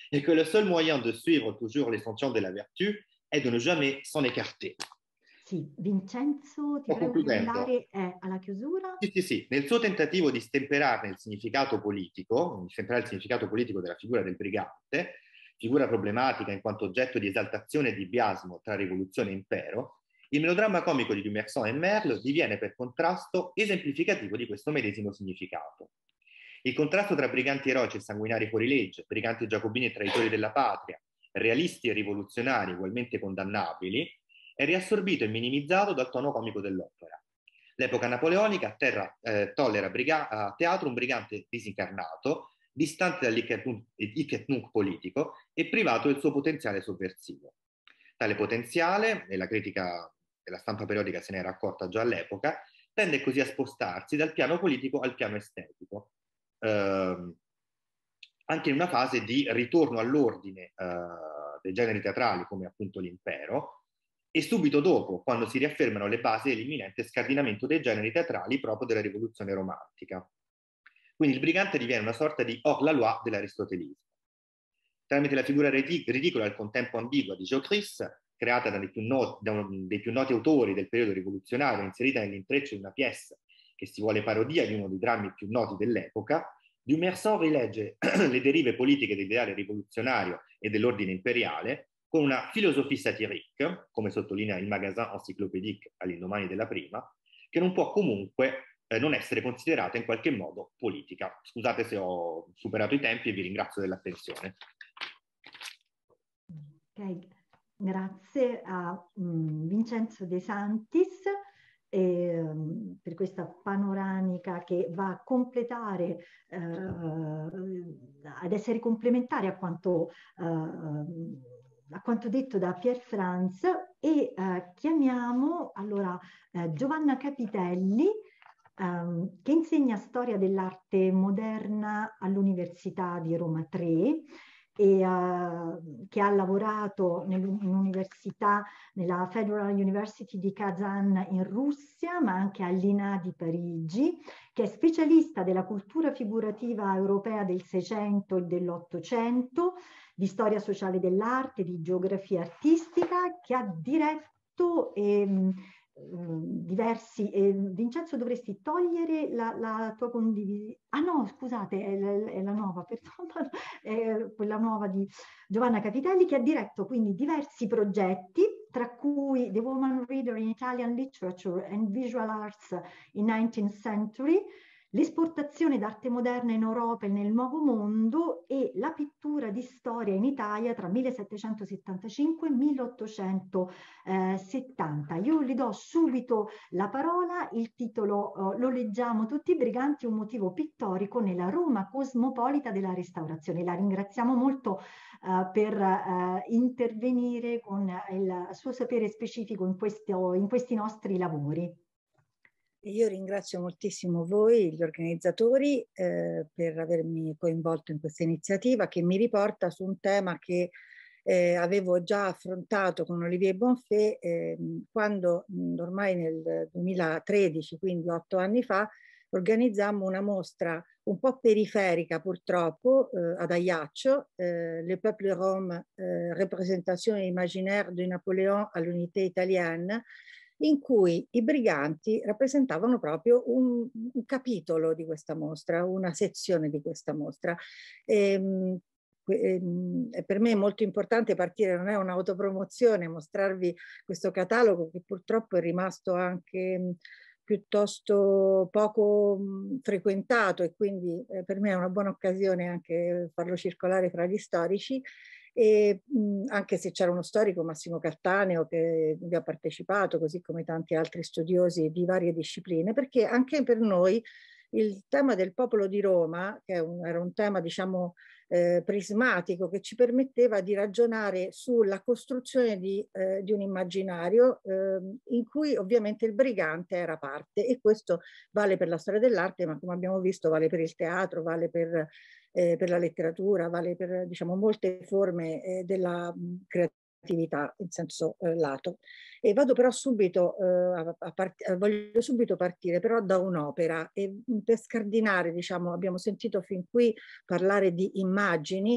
et que le seul moyen de suivre toujours les sentiers de la vertu è de ne jamais s'en écarter. Sì, Vincenzo, ti Sto prego di concludendo. andare eh, alla chiusura. Sì, sì, sì. Nel suo tentativo di stemperare il significato politico, di stemperare il significato politico della figura del brigante, figura problematica in quanto oggetto di esaltazione e di biasmo tra rivoluzione e impero, il melodramma comico di Dumerson e Merle diviene per contrasto esemplificativo di questo medesimo significato. Il contrasto tra briganti eroici e sanguinari fuorilegge, briganti giacobini e traditori della patria, realisti e rivoluzionari ugualmente condannabili, è riassorbito e minimizzato dal tono comico dell'opera. L'epoca napoleonica terra, eh, tollera briga- a teatro un brigante disincarnato, distante dall'Hic nunc politico e privato del suo potenziale sovversivo. Tale potenziale, e la critica della stampa periodica se ne era accorta già all'epoca, tende così a spostarsi dal piano politico al piano estetico, eh, anche in una fase di ritorno all'ordine eh, dei generi teatrali come appunto l'impero, e subito dopo, quando si riaffermano le basi dell'imminente scardinamento dei generi teatrali proprio della rivoluzione romantica. Quindi il brigante diviene una sorta di hors-la-loi dell'aristotelismo. Tramite la figura ridicola e al contempo ambigua di Geoffris, creata da dei, più noti, da un, dei più noti autori del periodo rivoluzionario, inserita nell'intreccio di una pièce che si vuole parodia di uno dei drammi più noti dell'epoca, Dumerson rilegge le derive politiche dell'ideale rivoluzionario e dell'ordine imperiale con una philosophie satirique, come sottolinea il Magasin Encyclopédique all'indomani della prima, che non può comunque eh, non essere considerata in qualche modo politica. Scusate se ho superato i tempi e vi ringrazio dell'attenzione. Ok, grazie a um, Vincenzo De Santis e, um, per questa panoramica che va a completare, uh, ad essere complementare a quanto, uh, a quanto detto da Pier Franz, e uh, chiamiamo allora uh, Giovanna Capitelli, um, che insegna storia dell'arte moderna all'Università di Roma tre, e uh, che ha lavorato nell'università, nella Federal University di Kazan in Russia, ma anche all'I N A di Parigi, che è specialista della cultura figurativa europea del Seicento e dell'Ottocento, di storia sociale dell'arte, di geografia artistica, che ha diretto e diversi. Eh, Vincenzo, dovresti togliere la, la tua condivisione. Ah no, scusate, è la, è la nuova, perdono, è quella nuova di Giovanna Capitelli, che ha diretto quindi diversi progetti, tra cui The Woman Reader in Italian Literature and Visual Arts in nineteenth century, l'esportazione d'arte moderna in Europa e nel Nuovo Mondo e la pittura di storia in Italia tra millesettecentosettantacinque e milleottocentosettanta. Io gli do subito la parola, il titolo uh, lo leggiamo tutti: Briganti, un motivo pittorico nella Roma cosmopolita della Restaurazione. La ringraziamo molto uh, per uh, intervenire con il suo sapere specifico in, questo, in questi nostri lavori. Io ringrazio moltissimo voi, gli organizzatori, eh, per avermi coinvolto in questa iniziativa che mi riporta su un tema che eh, avevo già affrontato con Olivier Bonfè eh, quando mh, ormai nel duemilatredici, quindi otto anni fa, organizzammo una mostra un po' periferica purtroppo eh, ad Ajaccio, eh, Le Peuple Rome, eh, Représentation imaginaire de Napoléon à l'unité italienne, in cui i briganti rappresentavano proprio un, un capitolo di questa mostra, una sezione di questa mostra. E, e, per me è molto importante partire, non è un'autopromozione, mostrarvi questo catalogo che purtroppo è rimasto anche piuttosto poco mh, frequentato, e quindi eh, per me è una buona occasione anche farlo circolare fra gli storici. E mh, anche se c'era uno storico, Massimo Cattaneo, che vi ha partecipato, così come tanti altri studiosi di varie discipline, perché anche per noi il tema del popolo di Roma, che un, era un tema diciamo eh, prismatico, che ci permetteva di ragionare sulla costruzione di, eh, di un immaginario eh, in cui ovviamente il brigante era parte, e questo vale per la storia dell'arte, ma come abbiamo visto vale per il teatro, vale per Eh, per la letteratura, vale per diciamo molte forme eh, della mh, creatività in senso eh, lato. E vado però subito eh, a, a part- voglio subito partire però da un'opera, e per scardinare, diciamo, abbiamo sentito fin qui parlare di immagini,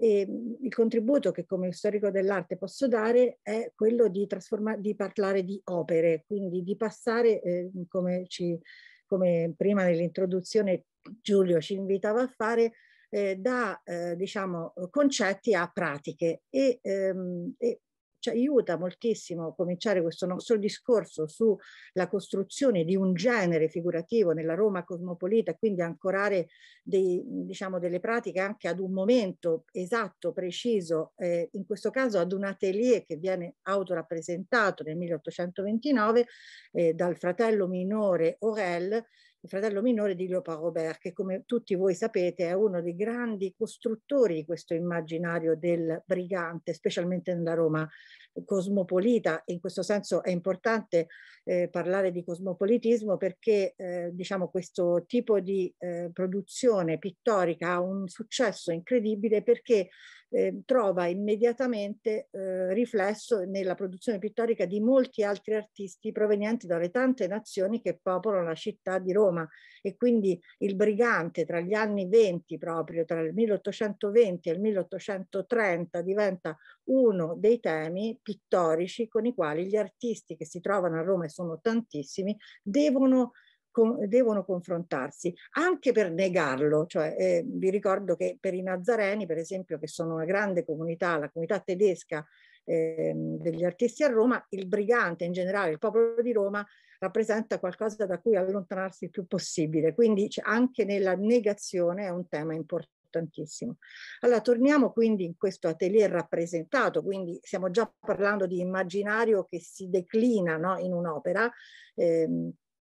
E il contributo che come storico dell'arte posso dare è quello di, di parlare di opere, quindi di passare, eh, come, ci, come prima nell'introduzione Giulio ci invitava a fare, eh, da eh, diciamo, concetti a pratiche e, ehm, e ci aiuta moltissimo cominciare questo nostro discorso sulla costruzione di un genere figurativo nella Roma cosmopolita, quindi ancorare dei, diciamo, delle pratiche anche ad un momento esatto, preciso, eh, in questo caso ad un atelier che viene autorappresentato nel milleottocentoventinove eh, dal fratello minore Aurel, il fratello minore di Léopard Robert, che come tutti voi sapete è uno dei grandi costruttori di questo immaginario del brigante, specialmente nella Roma cosmopolita. In questo senso è importante eh, parlare di cosmopolitismo perché eh, diciamo questo tipo di eh, produzione pittorica ha un successo incredibile perché eh, trova immediatamente eh, riflesso nella produzione pittorica di molti altri artisti provenienti dalle tante nazioni che popolano la città di Roma, e quindi il brigante tra gli anni venti, proprio tra il milleottocentoventi e il milleottocentotrenta, diventa uno dei temi pittorici con i quali gli artisti che si trovano a Roma, e sono tantissimi, devono Con, devono confrontarsi, anche per negarlo. Cioè, eh, vi ricordo che per i Nazareni, per esempio, che sono una grande comunità, la comunità tedesca eh, degli artisti a Roma, il brigante, in generale il popolo di Roma, rappresenta qualcosa da cui allontanarsi il più possibile. Quindi anche nella negazione è un tema importantissimo. Allora, torniamo quindi in questo atelier rappresentato, quindi stiamo già parlando di immaginario che si declina, no, in un'opera, ehm,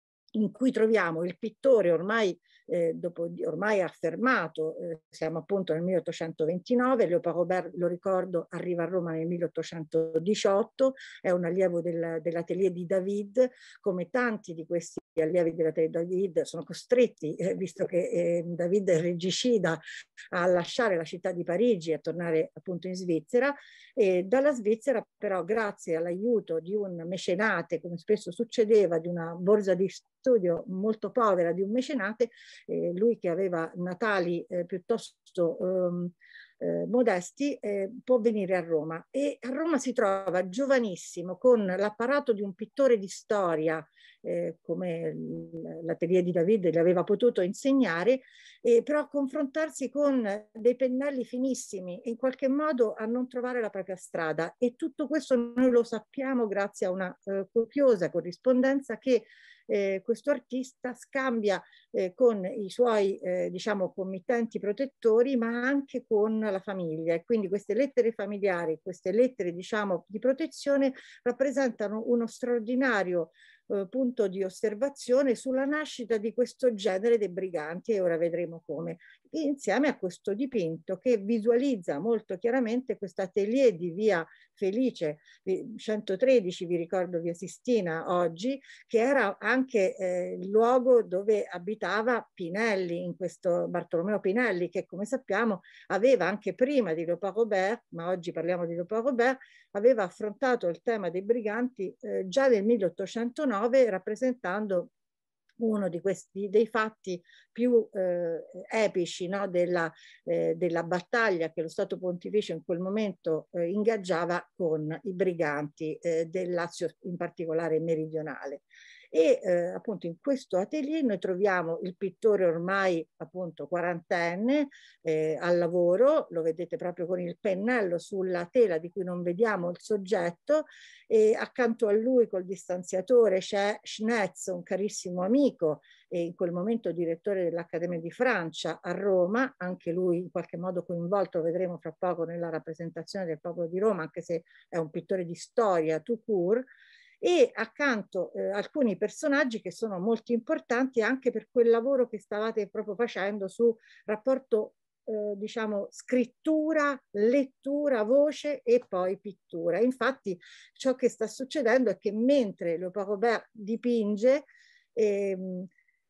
in cui troviamo il pittore ormai, eh, dopo, ormai affermato, eh, siamo appunto nel milleottocentoventinove, Léopard Robert, lo ricordo, arriva a Roma nel milleottocentodiciotto, è un allievo del, dell'atelier di David, come tanti di questi allievi dell'atelier di David sono costretti, eh, visto che eh, David è regicida, a lasciare la città di Parigi e a tornare appunto in Svizzera, e dalla Svizzera però grazie all'aiuto di un mecenate, come spesso succedeva, di una borsa di studio molto povera di un mecenate, eh, lui che aveva natali eh, piuttosto ehm, eh, modesti, eh, può venire a Roma, e a Roma si trova giovanissimo con l'apparato di un pittore di storia, eh, come l'atelier di David gli aveva potuto insegnare, eh, però a confrontarsi con dei pennelli finissimi e in qualche modo a non trovare la propria strada, e tutto questo noi lo sappiamo grazie a una eh, copiosa corrispondenza che Eh, questo artista scambia eh, con i suoi eh, diciamo committenti protettori, ma anche con la famiglia, e quindi queste lettere familiari, queste lettere diciamo di protezione rappresentano uno straordinario eh, punto di osservazione sulla nascita di questo genere dei briganti, e ora vedremo come, insieme a questo dipinto che visualizza molto chiaramente questo atelier di via Felice centotredici, vi ricordo via Sistina oggi, che era anche eh, il luogo dove abitava Pinelli, in questo Bartolomeo Pinelli, che come sappiamo aveva anche prima di Léopard Robert, ma oggi parliamo di Léopard Robert, aveva affrontato il tema dei briganti eh, già nel milleottocentonove, rappresentando uno di questi dei fatti più eh, epici, no, della, eh, della battaglia che lo Stato Pontificio in quel momento eh, ingaggiava con i briganti eh, del Lazio, in particolare meridionale. E eh, appunto in questo atelier noi troviamo il pittore ormai appunto quarantenne eh, al lavoro, lo vedete proprio con il pennello sulla tela di cui non vediamo il soggetto, e accanto a lui col distanziatore c'è Schnetz, un carissimo amico e in quel momento direttore dell'Accademia di Francia a Roma, anche lui in qualche modo coinvolto, vedremo fra poco, nella rappresentazione del popolo di Roma, anche se è un pittore di storia tout court. E accanto eh, alcuni personaggi che sono molto importanti anche per quel lavoro che stavate proprio facendo su rapporto eh, diciamo scrittura, lettura, voce e poi pittura. Infatti ciò che sta succedendo è che mentre Léopard Robert dipinge, ehm,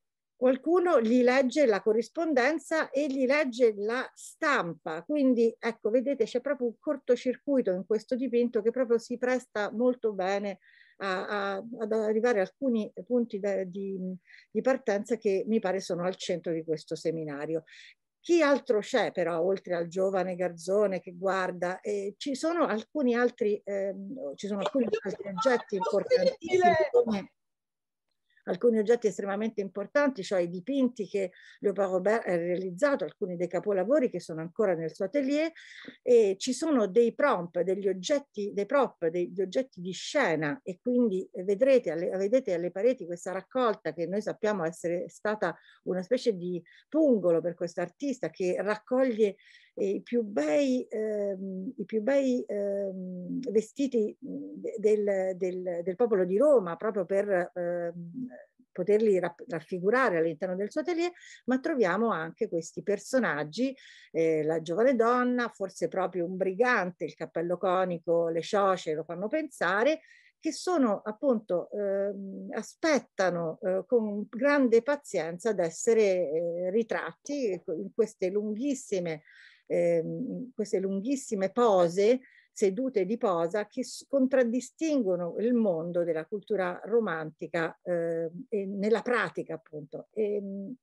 qualcuno gli legge la corrispondenza e gli legge la stampa, quindi ecco, vedete, c'è proprio un cortocircuito in questo dipinto che proprio si presta molto bene a, a, ad arrivare a alcuni punti de, di, di partenza che mi pare sono al centro di questo seminario. Chi altro c'è però, oltre al giovane garzone che guarda? Eh, ci sono alcuni altri, ehm, ci sono alcuni altri oggetti importantissimi, come alcuni oggetti estremamente importanti, cioè i dipinti che Léopard Robert ha realizzato, alcuni dei capolavori che sono ancora nel suo atelier, e ci sono dei prompt, degli oggetti, dei prop, degli oggetti di scena, e quindi vedrete alle, vedete alle pareti questa raccolta che noi sappiamo essere stata una specie di pungolo per questo artista, che raccoglie i più bei, ehm, i più bei ehm, vestiti del, del, del popolo di Roma, proprio per ehm, poterli raffigurare all'interno del suo atelier, ma troviamo anche questi personaggi, eh, la giovane donna, forse proprio un brigante, il cappello conico, le ciocce lo fanno pensare, che sono appunto, eh, aspettano eh, con grande pazienza ad essere eh, ritratti in queste lunghissime Eh, queste lunghissime pose, sedute di posa, che contraddistinguono il mondo della cultura romantica eh, e nella pratica, appunto. E,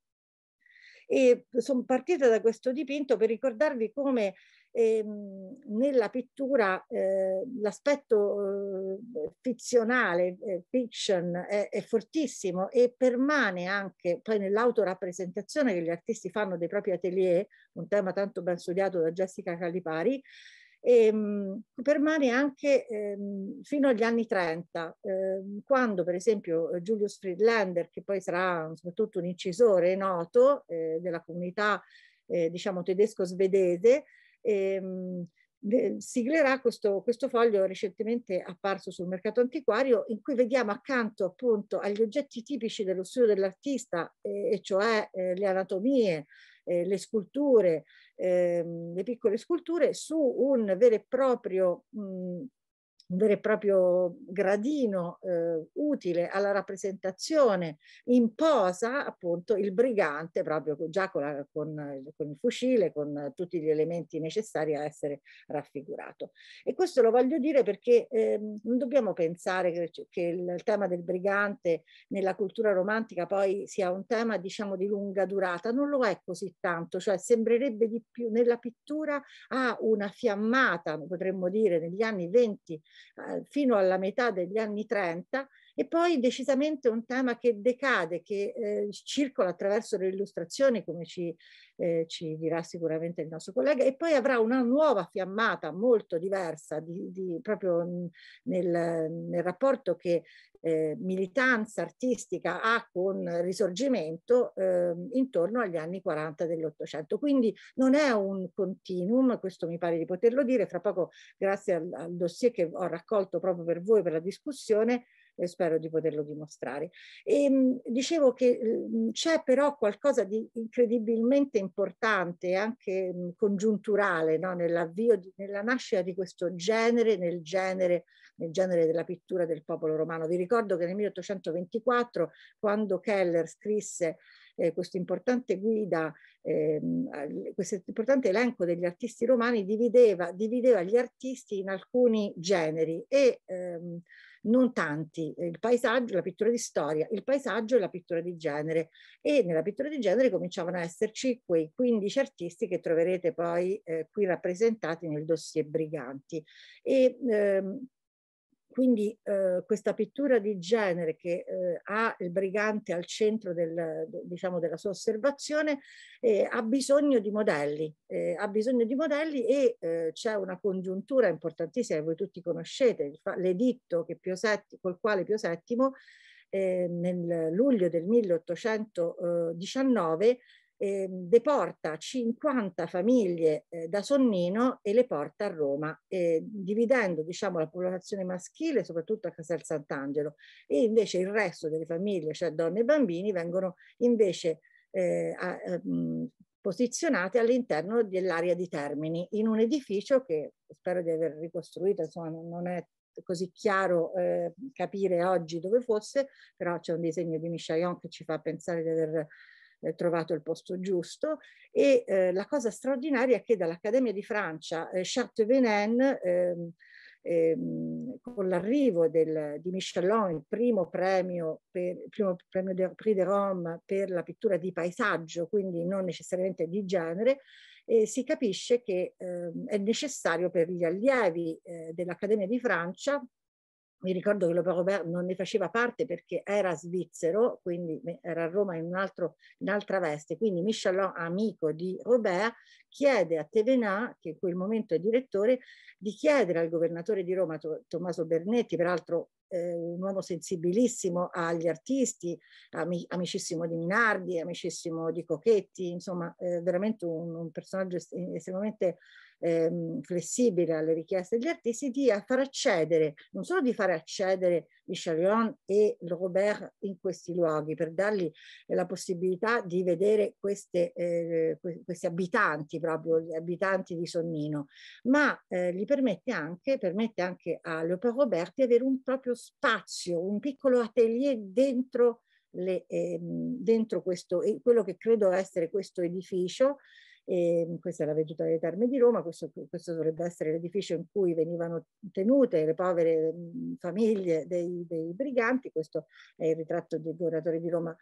e sono partita da questo dipinto per ricordarvi come ehm, nella pittura eh, l'aspetto eh, fizionale, eh, fiction, è, è fortissimo, e permane anche poi nell'autorappresentazione che gli artisti fanno dei propri atelier, un tema tanto ben studiato da Jessica Calipari, e, mh, permane anche ehm, fino agli anni trenta, ehm, quando per esempio Julius Friedlander, che poi sarà soprattutto un incisore noto eh, della comunità eh, diciamo tedesco-svedese, ehm, siglerà questo, questo foglio recentemente apparso sul mercato antiquario, in cui vediamo accanto appunto agli oggetti tipici dello studio dell'artista, eh, e cioè eh, le anatomie, Eh, le sculture, ehm, le piccole sculture, su un vero e proprio mh, un vero e proprio gradino eh, utile alla rappresentazione in posa, appunto il brigante proprio già con, la, con, con il fucile, con tutti gli elementi necessari a essere raffigurato. E questo lo voglio dire perché eh, non dobbiamo pensare che, che il, il tema del brigante nella cultura romantica poi sia un tema diciamo di lunga durata, non lo è così tanto, cioè sembrerebbe di più, nella pittura ha una fiammata, potremmo dire negli anni venti fino alla metà degli anni trenta, e poi decisamente un tema che decade, che eh, circola attraverso le illustrazioni, come ci, eh, ci dirà sicuramente il nostro collega, e poi avrà una nuova fiammata molto diversa di, di, proprio nel, nel rapporto che eh, militanza artistica ha con il Risorgimento eh, intorno agli anni quaranta dell'Ottocento. Quindi non è un continuum, questo mi pare di poterlo dire. Fra poco, grazie al, al dossier che ho raccolto proprio per voi per la discussione, e spero di poterlo dimostrare. E, mh, dicevo che c'è però qualcosa di incredibilmente importante e anche mh, congiunturale, no? Nell'avvio, nella nascita di questo genere, nel genere, nel genere della pittura del popolo romano. Vi ricordo che nel milleottocentoventiquattro, quando Keller scrisse eh, questa importante guida, eh, questo importante elenco degli artisti romani, divideva, divideva gli artisti in alcuni generi e ehm, non tanti, il paesaggio, la pittura di storia, il paesaggio e la pittura di genere. E nella pittura di genere cominciavano a esserci quei quindici artisti che troverete poi eh, qui rappresentati nel dossier Briganti. E ehm, quindi eh, questa pittura di genere che eh, ha il brigante al centro del, diciamo, della sua osservazione eh, ha bisogno di modelli, eh, ha bisogno di modelli e eh, c'è una congiuntura importantissima che voi tutti conoscete, l'editto che Pio settimo, col quale Pio settimo eh, nel luglio del milleottocentodiciannove Eh, deporta cinquanta famiglie eh, da Sonnino e le porta a Roma, eh, dividendo diciamo la popolazione maschile soprattutto a Castel Sant'Angelo, e invece il resto delle famiglie, cioè donne e bambini, vengono invece eh, a, a, mh, posizionate all'interno dell'area di Termini, in un edificio che spero di aver ricostruito, insomma non è così chiaro eh, capire oggi dove fosse, però c'è un disegno di Michaillon che ci fa pensare di aver trovato il posto giusto. E eh, la cosa straordinaria è che dall'Accademia di Francia eh, Chateaubriand eh, ehm, con l'arrivo di Michelon, il primo premio, per, il primo premio del Prix de Rome per la pittura di paesaggio, quindi non necessariamente di genere, eh, si capisce che eh, è necessario per gli allievi eh, dell'Accademia di Francia. Mi ricordo che Laurent Robert non ne faceva parte perché era svizzero, quindi era a Roma in, un altro, in un'altra veste. Quindi Michelon, amico di Robert, chiede a Thévenin, che in quel momento è direttore, di chiedere al governatore di Roma, Tommaso Bernetti, peraltro eh, un uomo sensibilissimo agli artisti, ami, amicissimo di Minardi, amicissimo di Cochetti, insomma eh, veramente un, un personaggio estremamente Ehm, flessibile alle richieste degli artisti, di far accedere, non solo di fare accedere Michelon e Robert in questi luoghi, per dargli eh, la possibilità di vedere queste, eh, questi abitanti, proprio gli abitanti di Sonnino, ma eh, gli permette anche, permette anche a Leopold Robert di avere un proprio spazio, un piccolo atelier dentro, le, eh, dentro questo, quello che credo essere questo edificio. E questa è la Veduta delle Terme di Roma, questo, questo dovrebbe essere l'edificio in cui venivano tenute le povere mh, famiglie dei, dei briganti. Questo è il ritratto del governatore di Roma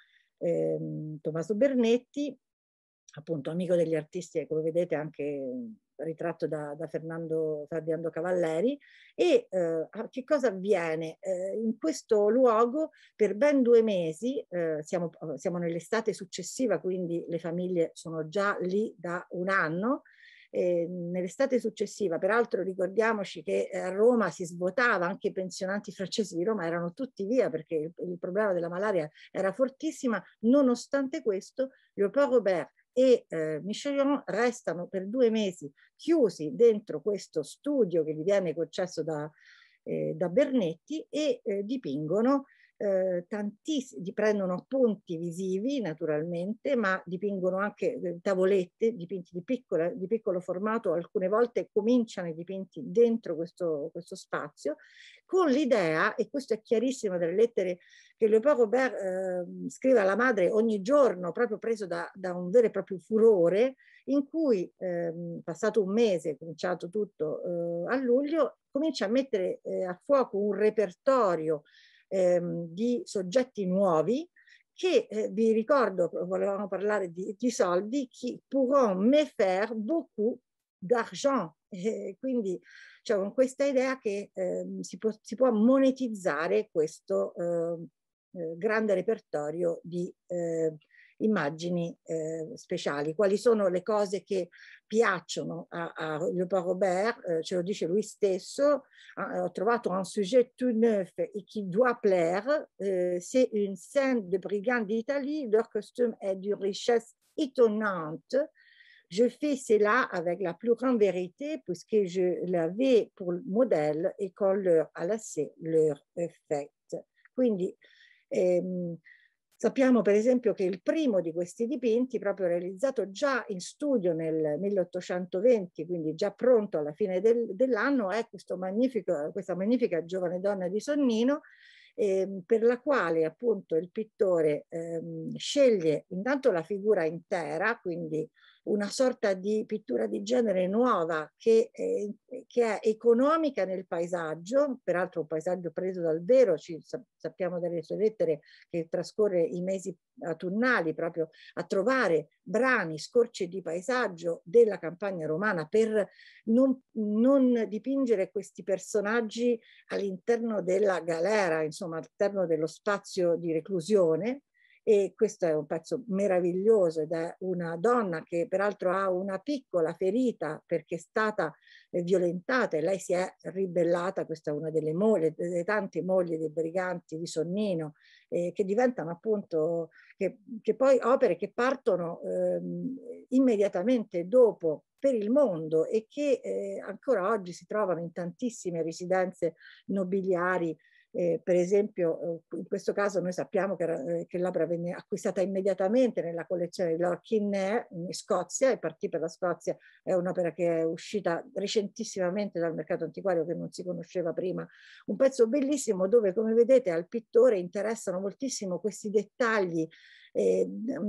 ehm, Tommaso Bernetti, appunto amico degli artisti, e come vedete anche ritratto da, da Fernando Ferdinando Cavalleri. E eh, che cosa avviene? Eh, in questo luogo per ben due mesi, eh, siamo, siamo nell'estate successiva, quindi le famiglie sono già lì da un anno, eh, nell'estate successiva, peraltro ricordiamoci che a Roma si svuotava, anche i pensionanti francesi di Roma erano tutti via perché il, il problema della malaria era fortissima. Nonostante questo, Leopold Robert e eh, Michelon restano per due mesi chiusi dentro questo studio che gli viene concesso da, eh, da Bernetti e eh, dipingono eh, tantissimi, prendono appunti visivi naturalmente, ma dipingono anche eh, tavolette, dipinti di, piccola, di piccolo formato. Alcune volte cominciano i dipinti dentro questo, questo spazio, con l'idea, e questo è chiarissimo dalle lettere che Leopold Robert eh, scrive alla madre ogni giorno, proprio preso da, da un vero e proprio furore, in cui eh, passato un mese, cominciato tutto eh, a luglio, comincia a mettere eh, a fuoco un repertorio eh, di soggetti nuovi che, eh, vi ricordo, volevamo parlare di, di soldi, qui pourront me faire beaucoup d'argent. Eh, quindi cioè, con questa idea che eh, si, può, si può monetizzare questo eh, eh, grande repertorio di eh, immagini eh, speciali. Quali sono le cose che piacciono a, a Leopold Robert? Eh, ce lo dice lui stesso. Ah, ho trovato un sujet tout neuf et qui doit plaire. Eh, c'est une scène de brigands d'Italie. Leur costume est d'une richesse étonnante. Je fais cela avec la plus grande vérité puisque je l'avais pour modèle et qu'on leur a laissé leur effect. Quindi ehm, sappiamo per esempio che il primo di questi dipinti, proprio realizzato già in studio nel milleottocentoventi, quindi già pronto alla fine del, dell'anno, è questo magnifico, questa magnifica giovane donna di Sonnino, eh, per la quale appunto il pittore ehm, sceglie intanto la figura intera, quindi una sorta di pittura di genere nuova che, eh, che è economica nel paesaggio, peraltro un paesaggio preso dal vero, ci sappiamo dalle sue lettere che trascorre i mesi autunnali proprio a trovare brani, scorci di paesaggio della campagna romana per non, non dipingere questi personaggi all'interno della galera, insomma all'interno dello spazio di reclusione. E questo è un pezzo meraviglioso ed è una donna che peraltro ha una piccola ferita perché è stata eh, violentata e lei si è ribellata. Questa è una delle mogli, delle tante mogli dei briganti di Sonnino, eh, che diventano appunto, che, che poi opere che partono ehm, immediatamente dopo per il mondo e che eh, ancora oggi si trovano in tantissime residenze nobiliari. Eh, per esempio, eh, in questo caso noi sappiamo che, eh, che l'opera venne acquistata immediatamente nella collezione di Lord Kinney in Scozia, e partì per la Scozia. È un'opera che è uscita recentissimamente dal mercato antiquario, che non si conosceva prima. Un pezzo bellissimo dove, come vedete, al pittore interessano moltissimo questi dettagli eh,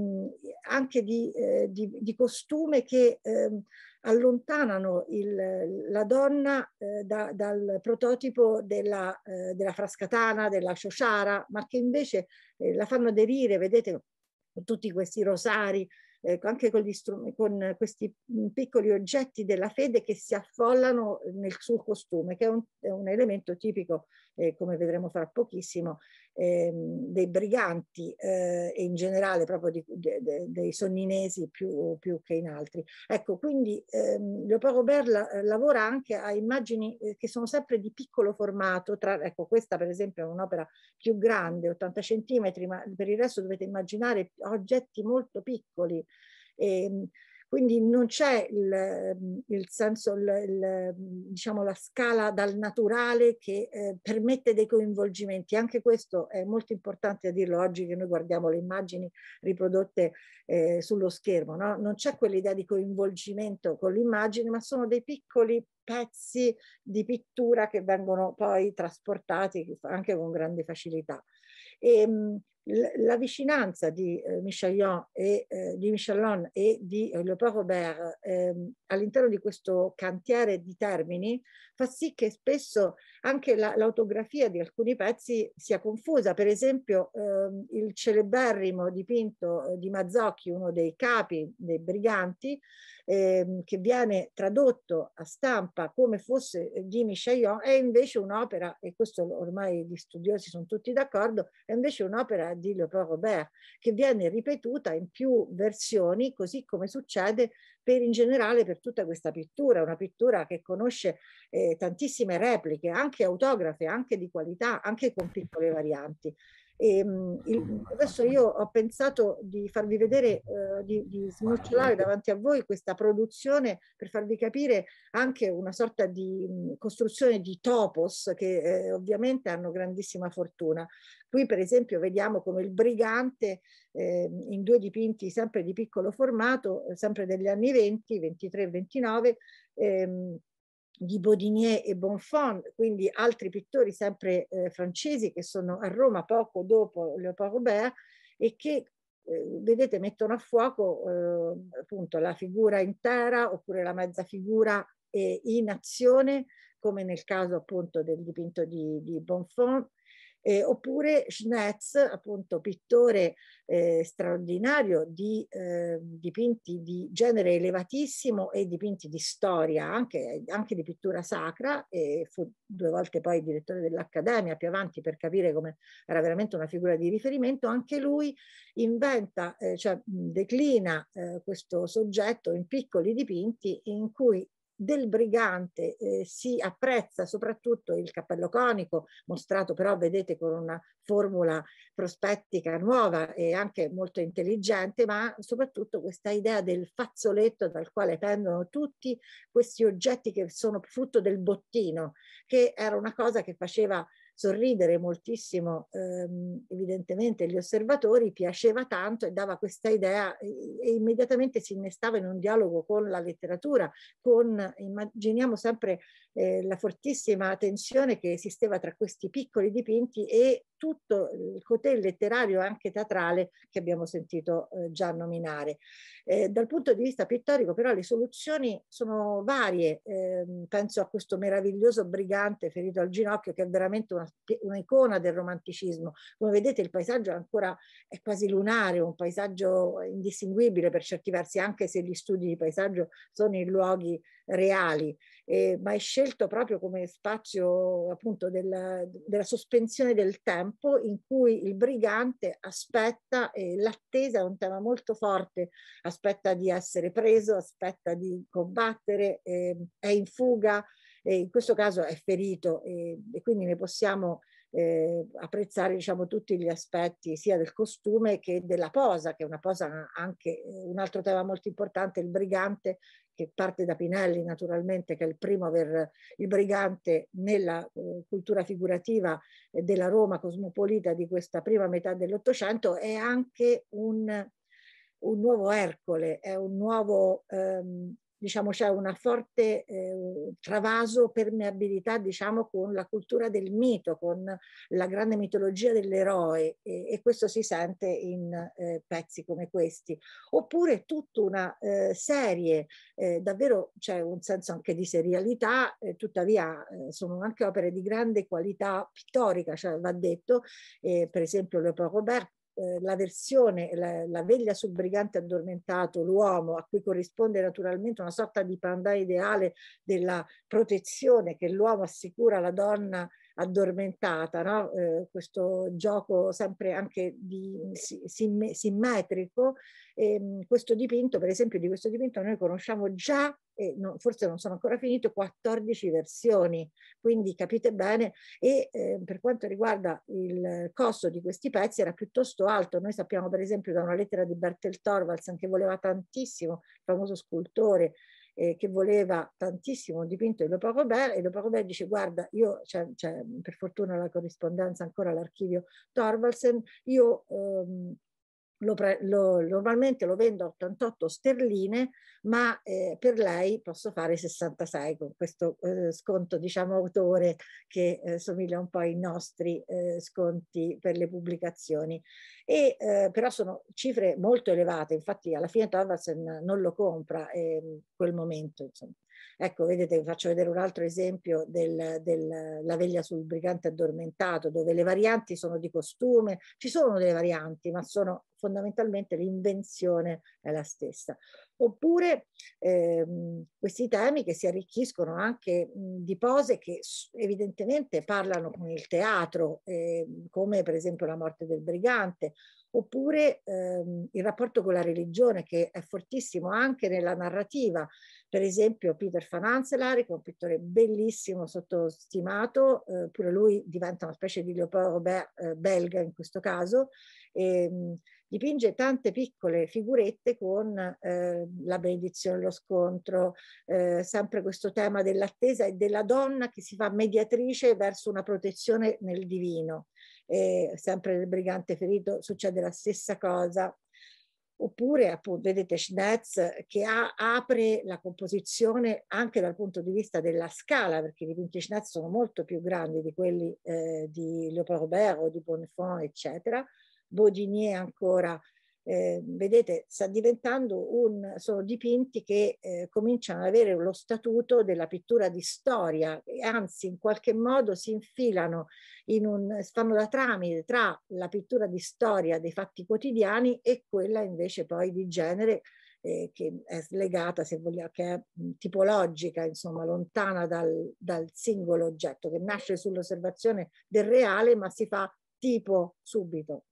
anche di, eh, di, di costume che eh, allontanano il, la donna eh, da, dal prototipo della, eh, della frascatana, della ciociara, ma che invece eh, la fanno aderire, vedete, con tutti questi rosari, eh, anche con, gli con questi piccoli oggetti della fede che si affollano nel sul costume, che è un, è un elemento tipico, eh, come vedremo fra pochissimo, eh, dei briganti eh, e in generale proprio di, de, de, dei sonninesi più, più che in altri. Ecco, quindi ehm, Léopold Robert la, lavora anche a immagini eh, che sono sempre di piccolo formato, tra, ecco, questa per esempio è un'opera più grande, ottanta centimetri, ma per il resto dovete immaginare oggetti molto piccoli. E, quindi non c'è il, il senso, il, il, diciamo la scala dal naturale che eh, permette dei coinvolgimenti. Anche questo è molto importante a dirlo oggi che noi guardiamo le immagini riprodotte eh, sullo schermo, no? Non c'è quell'idea di coinvolgimento con l'immagine, ma sono dei piccoli pezzi di pittura che vengono poi trasportati anche con grande facilità. E, la vicinanza di eh, Michelon e eh, di Michelon e di eh, Léopold Robert eh, all'interno di questo cantiere di Termini fa sì che spesso anche la, l'autografia di alcuni pezzi sia confusa. Per esempio eh, il celeberrimo dipinto eh, di Mazzocchi, uno dei capi dei briganti, eh, che viene tradotto a stampa come fosse di Michelon, è invece un'opera, e questo ormai gli studiosi sono tutti d'accordo, è invece un'opera di Léopold Robert che viene ripetuta in più versioni, così come succede per in generale per tutta questa pittura, una pittura che conosce eh, tantissime repliche, anche autografe, anche di qualità, anche con piccole varianti. E, il, adesso io ho pensato di farvi vedere, eh, di, di smocciolare davanti a voi questa produzione per farvi capire anche una sorta di mh, costruzione di topos che eh, ovviamente hanno grandissima fortuna. Qui per esempio vediamo come il brigante eh, in due dipinti sempre di piccolo formato, eh, sempre degli anni venti, ventitré e ventinove, ehm, di Bodinier e Bonfont, quindi altri pittori sempre eh, francesi che sono a Roma poco dopo Léopold Robert e che eh, vedete mettono a fuoco eh, appunto la figura intera oppure la mezza figura eh, in azione, come nel caso appunto del dipinto di, di Bonfont. Eh, oppure Schnetz, appunto pittore eh, straordinario di eh, dipinti di genere elevatissimo e dipinti di storia, anche, anche di pittura sacra, e fu due volte poi direttore dell'Accademia più avanti per capire come era veramente una figura di riferimento. Anche lui inventa, eh, cioè declina eh, questo soggetto in piccoli dipinti in cui del brigante eh, si apprezza soprattutto il cappello conico, mostrato però vedete con una formula prospettica nuova e anche molto intelligente, ma soprattutto questa idea del fazzoletto dal quale pendono tutti questi oggetti che sono frutto del bottino, che era una cosa che faceva sorridere moltissimo ehm, evidentemente gli osservatori, piaceva tanto e dava questa idea e, e immediatamente si innestava in un dialogo con la letteratura, con, immaginiamo sempre eh, la fortissima tensione che esisteva tra questi piccoli dipinti e tutto il coté letterario e anche teatrale che abbiamo sentito eh, già nominare. Eh, dal punto di vista pittorico però le soluzioni sono varie, eh, penso a questo meraviglioso brigante ferito al ginocchio che è veramente una, un'icona del romanticismo. Come vedete il paesaggio è ancora è quasi lunare, un paesaggio indistinguibile per certi versi, anche se gli studi di paesaggio sono in luoghi reali, eh, ma è scelto proprio come spazio appunto della, della sospensione del tempo in cui il brigante aspetta, e l'attesa è un tema molto forte, aspetta di essere preso, aspetta di combattere, eh, è in fuga, e in questo caso è ferito e, e quindi ne possiamo eh, apprezzare diciamo tutti gli aspetti sia del costume che della posa, che è una posa anche un altro tema molto importante, il brigante che parte da Pinelli naturalmente, che è il primo a aver il brigante nella eh, cultura figurativa eh, della Roma cosmopolita di questa prima metà dell'Ottocento, è anche un un nuovo Ercole, è un nuovo, ehm, diciamo, c'è una forte eh, travaso, permeabilità, diciamo, con la cultura del mito, con la grande mitologia dell'eroe, e, e questo si sente in eh, pezzi come questi. Oppure tutta una eh, serie, eh, davvero c'è un senso anche di serialità, eh, tuttavia eh, sono anche opere di grande qualità pittorica, cioè va detto, eh, per esempio Le Paul Robert, Eh, la versione, la, la veglia sul brigante addormentato, l'uomo, a cui corrisponde naturalmente una sorta di pandà ideale della protezione che l'uomo assicura alla donna addormentata, no? Eh, questo gioco sempre anche di, sim, simmetrico. E, questo dipinto, per esempio, di questo dipinto noi conosciamo già, e no, forse non sono ancora finito, quattordici versioni, quindi capite bene. E eh, per quanto riguarda il costo di questi pezzi era piuttosto alto. Noi sappiamo per esempio da una lettera di Bertel Thorvaldsen, che voleva tantissimo, il famoso scultore, eh, che voleva tantissimo un dipinto di Le Paul Robert, e Le Paul Robert dice: guarda, io c'è, c'è per fortuna la corrispondenza ancora all'archivio Thorvaldsen, io ehm, Lo, lo, normalmente lo vendo a ottantotto sterline, ma eh, per lei posso fare sessantasei, con questo eh, sconto, diciamo, autore, che eh, somiglia un po' ai nostri eh, sconti per le pubblicazioni. E, eh, però sono cifre molto elevate, infatti alla fine Thorvaldsen non lo compra in quel momento, insomma. Ecco, vedete, vi faccio vedere un altro esempio della del, La veglia sul brigante addormentato, dove le varianti sono di costume, ci sono delle varianti, ma sono fondamentalmente l'invenzione è la stessa. Oppure ehm, questi temi che si arricchiscono anche mh, di pose che evidentemente parlano con il teatro, eh, come per esempio La morte del brigante, oppure ehm, il rapporto con la religione, che è fortissimo anche nella narrativa. Per esempio Peter van Anselaar, che è un pittore bellissimo, sottostimato, eh, pure lui diventa una specie di Leopold Robert eh, belga in questo caso, e, mh, dipinge tante piccole figurette con eh, la benedizione, lo scontro, eh, sempre questo tema dell'attesa e della donna che si fa mediatrice verso una protezione nel divino. E sempre nel brigante ferito succede la stessa cosa. Oppure appunto vedete Schnetz, che ha, apre la composizione anche dal punto di vista della scala, perché i dipinti Schnetz sono molto più grandi di quelli eh, di Leopold Robert o di Bonnefond, eccetera. Baudinier ancora, eh, vedete, sta diventando un, sono dipinti che eh, cominciano ad avere lo statuto della pittura di storia, e anzi in qualche modo si infilano in un, fanno da tramite tra la pittura di storia dei fatti quotidiani e quella invece poi di genere, eh, che è legata, se vogliamo, che è tipologica, insomma, lontana dal, dal singolo oggetto, che nasce sull'osservazione del reale ma si fa tipo subito.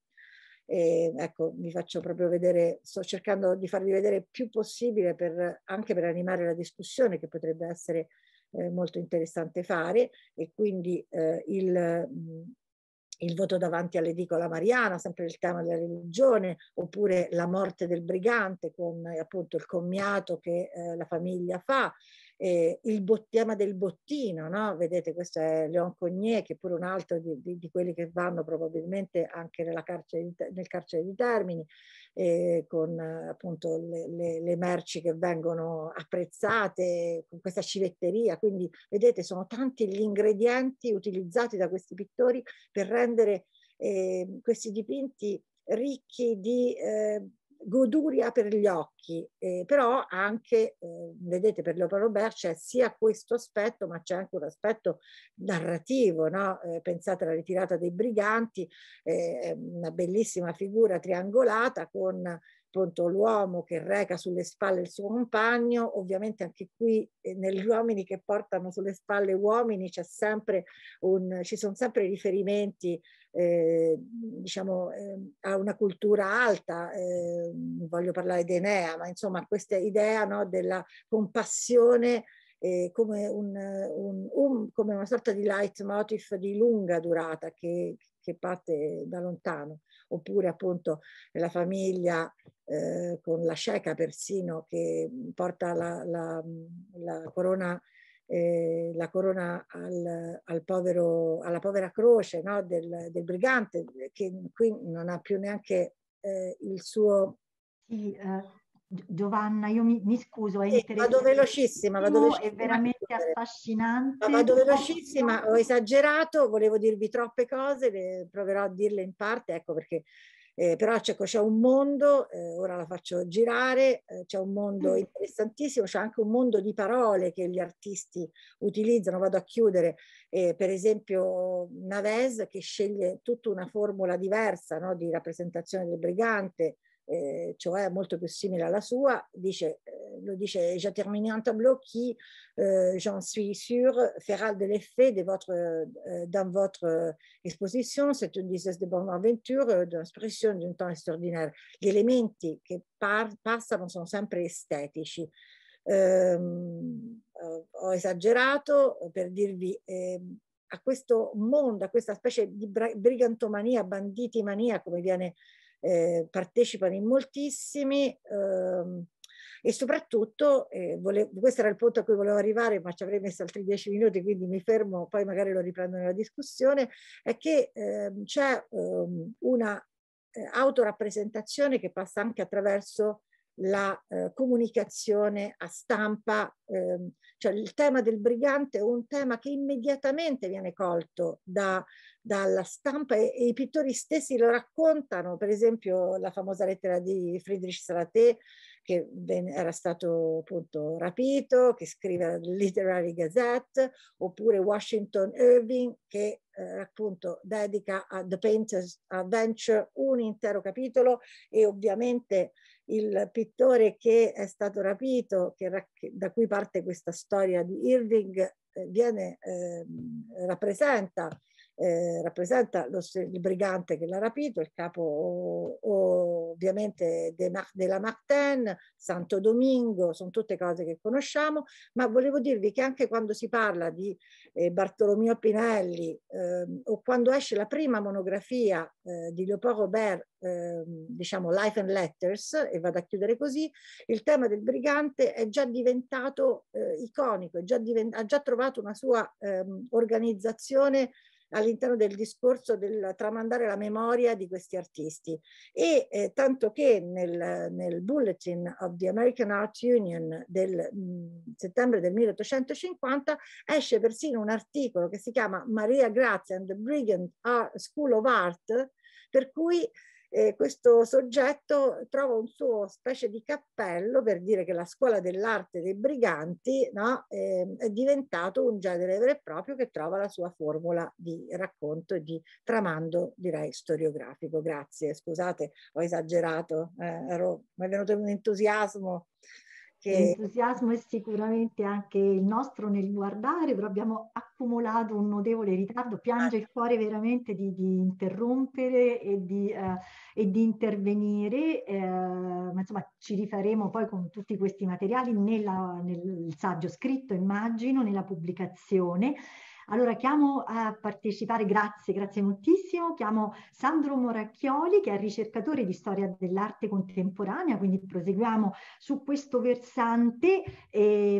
E, ecco, vi faccio proprio vedere, sto cercando di farvi vedere il più possibile, per, anche per animare la discussione, che potrebbe essere eh, molto interessante fare. E quindi eh, il, mh, il voto davanti all'edicola mariana, sempre il tema della religione, oppure La morte del brigante, con eh, appunto il commiato che eh, la famiglia fa. Eh, il tema del bottino, no? Vedete, questo è Léon Cogniet, che è pure un altro di, di, di quelli che vanno probabilmente anche nella carcere di, nel carcere di Termini, eh, con eh, appunto le, le, le merci che vengono apprezzate, con questa civetteria. Quindi vedete, sono tanti gli ingredienti utilizzati da questi pittori per rendere eh, questi dipinti ricchi di eh, goduria per gli occhi, eh, però anche, eh, vedete, per Leopold Robert c'è sia questo aspetto, ma c'è anche un aspetto narrativo, no? Eh, pensate alla ritirata dei briganti, eh, una bellissima figura triangolata con appunto l'uomo che reca sulle spalle il suo compagno. Ovviamente anche qui eh, negli uomini che portano sulle spalle uomini c'è sempre un, ci sono sempre riferimenti eh, diciamo eh, a una cultura alta, eh, voglio parlare di Enea, ma insomma questa idea, no, della compassione eh, come, un, un, un, come una sorta di leitmotiv di lunga durata che, che parte da lontano. Oppure appunto la famiglia eh, con la cieca persino che porta la, la, la corona, eh, la corona al, al povero, alla povera croce, no, del, del brigante, che qui non ha più neanche eh, il suo... Sì, eh, Giovanna, io mi, mi scuso, è sì, vado velocissima, vado velocissima, è veramente affascinante. Ma vado velocissima, ho esagerato, volevo dirvi troppe cose, le proverò a dirle in parte, ecco perché, eh, però c'è un mondo, eh, ora la faccio girare, eh, c'è un mondo interessantissimo, c'è anche un mondo di parole che gli artisti utilizzano, vado a chiudere, eh, per esempio Navès che sceglie tutta una formula diversa, no, di rappresentazione del brigante, Eh, cioè molto più simile alla sua, dice, eh, lo dice, j'ai terminé un tableau qui, euh, j'en suis sûr, fera de l'effet de votre, euh, dans votre euh, exposition, c'est une dizaine de bonne aventure, euh, d'espressione di un temps extraordinaire. Gli elementi che par passano sono sempre estetici. Um, ho esagerato per dirvi eh, a questo mondo, a questa specie di brigantomania, banditimania, come viene Eh, partecipano in moltissimi ehm, e soprattutto eh, volevo, questo era il punto a cui volevo arrivare, ma ci avrei messo altri dieci minuti, quindi mi fermo, poi magari lo riprendo nella discussione, è che ehm, c'è ehm, una eh, autorappresentazione che passa anche attraverso la eh, comunicazione a stampa, ehm, cioè il tema del brigante è un tema che immediatamente viene colto da, dalla stampa e, e i pittori stessi lo raccontano, per esempio la famosa lettera di Friedrich Salaté che era stato appunto rapito, che scrive la Literary Gazette, oppure Washington Irving che eh, appunto dedica a The Painter's Adventure un intero capitolo, e ovviamente il pittore che è stato rapito, che, da cui parte questa storia di Irving, eh, viene, eh, rappresenta, eh, rappresenta lo, il brigante che l'ha rapito, il capo o, o, ovviamente de, de Lamartine, Santo Domingo, sono tutte cose che conosciamo, ma volevo dirvi che anche quando si parla di eh, Bartolomeo Pinelli eh, o quando esce la prima monografia eh, di Leopold Robert, eh, diciamo Life and Letters, e vado a chiudere così, il tema del brigante è già diventato eh, iconico, è già divent- ha già trovato una sua eh, organizzazione all'interno del discorso del tramandare la memoria di questi artisti, e eh, tanto che nel, nel Bulletin of the American Art Union del mh, settembre del milleottocentocinquanta esce persino un articolo che si chiama Maria Grazia and the Brigand Art School of Art, per cui eh, questo soggetto trova un suo specie di cappello per dire che la scuola dell'arte dei briganti, no, eh, è diventato un genere vero e proprio che trova la sua formula di racconto e di tramando, direi, storiografico. Grazie, scusate, ho esagerato, eh, ero, mi è venuto un entusiasmo. Che... L'entusiasmo è sicuramente anche il nostro nel guardare, però abbiamo accumulato un notevole ritardo, piange il cuore veramente di, di interrompere e di, eh, e di intervenire, eh, ma insomma ci rifaremo poi con tutti questi materiali nella, nel saggio scritto, immagino, nella pubblicazione. Allora chiamo a partecipare, grazie, grazie moltissimo, chiamo Sandro Moracchioli che è ricercatore di storia dell'arte contemporanea, quindi proseguiamo su questo versante, è,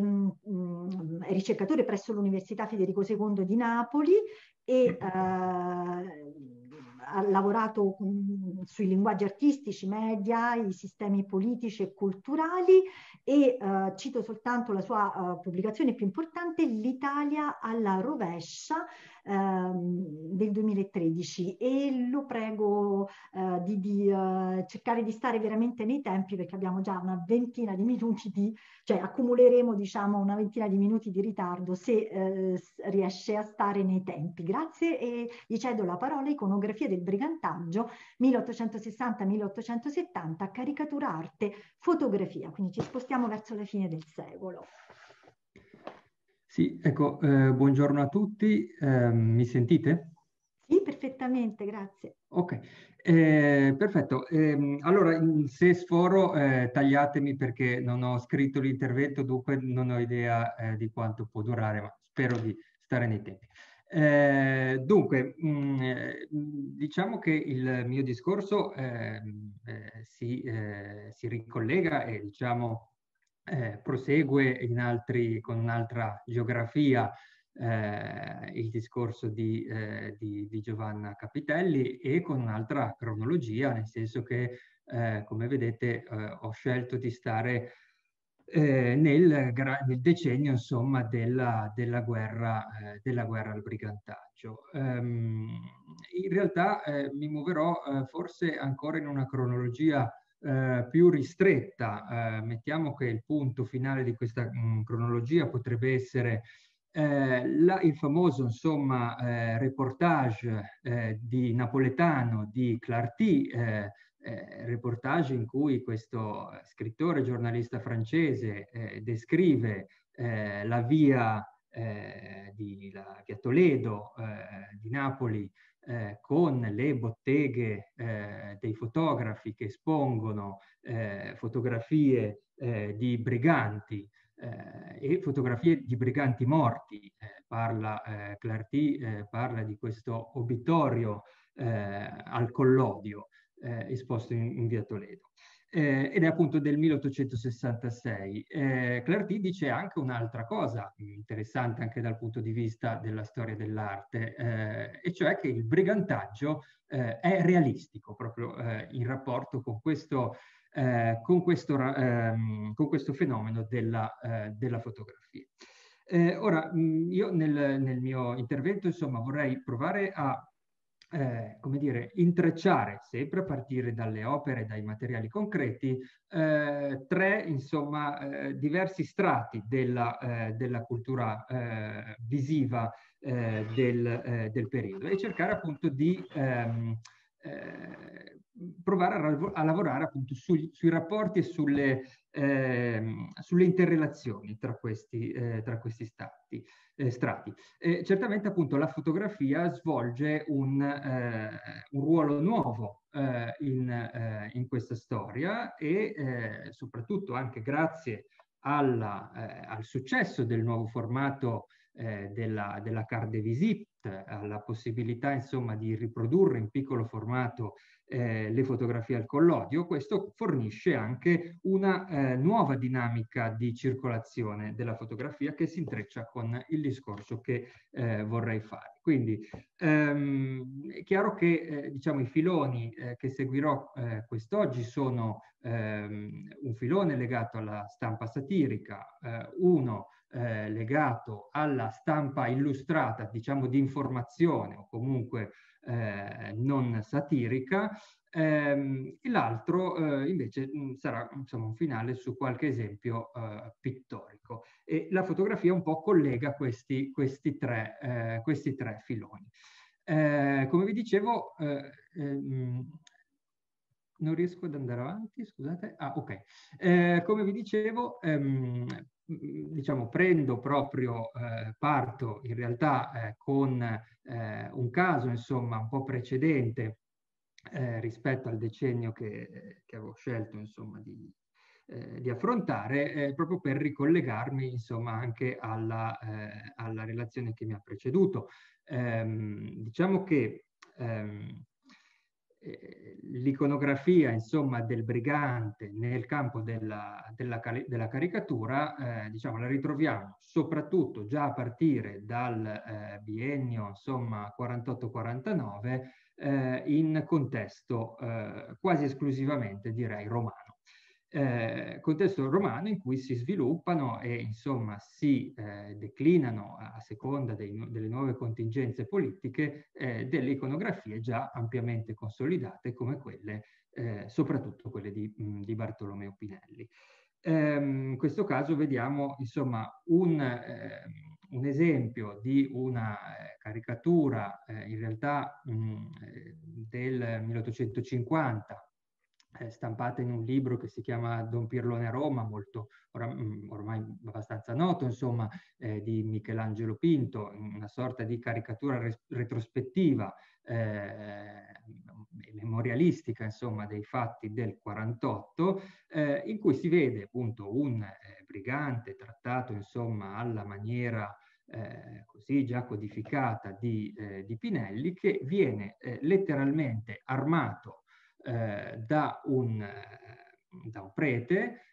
è ricercatore presso l'Università Federico secondo di Napoli e eh, ha lavorato um, sui linguaggi artistici, media, i sistemi politici e culturali, e uh, cito soltanto la sua uh, pubblicazione più importante, L'Italia alla rovescia, um, del duemilatredici, e lo prego uh, di, di uh, cercare di stare veramente nei tempi, perché abbiamo già una ventina di minuti di, cioè accumuleremo diciamo una ventina di minuti di ritardo se uh, riesce a stare nei tempi. Grazie, e gli cedo la parola. Iconografia del brigantaggio milleottocentosessanta milleottocentosettanta, caricatura, arte, fotografia, quindi ci spostiamo verso la fine del secolo. Sì, ecco, eh, buongiorno a tutti, eh, mi sentite? Sì, perfettamente, grazie. Ok, eh, perfetto. Eh, allora, se sforo, eh, tagliatemi perché non ho scritto l'intervento, dunque non ho idea eh, di quanto può durare, ma spero di stare nei tempi. Eh, dunque, mh, diciamo che il mio discorso eh, eh, si, eh, si ricollega e diciamo eh, prosegue in altri, con un'altra geografia eh, il discorso di, eh, di, di Giovanna Capitelli, e con un'altra cronologia, nel senso che, eh, come vedete, eh, ho scelto di stare eh, nel, nel decennio, insomma, della, della, guerra, eh, della guerra al brigantaggio. Um, in realtà eh, mi muoverò eh, forse ancora in una cronologia eh, più ristretta. Eh, mettiamo che il punto finale di questa mh, cronologia potrebbe essere eh, la, il famoso, insomma, eh, reportage eh, di napoletano di Clarty, eh, Eh, reportage in cui questo scrittore giornalista francese eh, descrive eh, la via eh, di la via Toledo eh, di Napoli eh, con le botteghe eh, dei fotografi che espongono eh, fotografie eh, di briganti eh, e fotografie di briganti morti. Eh, parla eh, Clarty eh, parla di questo obitorio eh, al Collodio Eh, esposto in, in via Toledo. Eh, ed è appunto del milleottocentosessantasei. Eh, Clarty dice anche un'altra cosa interessante anche dal punto di vista della storia dell'arte, eh, e cioè che il brigantaggio eh, è realistico proprio eh, in rapporto con questo, eh, con questo, ehm, con questo fenomeno della, eh, della fotografia. Eh, ora, mh, io nel, nel mio intervento, insomma, vorrei provare a Eh, come dire, intrecciare, sempre a partire dalle opere, dai materiali concreti, eh, tre, insomma, eh, diversi strati della, eh, della cultura eh, visiva eh, del, eh, del periodo, e cercare appunto di ehm, eh, provare a, a lavorare appunto sui, sui rapporti e sulle, ehm, sulle interrelazioni tra questi, eh, tra questi stati. Eh, strati. Eh, certamente appunto la fotografia svolge un, eh, un ruolo nuovo eh, in, eh, in questa storia, e eh, soprattutto anche grazie alla, eh, al successo del nuovo formato eh, della, della carte de visite, alla possibilità, insomma, di riprodurre in piccolo formato eh, le fotografie al collodio. Questo fornisce anche una eh, nuova dinamica di circolazione della fotografia che si intreccia con il discorso che eh, vorrei fare. Quindi ehm, è chiaro che eh, diciamo, i filoni eh, che seguirò eh, quest'oggi sono ehm, un filone legato alla stampa satirica, eh, uno eh, legato alla stampa illustrata, diciamo di informazione o comunque eh, non satirica, ehm, e l'altro eh, invece mh, sarà, insomma, un finale su qualche esempio eh, pittorico. E la fotografia un po' collega questi, questi, tre, eh, questi tre filoni. Eh, come vi dicevo, eh, ehm, non riesco ad andare avanti, scusate. Ah, ok. Eh, come vi dicevo, ehm, diciamo, prendo proprio, eh, parto in realtà eh, con eh, un caso, insomma, un po' precedente eh, rispetto al decennio che, che avevo scelto, insomma, di, eh, di affrontare, eh, proprio per ricollegarmi, insomma, anche alla, eh, alla relazione che mi ha preceduto. Ehm, diciamo che ehm, l'iconografia, insomma, del brigante nel campo della, della, della caricatura, eh, diciamo, la ritroviamo soprattutto già a partire dal eh, biennio, insomma, quarantotto quarantanove, eh, in contesto eh, quasi esclusivamente, direi, romano. Eh, contesto romano in cui si sviluppano e, insomma, si eh, declinano a seconda dei, delle nuove contingenze politiche eh, delle iconografie già ampiamente consolidate, come quelle, eh, soprattutto quelle di, mh, di Bartolomeo Pinelli. Ehm, in questo caso vediamo, insomma, un, eh, un esempio di una eh, caricatura eh, in realtà mh, del milleottocentocinquanta, Eh, stampata in un libro che si chiama Don Pirlone a Roma, molto or ormai abbastanza noto, insomma, eh, di Michelangelo Pinto, una sorta di caricatura retrospettiva eh, memorialistica, insomma, dei fatti del quarantotto, eh, in cui si vede appunto un eh, brigante trattato, insomma, alla maniera Eh, così già codificata di, eh, di Pinelli, che viene eh, letteralmente armato Eh, da, un, da un prete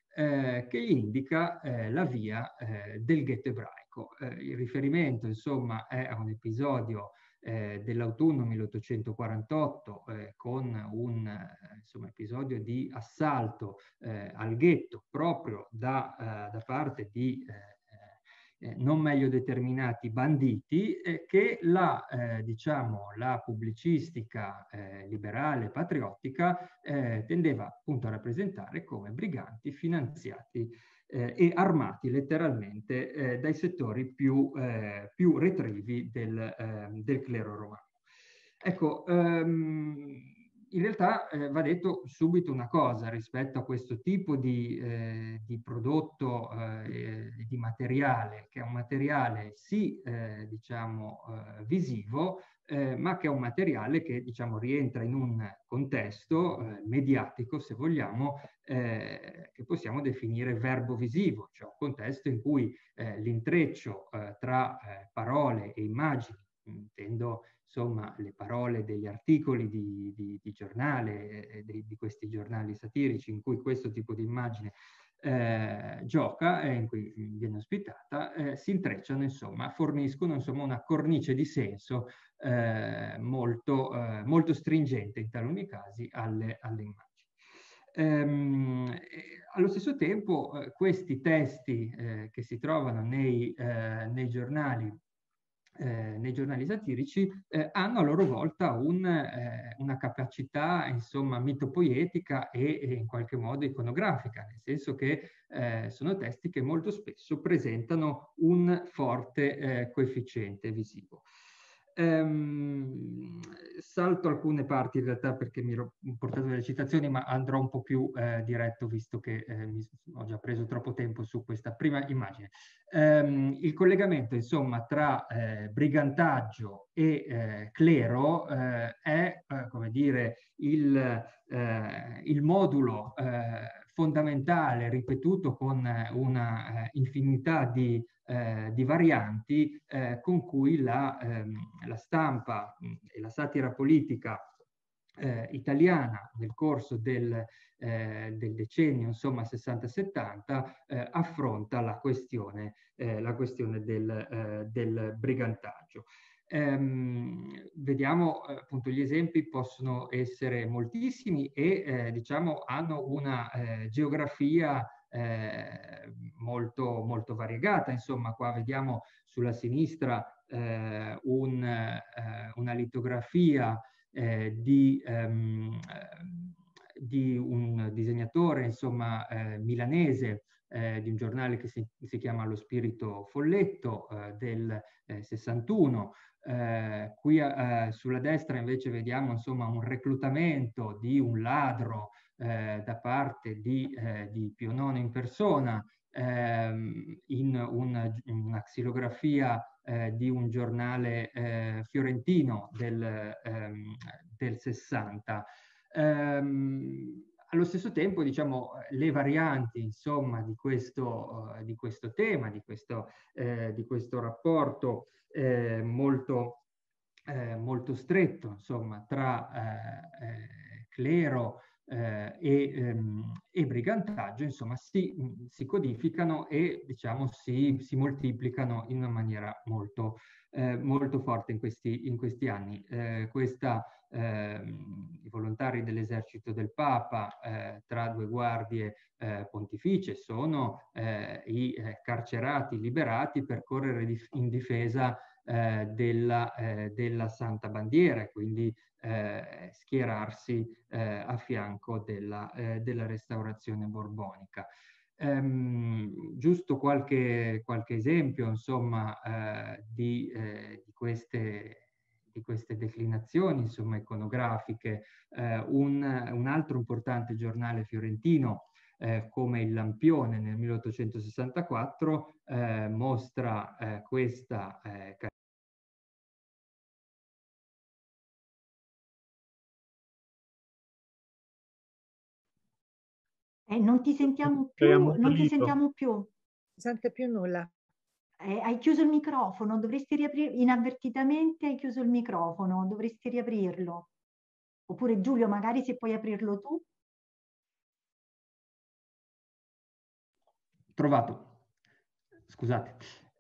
eh, che indica eh, la via eh, del ghetto ebraico. Eh, il riferimento, insomma, è a un episodio eh, dell'autunno milleottocentoquarantotto eh, con un eh, insomma, episodio di assalto eh, al ghetto proprio da, eh, da parte di eh, Eh, non meglio determinati banditi, eh, che la, eh, diciamo, la pubblicistica eh, liberale patriottica eh, tendeva appunto a rappresentare come briganti finanziati eh, e armati letteralmente eh, dai settori più, eh, più retrivi del, eh, del clero romano. Ecco, um, in realtà eh, va detto subito una cosa rispetto a questo tipo di, eh, di prodotto, eh, di materiale, che è un materiale sì, eh, diciamo, eh, visivo, eh, ma che è un materiale che, diciamo, rientra in un contesto eh, mediatico, se vogliamo, eh, che possiamo definire verbo-visivo, cioè un contesto in cui eh, l'intreccio eh, tra eh, parole e immagini, intendo insomma le parole degli articoli di, di, di giornale, eh, di, di questi giornali satirici in cui questo tipo di immagine eh, gioca e in cui viene ospitata, eh, si intrecciano, insomma, forniscono insomma una cornice di senso eh, molto, eh, molto stringente in taluni casi alle, alle immagini. Ehm, allo stesso tempo eh, questi testi eh, che si trovano nei, eh, nei giornali Eh, nei giornali satirici eh, hanno a loro volta un, eh, una capacità insomma mitopoietica e, e in qualche modo iconografica, nel senso che eh, sono testi che molto spesso presentano un forte eh, coefficiente visivo. Um, salto alcune parti in realtà perché mi ero portato delle citazioni, ma andrò un po' più eh, diretto visto che eh, mi, ho già preso troppo tempo su questa prima immagine. Um, il collegamento insomma tra eh, brigantaggio e eh, clero eh, è eh, come dire il, eh, il modulo eh, fondamentale ripetuto con una eh, infinità di Eh, di varianti eh, con cui la, ehm, la stampa mh, e la satira politica eh, italiana nel corso del, eh, del decennio insomma sessanta settanta eh, affronta la questione, eh, la questione del, eh, del brigantaggio. Ehm, vediamo eh, appunto gli esempi possono essere moltissimi e eh, diciamo hanno una eh, geografia eh, molto, molto variegata. Insomma, qua vediamo sulla sinistra eh, un, eh, una litografia eh, di, ehm, di un disegnatore insomma, eh, milanese eh, di un giornale che si, si chiama Lo Spirito Folletto eh, del eh, sessantuno. Eh, qui eh, sulla destra invece vediamo insomma un reclutamento di un ladro eh, da parte di, eh, di Pio nono in persona ehm, in una, una xilografia eh, di un giornale eh, fiorentino del, ehm, del sessanta. Ehm, allo stesso tempo, diciamo, le varianti, insomma, di questo, uh, di questo tema, di questo, eh, di questo rapporto eh, molto, eh, molto stretto, insomma, tra eh, eh, clero eh, e, ehm, e brigantaggio, insomma, si, si codificano e, diciamo, si, si moltiplicano in una maniera molto, eh, molto forte in questi, in questi anni. Eh, questa Eh, i volontari dell'esercito del Papa eh, tra due guardie eh, pontificie sono eh, i eh, carcerati liberati per correre di, in difesa eh, della, eh, della Santa Bandiera e quindi eh, schierarsi eh, a fianco della, eh, della restaurazione borbonica. Um, giusto qualche, qualche esempio insomma eh, di, eh, di queste di queste declinazioni insomma iconografiche. Eh, un, un altro importante giornale fiorentino eh, come il Lampione nel milleottocentosessantaquattro eh, mostra eh, questa eh, Eh, non ti sentiamo più, non ti sentiamo più. Non si sente più nulla. Eh, hai chiuso il microfono, dovresti riaprirlo, inavvertitamente hai chiuso il microfono, dovresti riaprirlo. Oppure Giulio, magari se puoi aprirlo tu. trovato, scusate,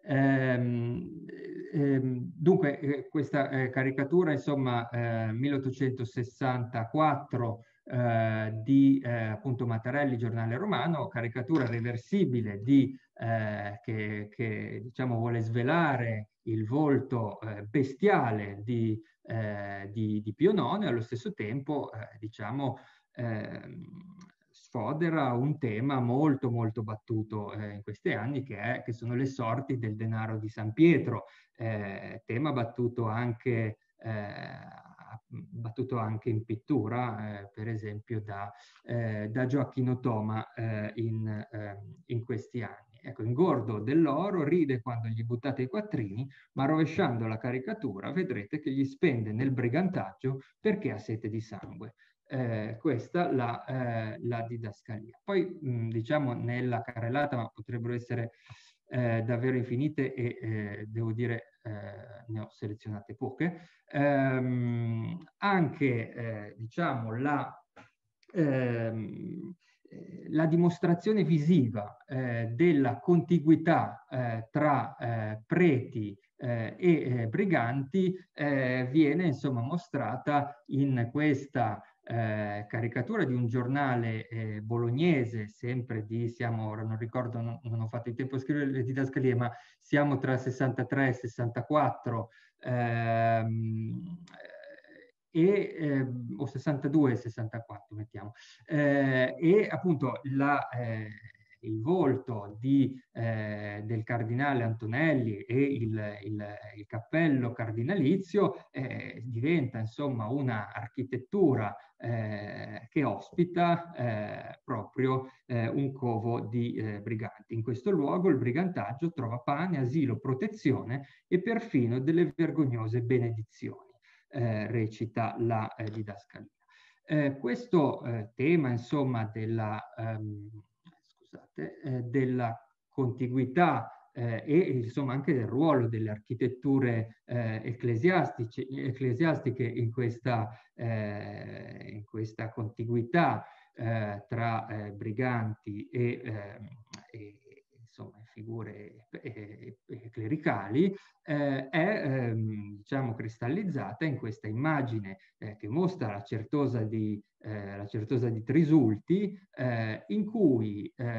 ehm, ehm, dunque eh, questa eh, caricatura, insomma, eh, milleottocentosessantaquattro, eh, di eh, appunto Mattarelli, giornale romano, caricatura reversibile di, eh, che, che diciamo vuole svelare il volto eh, bestiale di, eh, di, di Pio nono, e allo stesso tempo eh, diciamo ehm, sfodera un tema molto molto battuto eh, in questi anni, che, è, che sono le sorti del denaro di San Pietro, eh, tema battuto anche, eh, battuto anche in pittura, eh, per esempio da, eh, da Gioacchino Toma eh, in, eh, in questi anni. Ecco, Ingordo dell'oro ride quando gli buttate i quattrini, ma rovesciando la caricatura vedrete che gli spende nel brigantaggio perché ha sete di sangue. Eh, questa la, eh, la didascalia. Poi mh, diciamo nella carrellata, ma potrebbero essere eh, davvero infinite e eh, devo dire eh, ne ho selezionate poche, ehm, anche eh, diciamo la, ehm, la dimostrazione visiva eh, della contiguità eh, tra eh, preti eh, e eh, briganti eh, viene insomma mostrata in questa Eh, caricatura di un giornale eh, bolognese, sempre di, siamo, ora non ricordo, non, non ho fatto in tempo a scrivere le didascalie, ma siamo tra sessantatré e sessantaquattro, ehm, e, eh, o sessantadue e sessantaquattro, mettiamo, eh, e appunto la, eh, il volto di, eh, del cardinale Antonelli e il, il, il cappello cardinalizio eh, diventa insomma una architettura eh, che ospita eh, proprio eh, un covo di eh, briganti. In questo luogo il brigantaggio trova pane, asilo, protezione e perfino delle vergognose benedizioni, eh, recita la eh, didascalia. Eh, questo eh, tema insomma della ehm, Scusate, eh, della contiguità eh, e insomma anche del ruolo delle architetture eh, ecclesiastiche in questa, eh, in questa contiguità eh, tra eh, briganti e, eh, e insomma figure eh, eh, clericali eh, è ehm, diciamo cristallizzata in questa immagine eh, che mostra la certosa di Eh, la certosa di Trisulti, eh, in cui eh,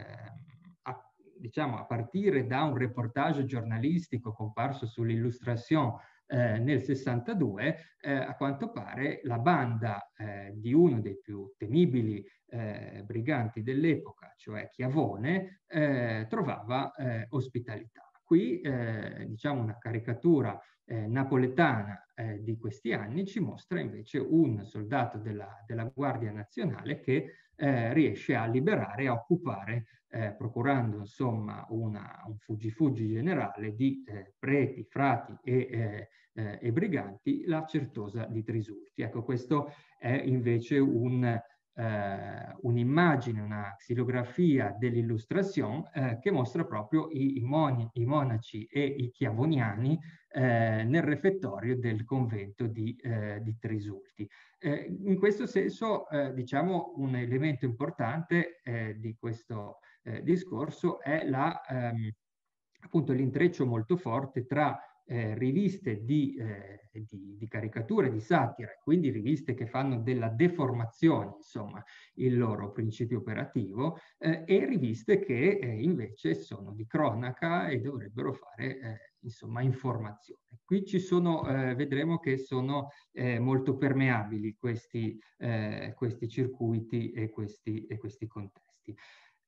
a, diciamo, a partire da un reportage giornalistico comparso sull'Illustration eh, nel sessantadue, eh, a quanto pare la banda eh, di uno dei più temibili eh, briganti dell'epoca, cioè Chiavone, eh, trovava eh, ospitalità. Qui eh, diciamo una caricatura Eh, napoletana eh, di questi anni ci mostra invece un soldato della, della Guardia Nazionale che eh, riesce a liberare e a occupare, eh, procurando insomma una, un fuggi-fuggi generale di eh, preti, frati e, eh, eh, e briganti, la Certosa di Trisulti. Ecco, questo è invece un Uh, un'immagine, una xilografia dell'Illustration uh, che mostra proprio i, i, moni, i monaci e i chiavoniani uh, nel refettorio del convento di, uh, di Trisulti. Uh, in questo senso, uh, diciamo, un elemento importante uh, di questo uh, discorso è la, um, appunto l'intreccio molto forte tra Eh, riviste di, eh, di, di caricature, di satira, quindi riviste che fanno della deformazione, insomma, il loro principio operativo, eh, e riviste che eh, invece sono di cronaca e dovrebbero fare, eh, insomma, informazione. Qui ci sono, eh, vedremo che sono eh, molto permeabili questi, eh, questi circuiti e questi, e questi contesti.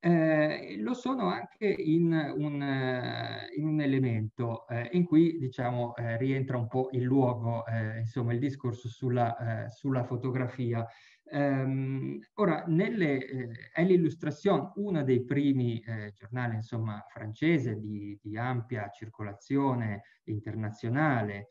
Eh, lo sono anche in un, uh, in un elemento eh, in cui diciamo eh, rientra un po' il luogo, eh, insomma il discorso sulla, eh, sulla fotografia. Um, ora, nelle, eh, è l'Illustration uno dei primi eh, giornali insomma francese di, di ampia circolazione internazionale.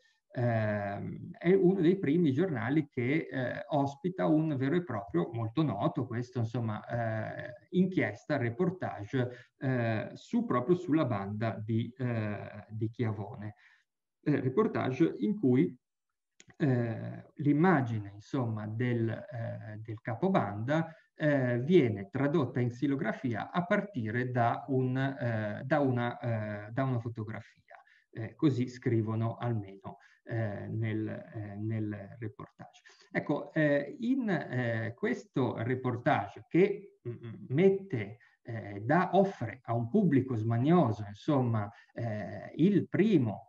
Eh, è uno dei primi giornali che eh, ospita un vero e proprio, molto noto, questo insomma, eh, inchiesta, reportage eh, su, proprio sulla banda di, eh, di Chiavone. Eh, reportage in cui eh, l'immagine, insomma, del, eh, del capobanda eh, viene tradotta in xilografia a partire da, un, eh, da, una, eh, da una fotografia. Eh, così scrivono almeno eh, nel, eh, nel reportage. Ecco, eh, in eh, questo reportage che mh, mette, eh, da, offre a un pubblico smanioso, insomma, eh, il primo,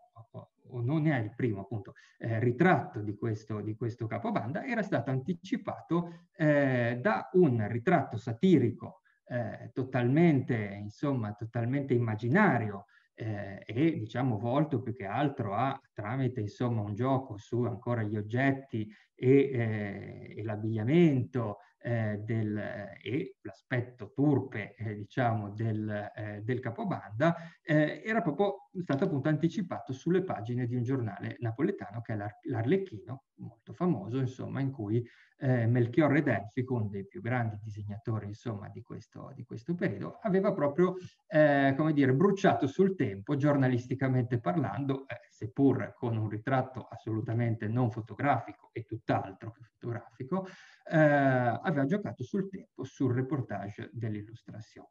o non è il primo appunto, eh, ritratto di questo, di questo capobanda, era stato anticipato eh, da un ritratto satirico eh, totalmente, insomma, totalmente immaginario, Eh, e diciamo volto più che altro a, tramite insomma un gioco su ancora gli oggetti e, eh, e l'abbigliamento eh, del, e l'aspetto turpe eh, diciamo del, eh, del capobanda, eh, era proprio stato appunto anticipato sulle pagine di un giornale napoletano che è l'Ar- l'Arlecchino, molto famoso insomma, in cui eh, Melchiorre Delfico, uno dei più grandi disegnatori insomma di questo, di questo periodo, aveva proprio eh, come dire, bruciato sul tempo, giornalisticamente parlando, eh, seppur con un ritratto assolutamente non fotografico e tutt'altro che fotografico, eh, aveva giocato sul tempo sul reportage dell'illustrazione.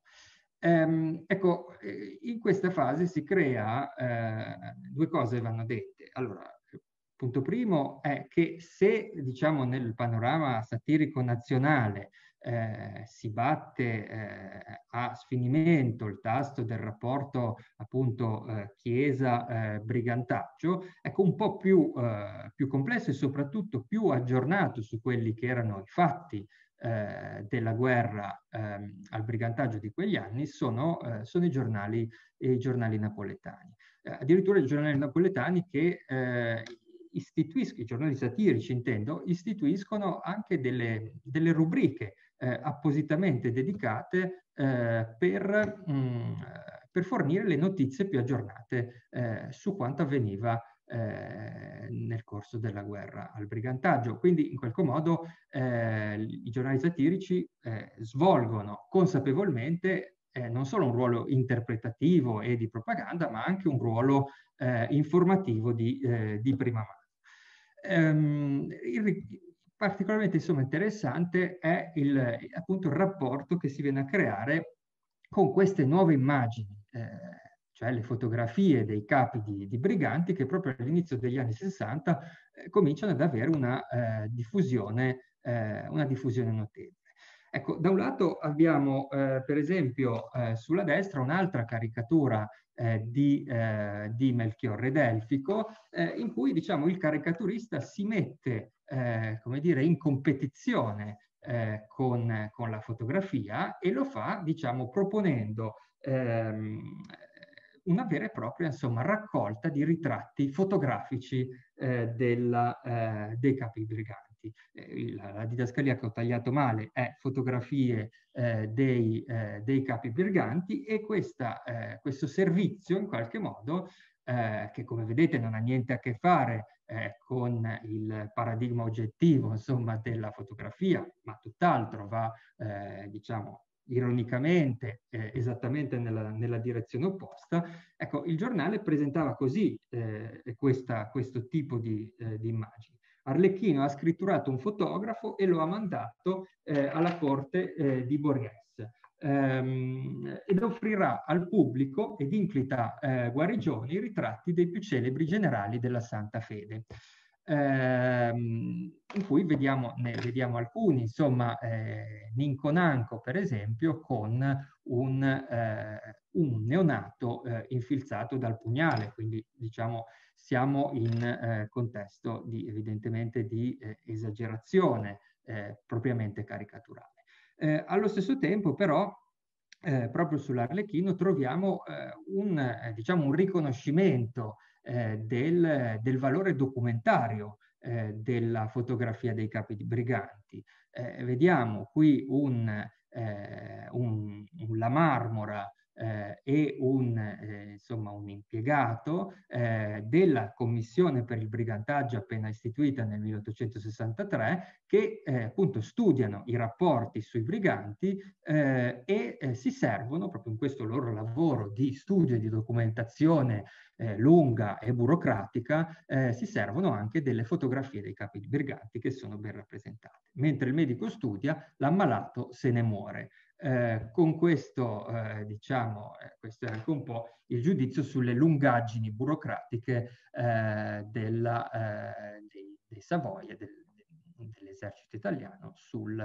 Ehm, ecco, in questa fase si crea, eh, due cose vanno dette. Allora, punto primo è che se, diciamo, nel panorama satirico nazionale eh, si batte eh, a sfinimento il tasto del rapporto appunto eh, Chiesa-Brigantaggio, ecco, un po' più, eh, più complesso e soprattutto più aggiornato su quelli che erano i fatti eh, della guerra ehm, al brigantaggio di quegli anni sono, eh, sono i giornali, i giornali napoletani. Eh, addirittura i giornali napoletani che eh, istituiscono, i giornali satirici intendo, istituiscono anche delle, delle rubriche eh, appositamente dedicate eh, per, mh, per fornire le notizie più aggiornate eh, su quanto avveniva eh, nel corso della guerra al brigantaggio. Quindi in qualche modo eh, i giornali satirici eh, svolgono consapevolmente eh, non solo un ruolo interpretativo e di propaganda, ma anche un ruolo eh, informativo di, eh, di prima mano. Um, il, particolarmente insomma, interessante è il, appunto il rapporto che si viene a creare con queste nuove immagini, eh, cioè le fotografie dei capi di, di briganti che proprio all'inizio degli anni sessanta eh, cominciano ad avere una, eh, diffusione, eh, una diffusione notevole. Ecco, da un lato abbiamo eh, per esempio eh, sulla destra un'altra caricatura eh, di, eh, di Melchiorre Delfico eh, in cui diciamo il caricaturista si mette eh, come dire in competizione eh, con, con la fotografia e lo fa diciamo proponendo ehm, una vera e propria insomma raccolta di ritratti fotografici eh, della, eh, dei capi briganti. La, la didascalia che ho tagliato male è fotografie eh, dei, eh, dei capi briganti e questa, eh, questo servizio in qualche modo eh, che come vedete non ha niente a che fare eh, con il paradigma oggettivo insomma della fotografia, ma tutt'altro va eh, diciamo ironicamente eh, esattamente nella, nella direzione opposta. Ecco, il giornale presentava così eh, questa, questo tipo di, eh, di immagini. Arlecchino ha scritturato un fotografo e lo ha mandato eh, alla corte eh, di Borghese ehm, ed offrirà al pubblico ed inclita eh, guarigioni i ritratti dei più celebri generali della Santa Fede. Ehm, in cui vediamo, ne vediamo alcuni, insomma eh, Ninco Nanco per esempio con un, eh, un neonato eh, infilzato dal pugnale, quindi diciamo siamo in eh, contesto di evidentemente di eh, esagerazione eh, propriamente caricaturale. Eh, allo stesso tempo però eh, proprio sull'Arlecchino troviamo eh, un, eh, diciamo, un riconoscimento eh, del, del valore documentario eh, della fotografia dei capi di briganti. Eh, vediamo qui un, eh, un, un La Marmora eh, e un, eh, insomma, un impiegato eh, della commissione per il brigantaggio appena istituita nel milleottocentosessantatré, che eh, appunto studiano i rapporti sui briganti eh, e eh, si servono proprio in questo loro lavoro di studio e di documentazione eh, lunga e burocratica, eh, si servono anche delle fotografie dei capi di briganti che sono ben rappresentate. Mentre il medico studia, l'ammalato se ne muore. Eh, con questo, eh, diciamo, eh, questo è anche un po' il giudizio sulle lungaggini burocratiche eh, della, eh, dei, dei Savoia, del, dell'esercito italiano sul,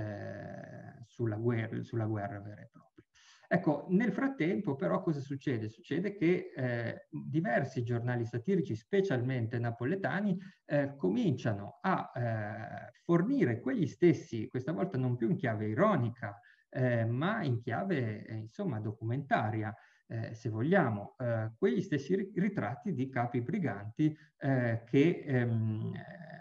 eh, sulla, guerra, sulla guerra vera e propria. Ecco, nel frattempo però cosa succede? Succede che eh, diversi giornali satirici, specialmente napoletani, eh, cominciano a eh, fornire quegli stessi, questa volta non più in chiave ironica, eh, ma in chiave, eh, insomma, documentaria, eh, se vogliamo, eh, quegli stessi ritratti di capi briganti eh, che... Ehm,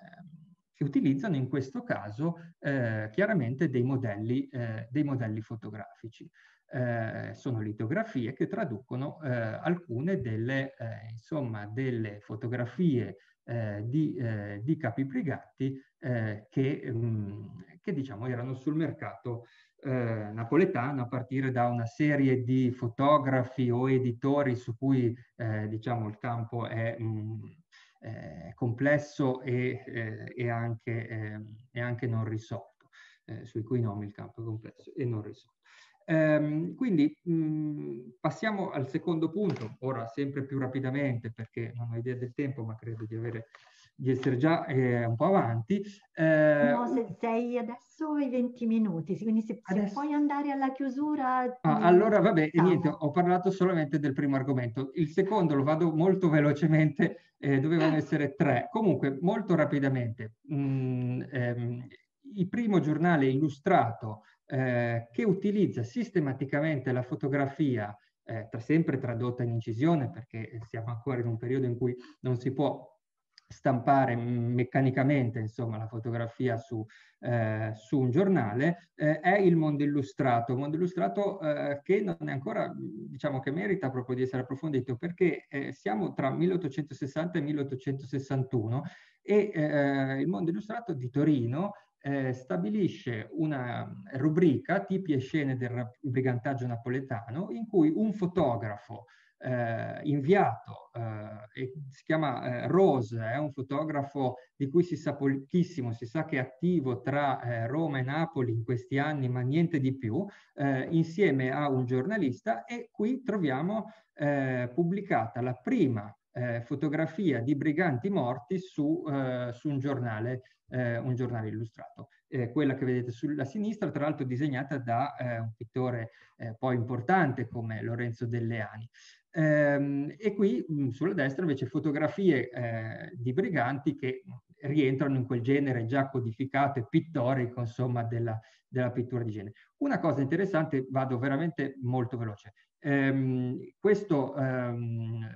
che utilizzano in questo caso eh, chiaramente dei modelli, eh, dei modelli fotografici. Eh, sono litografie che traducono eh, alcune delle, eh, insomma, delle fotografie eh, di, eh, di capi briganti eh, che, mh, che diciamo erano sul mercato eh, napoletano, a partire da una serie di fotografi o editori su cui eh, diciamo il campo è mh, Eh, complesso e, eh, e, anche, eh, e anche non risolto, eh, sui cui nomi il campo è complesso e non risolto. Ehm, quindi mh, passiamo al secondo punto, ora sempre più rapidamente perché non ho idea del tempo, ma credo di, avere, di essere già eh, un po' avanti. Eh, no, se sei adesso ai venti minuti, quindi se, se puoi andare alla chiusura... Ah, allora vabbè, e niente, ho parlato solamente del primo argomento. Il secondo lo vado molto velocemente, eh, dovevano essere tre. Comunque, molto rapidamente, mh, ehm, il primo giornale illustrato eh, che utilizza sistematicamente la fotografia, eh, tra, sempre tradotta in incisione, perché siamo ancora in un periodo in cui non si può stampare meccanicamente, insomma, la fotografia su, eh, su un giornale, eh, è il Mondo Illustrato. Mondo Illustrato eh, che non è ancora, diciamo che merita proprio di essere approfondito, perché eh, siamo tra milleottocentosessanta e milleottocentosessantuno e eh, il Mondo Illustrato di Torino eh, stabilisce una rubrica tipi e scene del brigantaggio napoletano, in cui un fotografo Eh, inviato, eh, e si chiama eh, Rose, è un fotografo di cui si sa pochissimo, si sa che è attivo tra eh, Roma e Napoli in questi anni, ma niente di più, eh, insieme a un giornalista, e qui troviamo eh, pubblicata la prima eh, fotografia di briganti morti su, eh, su un giornale, eh, un giornale illustrato. Eh, quella che vedete sulla sinistra, tra l'altro disegnata da eh, un pittore eh, poi importante come Lorenzo Delleani. Ehm, e qui mh, sulla destra invece fotografie eh, di briganti che rientrano in quel genere già codificato e pittorico, insomma, della, della pittura di genere. Una cosa interessante, vado veramente molto veloce, ehm, questo, ehm,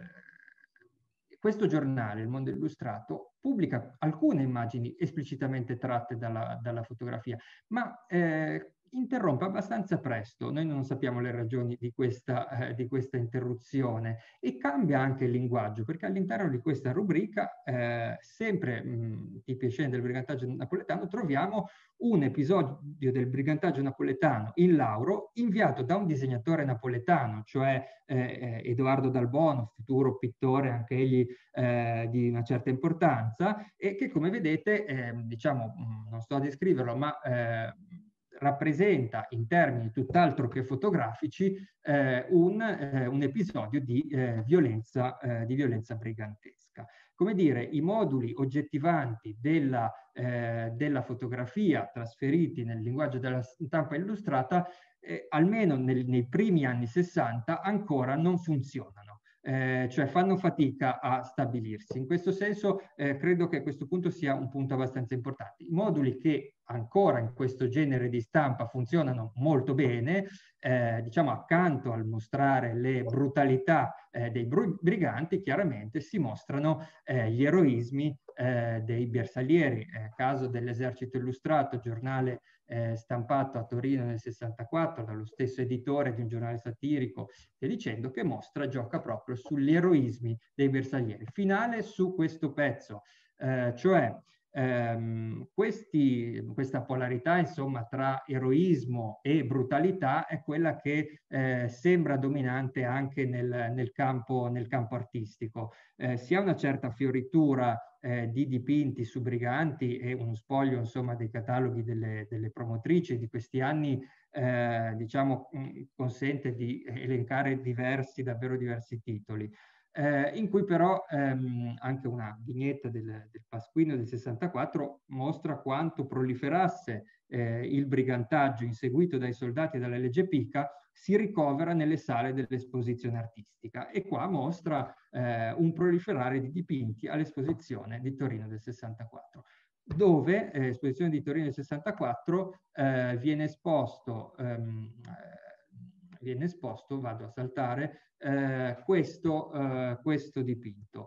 questo giornale, Il Mondo Illustrato, pubblica alcune immagini esplicitamente tratte dalla, dalla fotografia, ma eh, interrompe abbastanza presto, noi non sappiamo le ragioni di questa, eh, di questa interruzione, e cambia anche il linguaggio, perché all'interno di questa rubrica, eh, sempre mh, tipi e scene del brigantaggio napoletano, troviamo un episodio del brigantaggio napoletano in Lauro inviato da un disegnatore napoletano, cioè eh, Edoardo Dal Bono, futuro pittore anche egli eh, di una certa importanza, e che, come vedete, eh, diciamo, non sto a descriverlo, ma eh, rappresenta in termini tutt'altro che fotografici eh, un, eh, un episodio di, eh, violenza, eh, di violenza brigantesca. Come dire, i moduli oggettivanti della, eh, della fotografia trasferiti nel linguaggio della stampa illustrata, eh, almeno nel, nei primi anni sessanta, ancora non funzionano. Eh, cioè fanno fatica a stabilirsi. In questo senso eh, credo che a questo punto sia un punto abbastanza importante. I moduli che ancora in questo genere di stampa funzionano molto bene, eh, diciamo accanto al mostrare le brutalità eh, dei briganti, chiaramente si mostrano eh, gli eroismi eh, dei bersaglieri. Eh, caso dell'Esercito Illustrato, giornale eh, stampato a Torino nel sessantaquattro dallo stesso editore di un giornale satirico, e dicendo, che mostra, gioca proprio sugli eroismi dei bersaglieri. Finale su questo pezzo, eh, cioè ehm, questi, questa polarità insomma tra eroismo e brutalità è quella che eh, sembra dominante anche nel, nel, campo, nel campo artistico. Eh, si ha una certa fioritura eh, di dipinti su briganti e uno spoglio insomma dei cataloghi delle, delle promotrici di questi anni eh, diciamo mh, consente di elencare diversi, davvero diversi titoli. Eh, in cui però ehm, anche una vignetta del, del Pasquino del sessantaquattro mostra quanto proliferasse eh, il brigantaggio inseguito dai soldati e dalla legge Pica si ricovera nelle sale dell'esposizione artistica, e qua mostra eh, un proliferare di dipinti all'esposizione di Torino del sessantaquattro, dove eh, esposizione di Torino del sessantaquattro eh, viene esposto ehm, viene esposto, vado a saltare, eh, questo, eh, questo dipinto.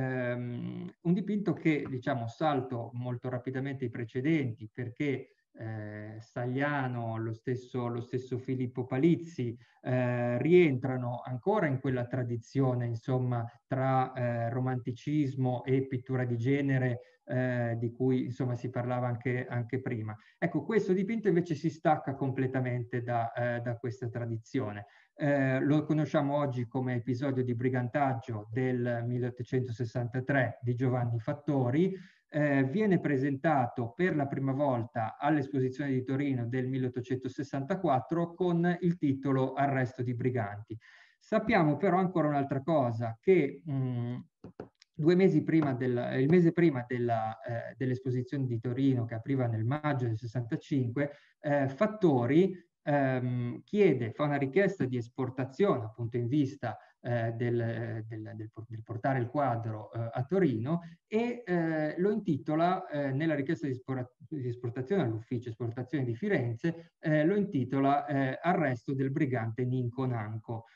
Um, un dipinto che, diciamo, salto molto rapidamente i precedenti, perché eh, Sagliano, lo stesso, lo stesso Filippo Palizzi eh, rientrano ancora in quella tradizione, insomma, tra eh, romanticismo e pittura di genere eh, di cui, insomma, si parlava anche, anche prima. Ecco, questo dipinto invece si stacca completamente da, eh, da questa tradizione. Eh, lo conosciamo oggi come episodio di brigantaggio del milleottocentosessantatré di Giovanni Fattori. Eh, viene presentato per la prima volta all'esposizione di Torino del milleottocentosessantaquattro con il titolo Arresto di briganti. Sappiamo però ancora un'altra cosa, che mh, due mesi prima del, il mese prima della, eh, dell'esposizione di Torino, che apriva nel maggio del sessantacinque, eh, Fattori ehm, chiede, fa una richiesta di esportazione appunto in vista eh, del, del, del, del portare il quadro eh, a Torino, e eh, lo intitola, eh, nella richiesta di, di esportazione all'ufficio esportazione di Firenze, eh, lo intitola eh, Arresto del brigante Ninco Nanco.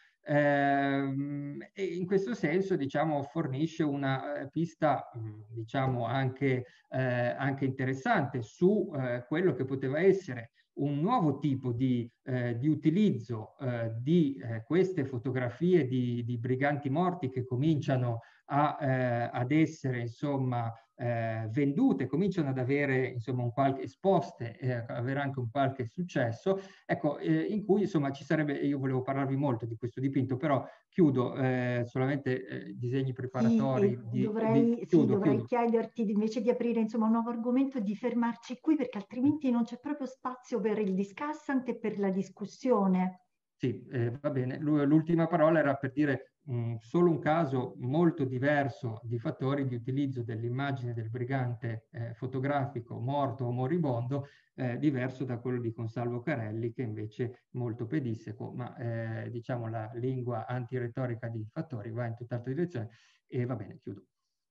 Eh, e in questo senso, diciamo, fornisce una pista, diciamo, anche, eh, anche interessante su eh, quello che poteva essere un nuovo tipo di, eh, di utilizzo eh, di eh, queste fotografie di, di briganti morti, che cominciano a, eh, ad essere, insomma, eh, vendute, cominciano ad avere, insomma, un qualche esposte e eh, avere anche un qualche successo, ecco, eh, in cui, insomma, ci sarebbe, io volevo parlarvi molto di questo dipinto, però chiudo, eh, solamente eh, disegni preparatori. Sì, di, dovrei, di, chiudo, sì, dovrei chiudo. chiederti, invece di aprire, insomma, un nuovo argomento, di fermarci qui, perché altrimenti non c'è proprio spazio per il discussant e per la discussione. Sì, eh, va bene. L'ultima parola era per dire mh, solo un caso molto diverso di Fattori di utilizzo dell'immagine del brigante eh, fotografico morto o moribondo, eh, diverso da quello di Consalvo Carelli, che invece è molto pedisseco, ma eh, diciamo la lingua antiretorica di Fattori va in tutt'altra direzione. E va bene, chiudo.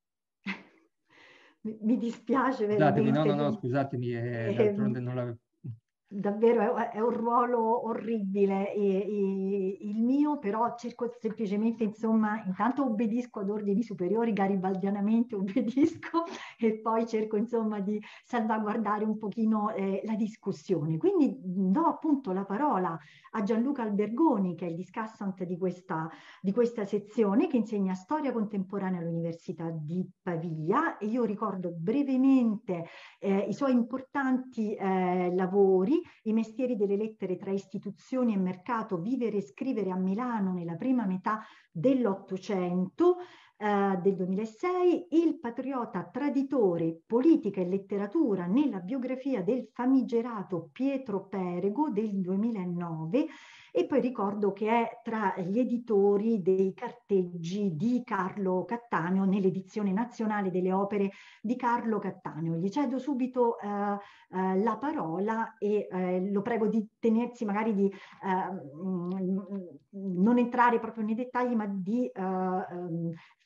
Mi dispiace Scusatemi, veramente. no, no, no, scusatemi, eh, d'altronde non l'avevo... Davvero è, è un ruolo orribile e, e, il mio, però cerco semplicemente, insomma, intanto obbedisco ad ordini superiori, garibaldianamente obbedisco, e poi cerco, insomma, di salvaguardare un pochino eh, la discussione. Quindi do appunto la parola a Gianluca Albergoni, che è il discussant di questa, di questa sezione, che insegna storia contemporanea all'Università di Pavia, e io ricordo brevemente eh, i suoi importanti eh, lavori: I mestieri delle lettere tra istituzioni e mercato, vivere e scrivere a Milano nella prima metà dell'Ottocento, eh, del duemilasei, Il patriota traditore, politica e letteratura nella biografia del famigerato Pietro Perego del duemilanove, e poi ricordo che è tra gli editori dei carteggi di Carlo Cattaneo nell'edizione nazionale delle opere di Carlo Cattaneo. Gli cedo subito eh, eh, la parola e eh, lo prego di tenersi magari di eh, non entrare proprio nei dettagli, ma di eh,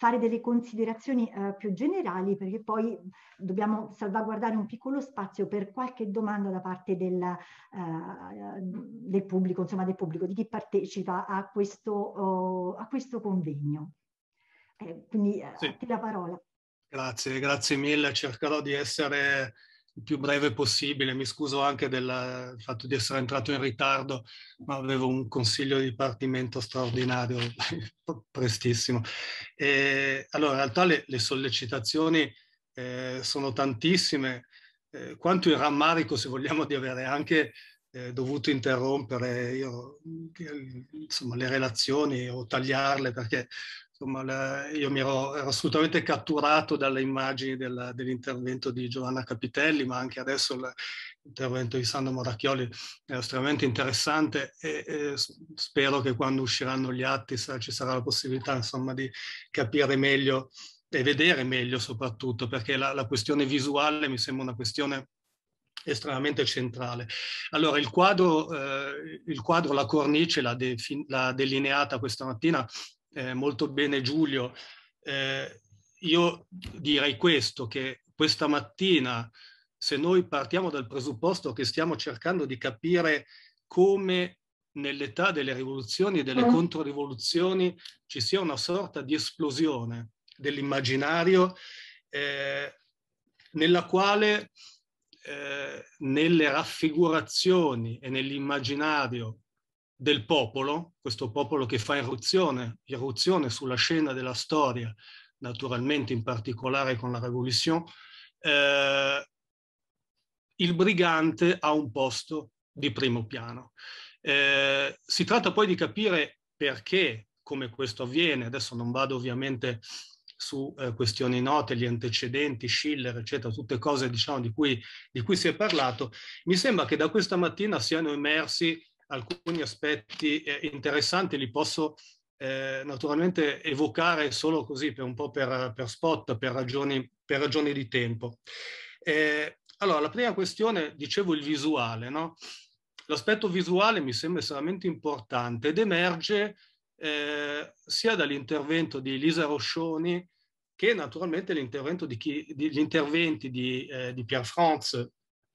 fare delle considerazioni eh, più generali, perché poi dobbiamo salvaguardare un piccolo spazio per qualche domanda da parte del, eh, del pubblico, insomma del pubblico, di chi partecipa a questo, oh, a questo convegno. Eh, quindi eh, sì. a te la parola. Grazie, grazie mille, cercherò di essere il più breve possibile. Mi scuso anche del fatto di essere entrato in ritardo, ma avevo un consiglio di dipartimento straordinario prestissimo. E, allora, in realtà le, le sollecitazioni eh, sono tantissime, eh, quanto il rammarico, se vogliamo, di avere anche eh, dovuto interrompere io, insomma, le relazioni o tagliarle, perché insomma, io mi ero, ero assolutamente catturato dalle immagini del, dell'intervento di Giovanna Capitelli, ma anche adesso l'intervento di Sandro Moracchioli è estremamente interessante e, e spero che quando usciranno gli atti sa, ci sarà la possibilità, insomma, di capire meglio e vedere meglio soprattutto, perché la, la questione visuale mi sembra una questione estremamente centrale. Allora, il quadro, eh, il quadro la cornice l'ha de, delineata questa mattina Eh, molto bene Giulio. Eh, io direi questo, che questa mattina, se noi partiamo dal presupposto che stiamo cercando di capire come nell'età delle rivoluzioni e delle controrivoluzioni ci sia una sorta di esplosione dell'immaginario eh, nella quale eh, nelle raffigurazioni e nell'immaginario del popolo, questo popolo che fa irruzione, irruzione sulla scena della storia, naturalmente in particolare con la Révolution, eh, il brigante ha un posto di primo piano. Eh, si tratta poi di capire perché, come questo avviene. Adesso non vado ovviamente su eh, questioni note, gli antecedenti, Schiller, eccetera, tutte cose, diciamo, di cui, di cui si è parlato. Mi sembra che da questa mattina siano emersi alcuni aspetti eh, interessanti, li posso eh, naturalmente evocare solo così, per un po' per, per spot, per ragioni, per ragioni di tempo. Eh, allora, la prima questione, dicevo, il visuale, no? L'aspetto visuale mi sembra estremamente importante ed emerge eh, sia dall'intervento di Lisa Roscioni che naturalmente l'intervento di chi, di, gli interventi di, eh, di Pierre France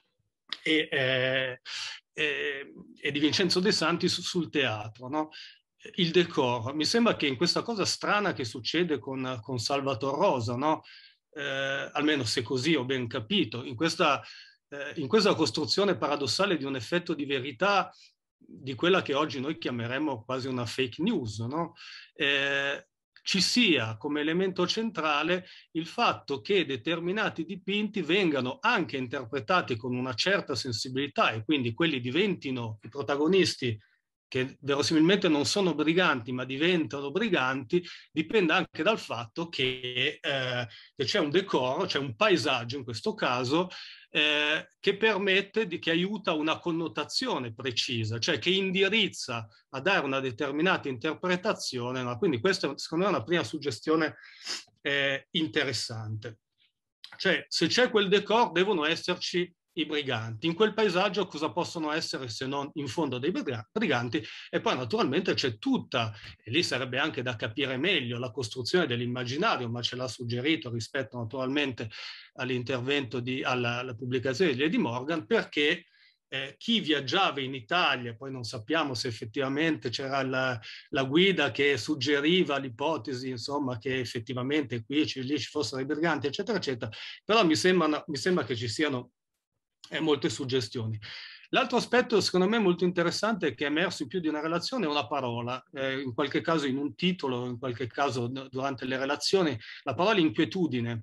e, eh, e, e di Vincenzo De Santi su, sul teatro, no? Il decor. Mi sembra che in questa cosa strana che succede con, con Salvator Rosa, no? Eh, almeno se così ho ben capito, in questa, eh, in questa costruzione paradossale di un effetto di verità di quella che oggi noi chiameremmo quasi una fake news, no? Eh, ci sia come elemento centrale il fatto che determinati dipinti vengano anche interpretati con una certa sensibilità e quindi quelli diventino i protagonisti che verosimilmente non sono briganti ma diventano briganti, dipende anche dal fatto che, eh, che c'è un decoro, c'è un paesaggio in questo caso eh, che permette, di, che aiuta una connotazione precisa, cioè che indirizza a dare una determinata interpretazione, no? Quindi questa secondo me è una prima suggestione eh, interessante. Cioè se c'è quel decoro devono esserci i briganti. In quel paesaggio cosa possono essere se non in fondo dei briganti? E poi naturalmente c'è tutta, e lì sarebbe anche da capire meglio, la costruzione dell'immaginario, ma ce l'ha suggerito rispetto naturalmente all'intervento, di, alla, alla pubblicazione di Lady Morgan, perché eh, chi viaggiava in Italia, poi non sappiamo se effettivamente c'era la, la guida che suggeriva l'ipotesi, insomma, che effettivamente qui ci, lì ci fossero i briganti, eccetera, eccetera, però mi sembra, mi sembra che ci siano e molte suggestioni. L'altro aspetto secondo me molto interessante che è emerso in più di una relazione è una parola, eh, in qualche caso in un titolo, in qualche caso durante le relazioni, la parola inquietudine.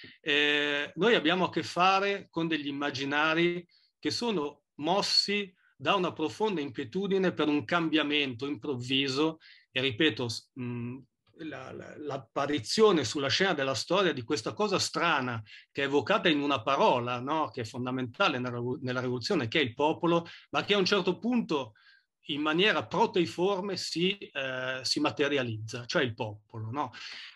Eh, noi abbiamo a che fare con degli immaginari che sono mossi da una profonda inquietudine per un cambiamento improvviso e ripeto, mh, l'apparizione la, sulla scena della storia di questa cosa strana che è evocata in una parola, no? Che è fondamentale nella, nella rivoluzione, che è il popolo, ma che a un certo punto in maniera proteiforme si, eh, si materializza, cioè il popolo, no?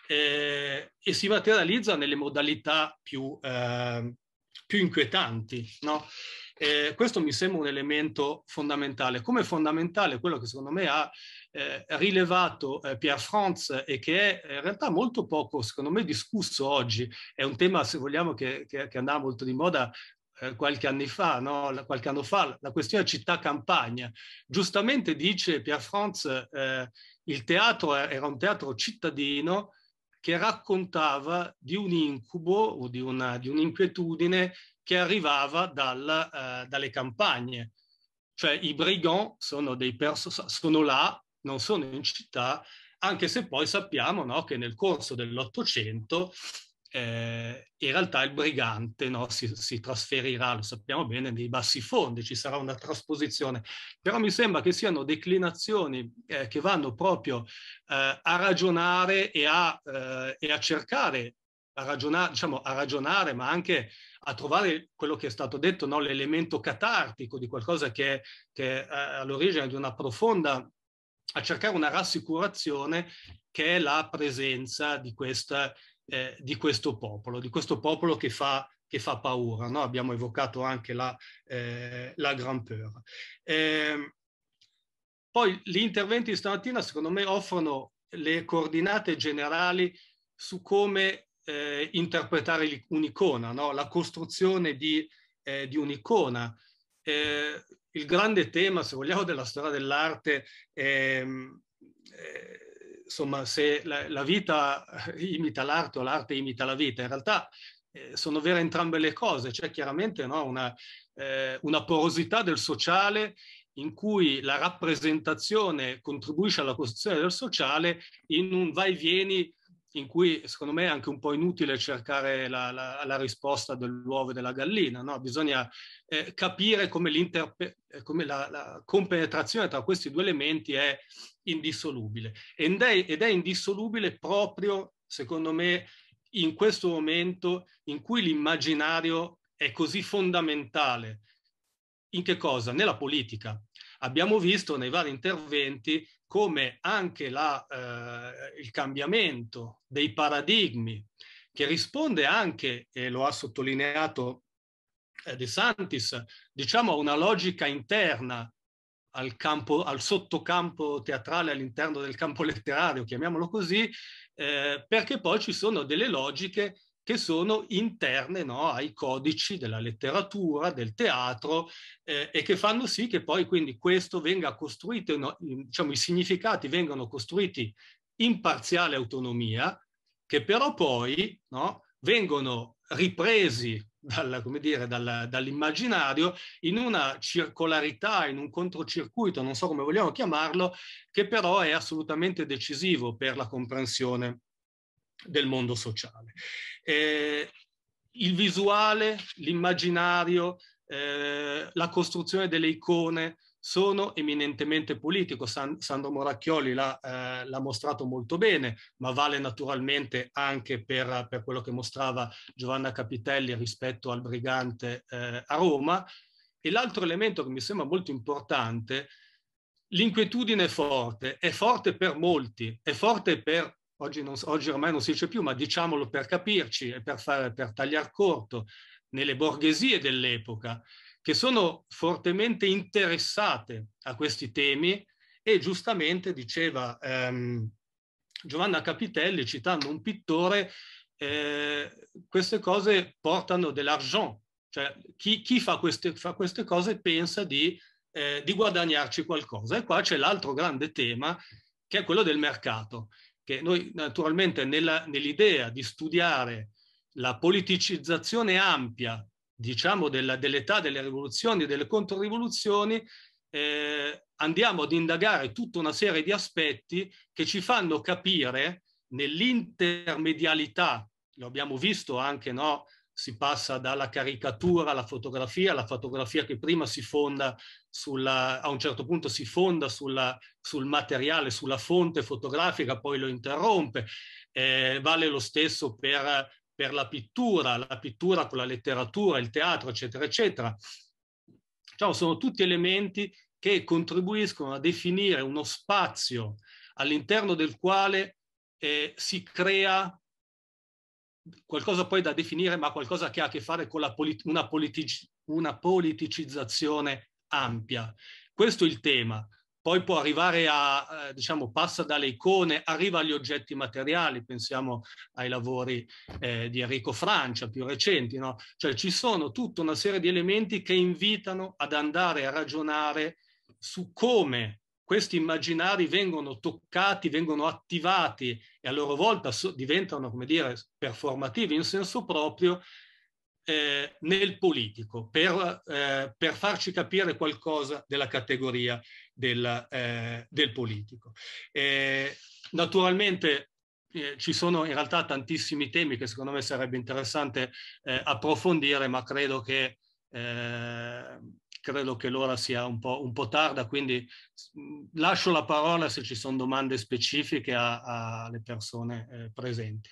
Eh, e si materializza nelle modalità più, eh, più inquietanti, no? Eh, questo mi sembra un elemento fondamentale. Come fondamentale quello che secondo me ha eh, rilevato eh, Pierre France e che è in realtà molto poco, secondo me, discusso oggi. È un tema, se vogliamo, che, che, che andava molto di moda eh, qualche anni fa, no? qualche anno fa, la questione città-campagna. Giustamente dice Pierre France, eh, il teatro era un teatro cittadino che raccontava di un incubo o di, una, di un'inquietudine che arrivava dal, uh, dalle campagne. Cioè i brigands sono, dei perso- sono là, non sono in città, anche se poi sappiamo, no, che nel corso dell'Ottocento eh, in realtà il brigante, no, si, si trasferirà, lo sappiamo bene, nei bassifondi, ci sarà una trasposizione. Però mi sembra che siano declinazioni eh, che vanno proprio eh, a ragionare e a, eh, e a cercare a ragionare, diciamo, a ragionare, ma anche a trovare quello che è stato detto, no? L'elemento catartico di qualcosa che, che è all'origine di una profonda, a cercare una rassicurazione che è la presenza di, questa, eh, di questo popolo, di questo popolo che fa, che fa paura, no? Abbiamo evocato anche la, eh, la Grand Peur. Eh, poi gli interventi di stamattina, secondo me, offrono le coordinate generali su come Eh, interpretare un'icona, no? La costruzione di, eh, di un'icona. Eh, il grande tema, se vogliamo, della storia dell'arte è, eh, insomma, se la, la vita imita l'arte o l'arte imita la vita. In realtà eh, sono vere entrambe le cose. C'è chiaramente, no, una, eh, una porosità del sociale in cui la rappresentazione contribuisce alla costruzione del sociale in un vai e vieni in cui secondo me è anche un po' inutile cercare la, la, la risposta dell'uovo e della gallina, no? Bisogna eh, capire come, come la, la compenetrazione tra questi due elementi è indissolubile ed è, ed è indissolubile proprio, secondo me, in questo momento in cui l'immaginario è così fondamentale. In che cosa? Nella politica. Abbiamo visto nei vari interventi come anche la, eh, il cambiamento dei paradigmi, che risponde anche, e lo ha sottolineato eh, De Santis, diciamo a una logica interna al, campo, al sottocampo teatrale all'interno del campo letterario, chiamiamolo così, eh, perché poi ci sono delle logiche che sono interne, no, ai codici della letteratura, del teatro, eh, e che fanno sì che poi quindi questo venga costruito, no, diciamo i significati vengano costruiti in parziale autonomia, che però poi, no, vengono ripresi dal, come dire, dal, dall'immaginario in una circolarità, in un controcircuito, non so come vogliamo chiamarlo, che però è assolutamente decisivo per la comprensione del mondo sociale. Eh, il visuale, l'immaginario, eh, la costruzione delle icone sono eminentemente politico. San, Sandro Moracchioli l'ha, eh, l'ha mostrato molto bene, ma vale naturalmente anche per, per quello che mostrava Giovanna Capitelli rispetto al brigante eh, a Roma. E l'altro elemento che mi sembra molto importante, l'inquietudine è forte, è forte per molti, è forte per Oggi, non, oggi ormai non si dice più, ma diciamolo per capirci e per, fare, per tagliar corto, nelle borghesie dell'epoca, che sono fortemente interessate a questi temi e giustamente diceva ehm, Giovanna Capitelli, citando un pittore, eh, queste cose portano dell'argent, cioè chi, chi fa, queste, fa queste cose pensa di, eh, di guadagnarci qualcosa. E qua c'è l'altro grande tema, che è quello del mercato, che noi naturalmente nella, nell'idea di studiare la politicizzazione ampia, diciamo, della, dell'età delle rivoluzioni e delle controrivoluzioni, eh, andiamo ad indagare tutta una serie di aspetti che ci fanno capire nell'intermedialità, lo abbiamo visto anche, no? Si passa dalla caricatura alla fotografia, la fotografia che prima si fonda sulla, a un certo punto si fonda sulla, sul materiale, sulla fonte fotografica, poi lo interrompe. Eh, vale lo stesso per, per la pittura, la pittura con la letteratura, il teatro, eccetera, eccetera. Cioè, sono tutti elementi che contribuiscono a definire uno spazio all'interno del quale eh, si crea qualcosa poi da definire, ma qualcosa che ha a che fare con la polit- una politic- una politicizzazione ampia. Questo è il tema. Poi può arrivare a, eh, diciamo, passa dalle icone, arriva agli oggetti materiali, pensiamo ai lavori eh, di Enrico Francia, più recenti, no? Cioè ci sono tutta una serie di elementi che invitano ad andare a ragionare su come questi immaginari vengono toccati, vengono attivati e a loro volta so, diventano, come dire, performativi in senso proprio, Eh, nel politico, per, eh, per farci capire qualcosa della categoria del, eh, del politico. Eh, naturalmente eh, ci sono in realtà tantissimi temi che secondo me sarebbe interessante eh, approfondire, ma credo che, eh, credo che l'ora sia un po', un po' tarda, quindi mh, lascio la parola se ci sono domande specifiche alle persone eh, presenti.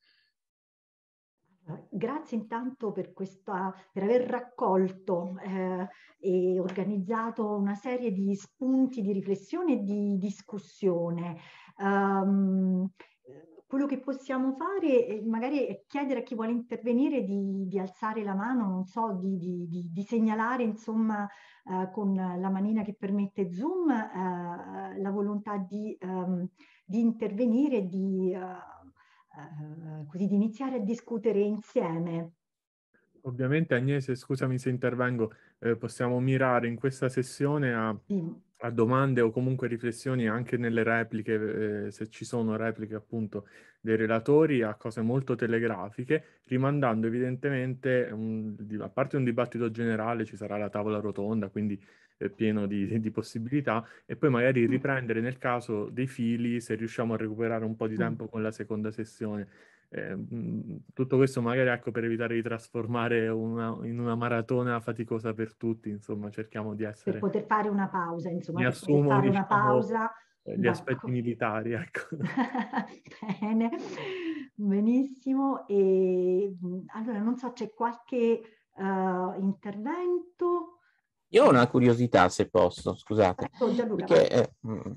Grazie intanto per, questa, per aver raccolto eh, e organizzato una serie di spunti di riflessione e di discussione. Um, quello che possiamo fare è magari chiedere a chi vuole intervenire di, di alzare la mano, non so, di, di, di, di segnalare insomma eh, con la manina che permette Zoom eh, la volontà di, um, di intervenire, di... Uh, Uh, così di iniziare a discutere insieme. Ovviamente Agnese, scusami se intervengo, eh, possiamo mirare in questa sessione a, sì. a domande o comunque riflessioni anche nelle repliche, eh, se ci sono repliche appunto dei relatori, a cose molto telegrafiche, rimandando evidentemente, un, a parte un dibattito generale, ci sarà la tavola rotonda, quindi eh, pieno di, di possibilità, e poi magari riprendere nel caso dei fili, se riusciamo a recuperare un po' di tempo con la seconda sessione. Eh, tutto questo magari ecco per evitare di trasformare una, in una maratona faticosa per tutti, insomma cerchiamo di essere... Per poter fare una pausa, insomma, Mi per assumo, poter fare diciamo, una pausa. gli aspetti militari, ecco. Bene, benissimo. E, allora, non so, c'è qualche uh, intervento? Io ho una curiosità, se posso, scusate. Ecco, Gianluca, perché, eh,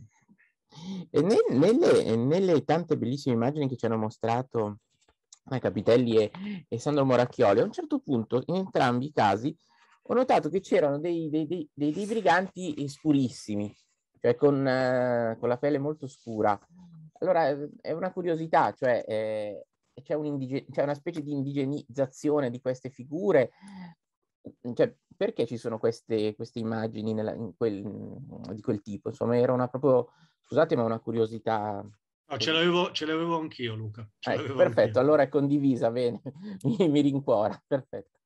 E nelle, nelle tante bellissime immagini che ci hanno mostrato eh, Capitelli e, e Sandro Moracchioli, a un certo punto, in entrambi i casi, ho notato che c'erano dei, dei, dei, dei, dei briganti scurissimi, cioè con, eh, con la pelle molto scura. Allora, è una curiosità, cioè eh, c'è, un c'è una specie di indigenizzazione di queste figure. Cioè, perché ci sono queste, queste immagini nella, in quel, di quel tipo? Insomma, era una proprio... Scusate, ma una curiosità. No, ce l'avevo, ce l'avevo anch'io, Luca. Ce ecco, perfetto, anch'io. Allora è condivisa, bene, mi, mi rincuora, perfetto.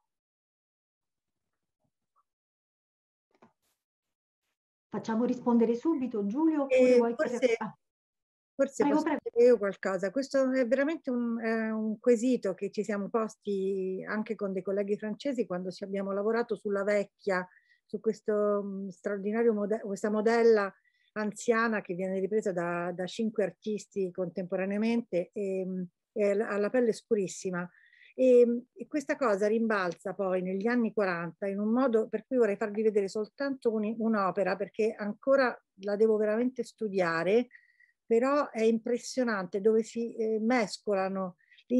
Facciamo rispondere subito, Giulio, oppure eh, vuoi forse, che... ah. forse prego, posso prego. dire io qualcosa. Questo è veramente un, eh, un quesito che ci siamo posti anche con dei colleghi francesi quando ci abbiamo lavorato sulla vecchia, su questo um, straordinario modello, questa modella anziana che viene ripresa da, da cinque artisti contemporaneamente e, e alla pelle scurissima. E, e questa cosa rimbalza poi negli anni quaranta in un modo per cui vorrei farvi vedere soltanto un'opera, perché ancora la devo veramente studiare, però è impressionante, dove si eh, mescolano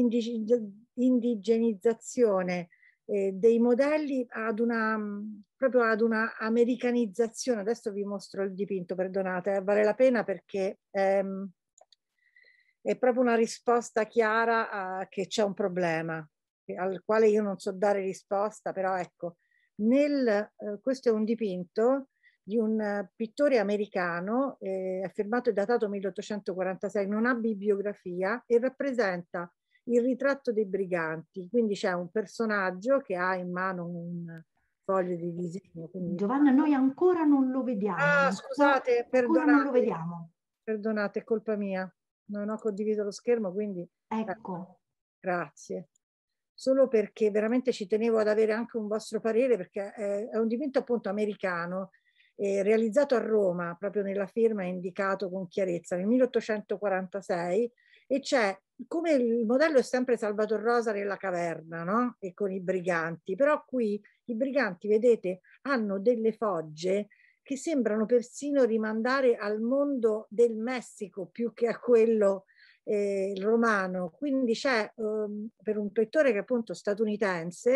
l'indigenizzazione Eh, dei modelli ad una proprio ad una americanizzazione. Adesso vi mostro il dipinto, perdonate, eh, vale la pena perché ehm, è proprio una risposta chiara a che c'è un problema al quale io non so dare risposta, però ecco, nel, eh, questo è un dipinto di un uh, pittore americano, eh, firmato e datato milleottocentoquarantasei, non ha bibliografia e rappresenta il ritratto dei briganti, quindi c'è un personaggio che ha in mano un foglio di disegno. Quindi... Giovanna, noi ancora non lo vediamo. Ah, non scusate, so, perdonate. ancora non lo vediamo. Perdonate, è colpa mia. Non ho condiviso lo schermo, quindi... Ecco. Eh, grazie. Solo perché veramente ci tenevo ad avere anche un vostro parere, perché è, è un dipinto appunto americano, eh, realizzato a Roma, proprio nella firma è indicato con chiarezza, nel milleottocentoquarantasei, e c'è, come il modello è sempre Salvator Rosa nella caverna, no? E con i briganti, però qui i briganti, vedete, hanno delle fogge che sembrano persino rimandare al mondo del Messico più che a quello eh, romano. Quindi c'è, um, per un pittore che è appunto statunitense,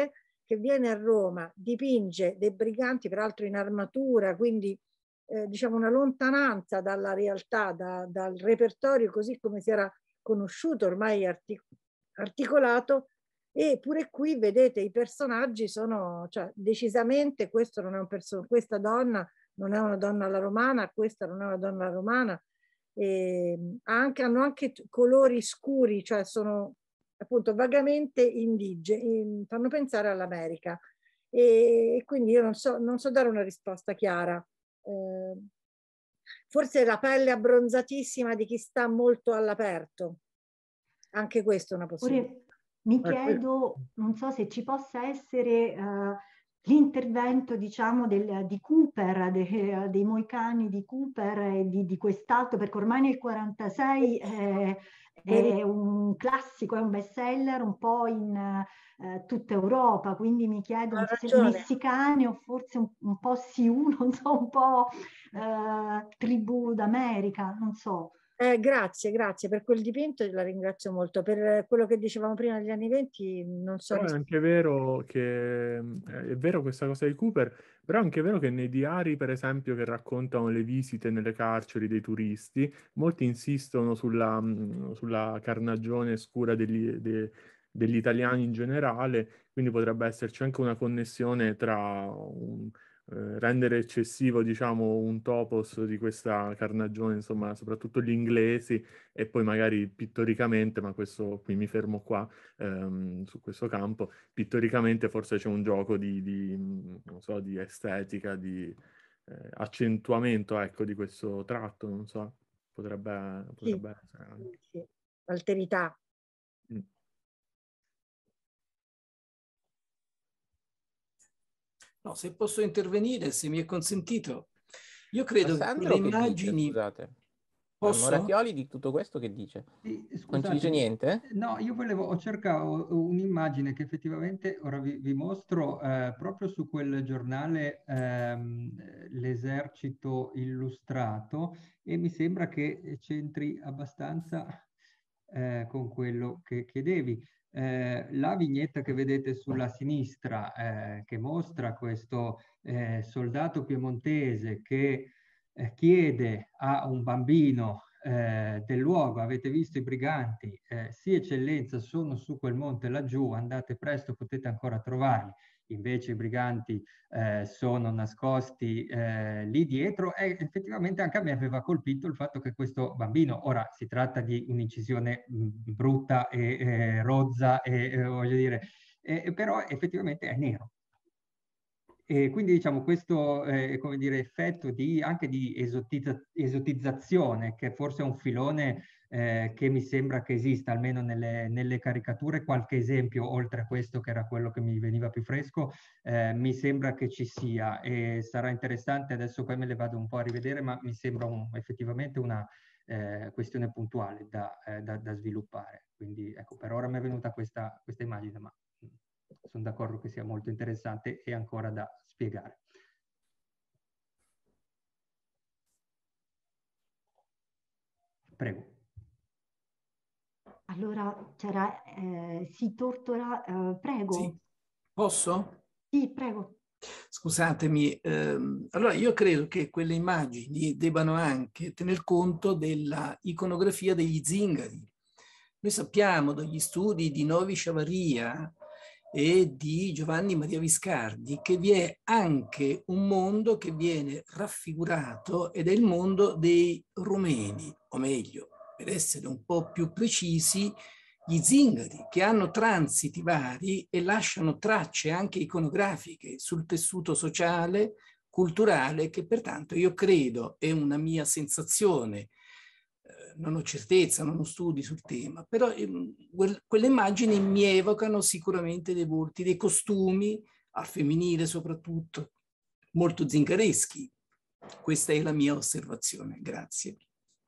che viene a Roma, dipinge dei briganti, peraltro in armatura, quindi eh, diciamo una lontananza dalla realtà, da, dal repertorio così come si era conosciuto, ormai artic- articolato, e pure qui vedete i personaggi sono, cioè decisamente questo non è un perso- questa donna non è una donna alla romana, questa non è una donna romana, e anche, hanno anche colori scuri, cioè sono appunto vagamente indigeni, fanno pensare all'America, e quindi io non so, non so dare una risposta chiara. Eh, forse la pelle abbronzatissima di chi sta molto all'aperto, anche questo è una possibilità. Ora, mi chiedo, non so se ci possa essere uh, l'intervento, diciamo, del, di Cooper, de, dei Moicani di Cooper e di, di quest'altro, perché ormai nel quarantasei è, è un classico, è un bestseller un po' in uh, tutta Europa, quindi mi chiedo, non so se messicani o forse un, un po' Sioux, non so, un po' uh, tribù d'America, non so. Eh, grazie, grazie per quel dipinto, la ringrazio molto. Per quello che dicevamo prima degli anni venti, non so. Però è anche vero che è vero questa cosa di Cooper, però è anche vero che nei diari, per esempio, che raccontano le visite nelle carceri dei turisti, molti insistono sulla, sulla carnagione scura degli, de, degli italiani in generale, quindi potrebbe esserci anche una connessione tra un, eh, rendere eccessivo, diciamo, un topos di questa carnagione, insomma, soprattutto gli inglesi, e poi magari pittoricamente, ma questo qui mi fermo qua, ehm, su questo campo, pittoricamente forse c'è un gioco di, di, non so, di estetica, di eh, accentuamento, ecco, di questo tratto, non so, potrebbe, potrebbe sì, essere anche. sì. Alterità. Mm. No, se posso intervenire, se mi è consentito, io credo Sandro, che quelle che immagini... dice, scusate. Posso? Moracchioli di tutto questo che dice? Sì, non ci dice niente? No, io volevo, ho cercato un'immagine che effettivamente ora vi, vi mostro eh, proprio su quel giornale ehm, L'Esercito Illustrato, e mi sembra che c'entri abbastanza eh, con quello che chiedevi. Eh, la vignetta che vedete sulla sinistra eh, che mostra questo eh, soldato piemontese che eh, chiede a un bambino eh, del luogo: avete visto i briganti? Eh, sì, eccellenza, sono su quel monte laggiù, andate presto, potete ancora trovarli. Invece i briganti eh, sono nascosti eh, lì dietro, e effettivamente anche a me aveva colpito il fatto che questo bambino, ora si tratta di un'incisione mh, brutta e eh, rozza, e eh, voglio dire, eh, però effettivamente è nero. E quindi diciamo questo eh, come dire, effetto di, anche di esotizza, esotizzazione, che forse è un filone eh, che mi sembra che esista, almeno nelle, nelle caricature. Qualche esempio, oltre a questo che era quello che mi veniva più fresco, eh, mi sembra che ci sia, e sarà interessante, adesso poi me le vado un po' a rivedere, ma mi sembra un, effettivamente una eh, questione puntuale da, eh, da, da sviluppare. Quindi ecco, per ora mi è venuta questa, questa immagine, ma sono d'accordo che sia molto interessante e ancora da spiegare. Prego. Allora c'era eh, sì, Tortora, eh, prego. Sì. Posso? Sì, prego. Scusatemi, ehm, allora io credo che quelle immagini debbano anche tener conto della iconografia degli zingari. Noi sappiamo dagli studi di Novi Sciavaria e di Giovanni Maria Viscardi che vi è anche un mondo che viene raffigurato, ed è il mondo dei rumeni, o meglio, per essere un po' più precisi, gli zingari, che hanno transiti vari e lasciano tracce anche iconografiche sul tessuto sociale, culturale, che pertanto io credo, è una mia sensazione, non ho certezza, non ho studi sul tema, però eh, quelle immagini mi evocano sicuramente dei volti, dei costumi, al femminile soprattutto, molto zingareschi. Questa è la mia osservazione. Grazie.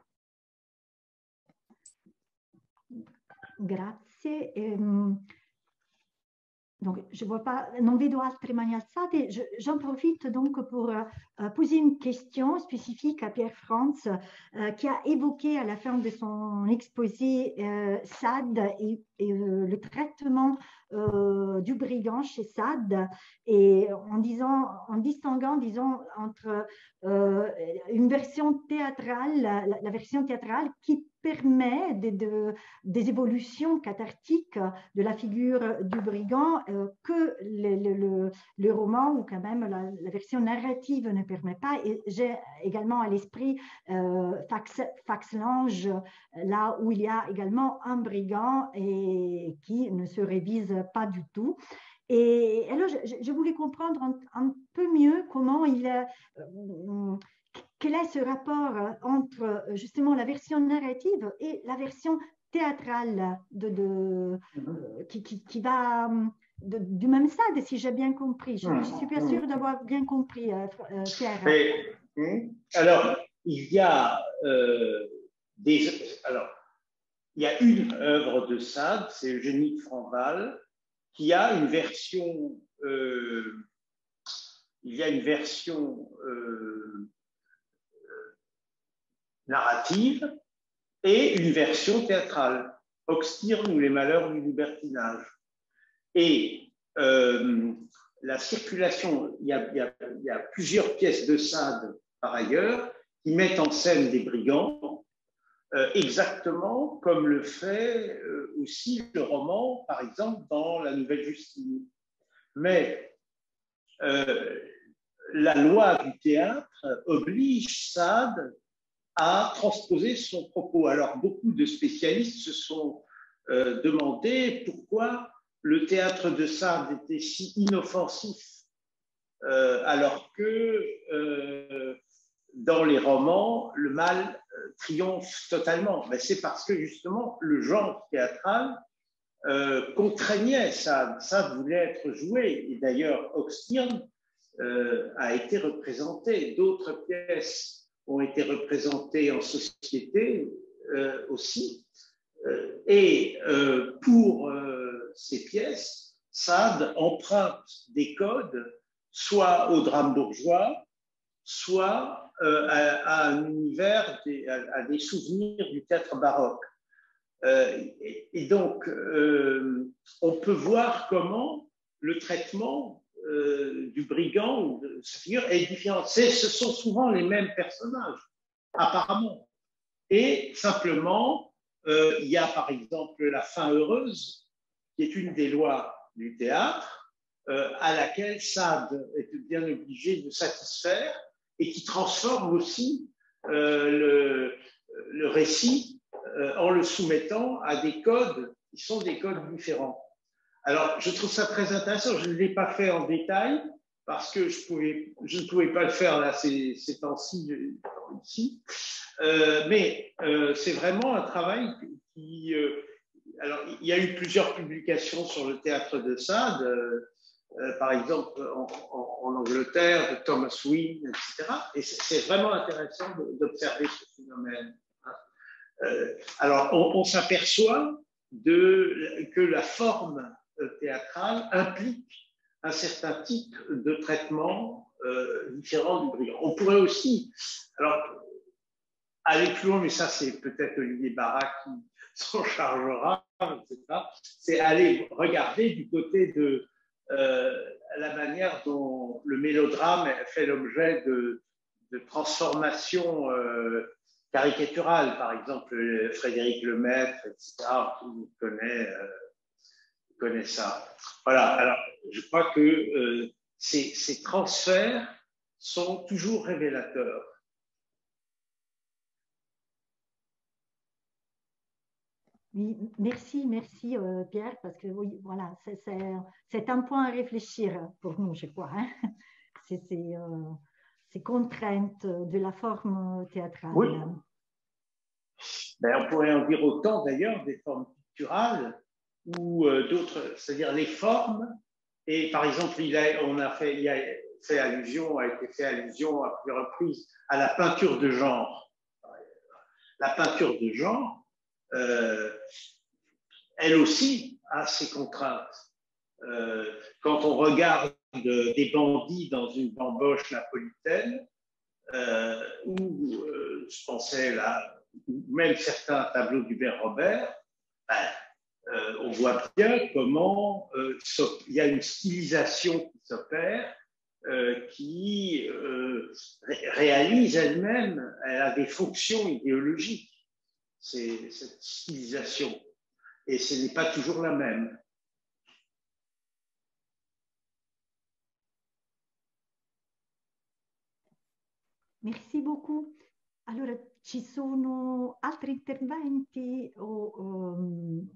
Grazie. Um, donc, je vois pas, non vedo altre mani alzate. J'en profite donc pour uh, poser une question spécifique à Pierre-Frantz, uh, qui a évoqué à la fin de son exposé uh, Sade et, et uh, le traitement euh, du brigand chez Sade, et en, disant, en distinguant, disons, entre euh, une version théâtrale, la, la version théâtrale qui permet de, de, des évolutions cathartiques de la figure du brigand euh, que le, le, le roman ou quand même la, la version narrative ne permet pas. Et j'ai également à l'esprit euh, Fax, Faxlange, là où il y a également un brigand et qui ne se révise pas du tout. Et alors, je, je voulais comprendre un, un peu mieux comment il... Euh, quel est ce rapport entre justement la version narrative et la version théâtrale de, de, euh, qui, qui, qui va de, du même stade, si j'ai bien compris. Je ne suis pas sûre d'avoir bien compris, euh, Pierre. Mais, hum, alors, il y a euh, des... Alors, il y a une œuvre de Sade, c'est Eugénie de Franval, qui a une version... Euh, il y a une version... Euh, narrative et une version théâtrale, Oxtirne ou les malheurs du libertinage. Et euh, la circulation, il y, a, il, y a, il y a plusieurs pièces de Sade par ailleurs qui mettent en scène des brigands, euh, exactement comme le fait euh, aussi le roman, par exemple, dans La Nouvelle Justine. Mais euh, la loi du théâtre oblige Sade à transposer son propos. Alors, beaucoup de spécialistes se sont euh, demandé pourquoi le théâtre de Sade était si inoffensif, euh, alors que euh, dans les romans, le mal euh, triomphe totalement. Mais c'est parce que, justement, le genre théâtral euh, contraignait Sade. Sade voulait être joué. Et d'ailleurs, Oxtirne euh, a été représenté. D'autres pièces ont été représentés en société euh, aussi. Euh, et euh, pour euh, ces pièces, Sade emprunte des codes, soit au drame bourgeois, soit euh, à, à un univers, des, à, à des souvenirs du théâtre baroque. Euh, et, et donc, euh, on peut voir comment le traitement Euh, du brigand ou de sa figure est différente. Ce sont souvent les mêmes personnages, apparemment. Et simplement, euh, il y a par exemple la fin heureuse, qui est une des lois du théâtre, euh, à laquelle Sade est bien obligé de satisfaire et qui transforme aussi euh, le, le récit euh, en le soumettant à des codes qui sont des codes différents. Alors, je trouve ça très intéressant. Je ne l'ai pas fait en détail parce que je, pouvais, je ne pouvais pas le faire là ces, ces temps-ci. Ici. Euh, mais euh, c'est vraiment un travail qui... Euh, alors, il y a eu plusieurs publications sur le théâtre de Sade, euh, euh, par exemple en, en, en Angleterre, de Thomas Wynne, et cetera. Et c'est vraiment intéressant d'observer ce phénomène. Euh, alors, on, on s'aperçoit de, que la forme théâtrale implique un certain type de traitement euh, différent du brigand. On pourrait aussi, alors, aller plus loin, mais ça, c'est peut-être Olivier Barra qui s'en chargera, et cetera. C'est aller regarder du côté de euh, la manière dont le mélodrame fait l'objet de, de transformations euh, caricaturales. Par exemple, Frédéric Lemaître, et cetera. Tout le monde connaît... Euh, connaît ça. Voilà, alors je crois que euh, ces, ces transferts sont toujours révélateurs. Oui, merci, merci euh, Pierre, parce que oui, voilà, c'est un point à réfléchir pour nous, je crois. Hein. C'est ces euh, contraintes de la forme théâtrale. Oui. Ben, on pourrait en dire autant d'ailleurs des formes picturales ou euh, d'autres, c'est-à-dire les formes. Et par exemple, il a, on a fait, il a fait allusion, a été fait allusion à plusieurs reprises à la peinture de genre. La peinture de genre, euh, elle aussi a ses contraintes. Euh, quand on regarde des bandits dans une bamboche napolitaine, euh, ou euh, je pensais là, même certains tableaux d'Hubert Robert, ben, euh, on voit bien comment euh, il y a une stylisation qui s'opère, euh, qui euh, ré réalise elle-même, elle a des fonctions idéologiques, c'est cette stylisation, et ce n'est pas toujours la même. Merci beaucoup. Allora, ci sono altri interventi? O, um...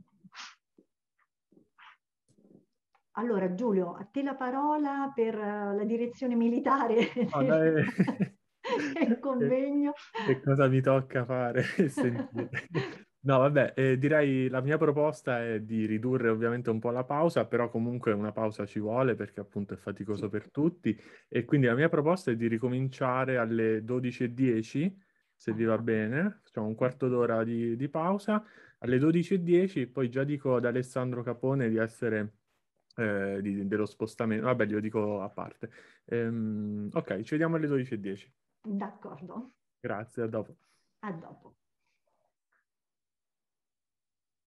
Allora, Giulio, a te la parola per la direzione militare Oh, del, del convegno. Che, che cosa mi tocca fare? No, vabbè, eh, direi la mia proposta è di ridurre ovviamente un po' la pausa, però comunque una pausa ci vuole perché appunto è faticoso per tutti, e quindi la mia proposta è di ricominciare alle dodici e dieci, se vi va bene, facciamo un quarto d'ora di, di pausa, alle dodici e dieci, poi già dico ad Alessandro Capone di essere eh, di, dello spostamento, vabbè, glielo dico a parte. Ehm, ok, ci vediamo alle dodici e dieci. D'accordo. Grazie, a dopo. A dopo.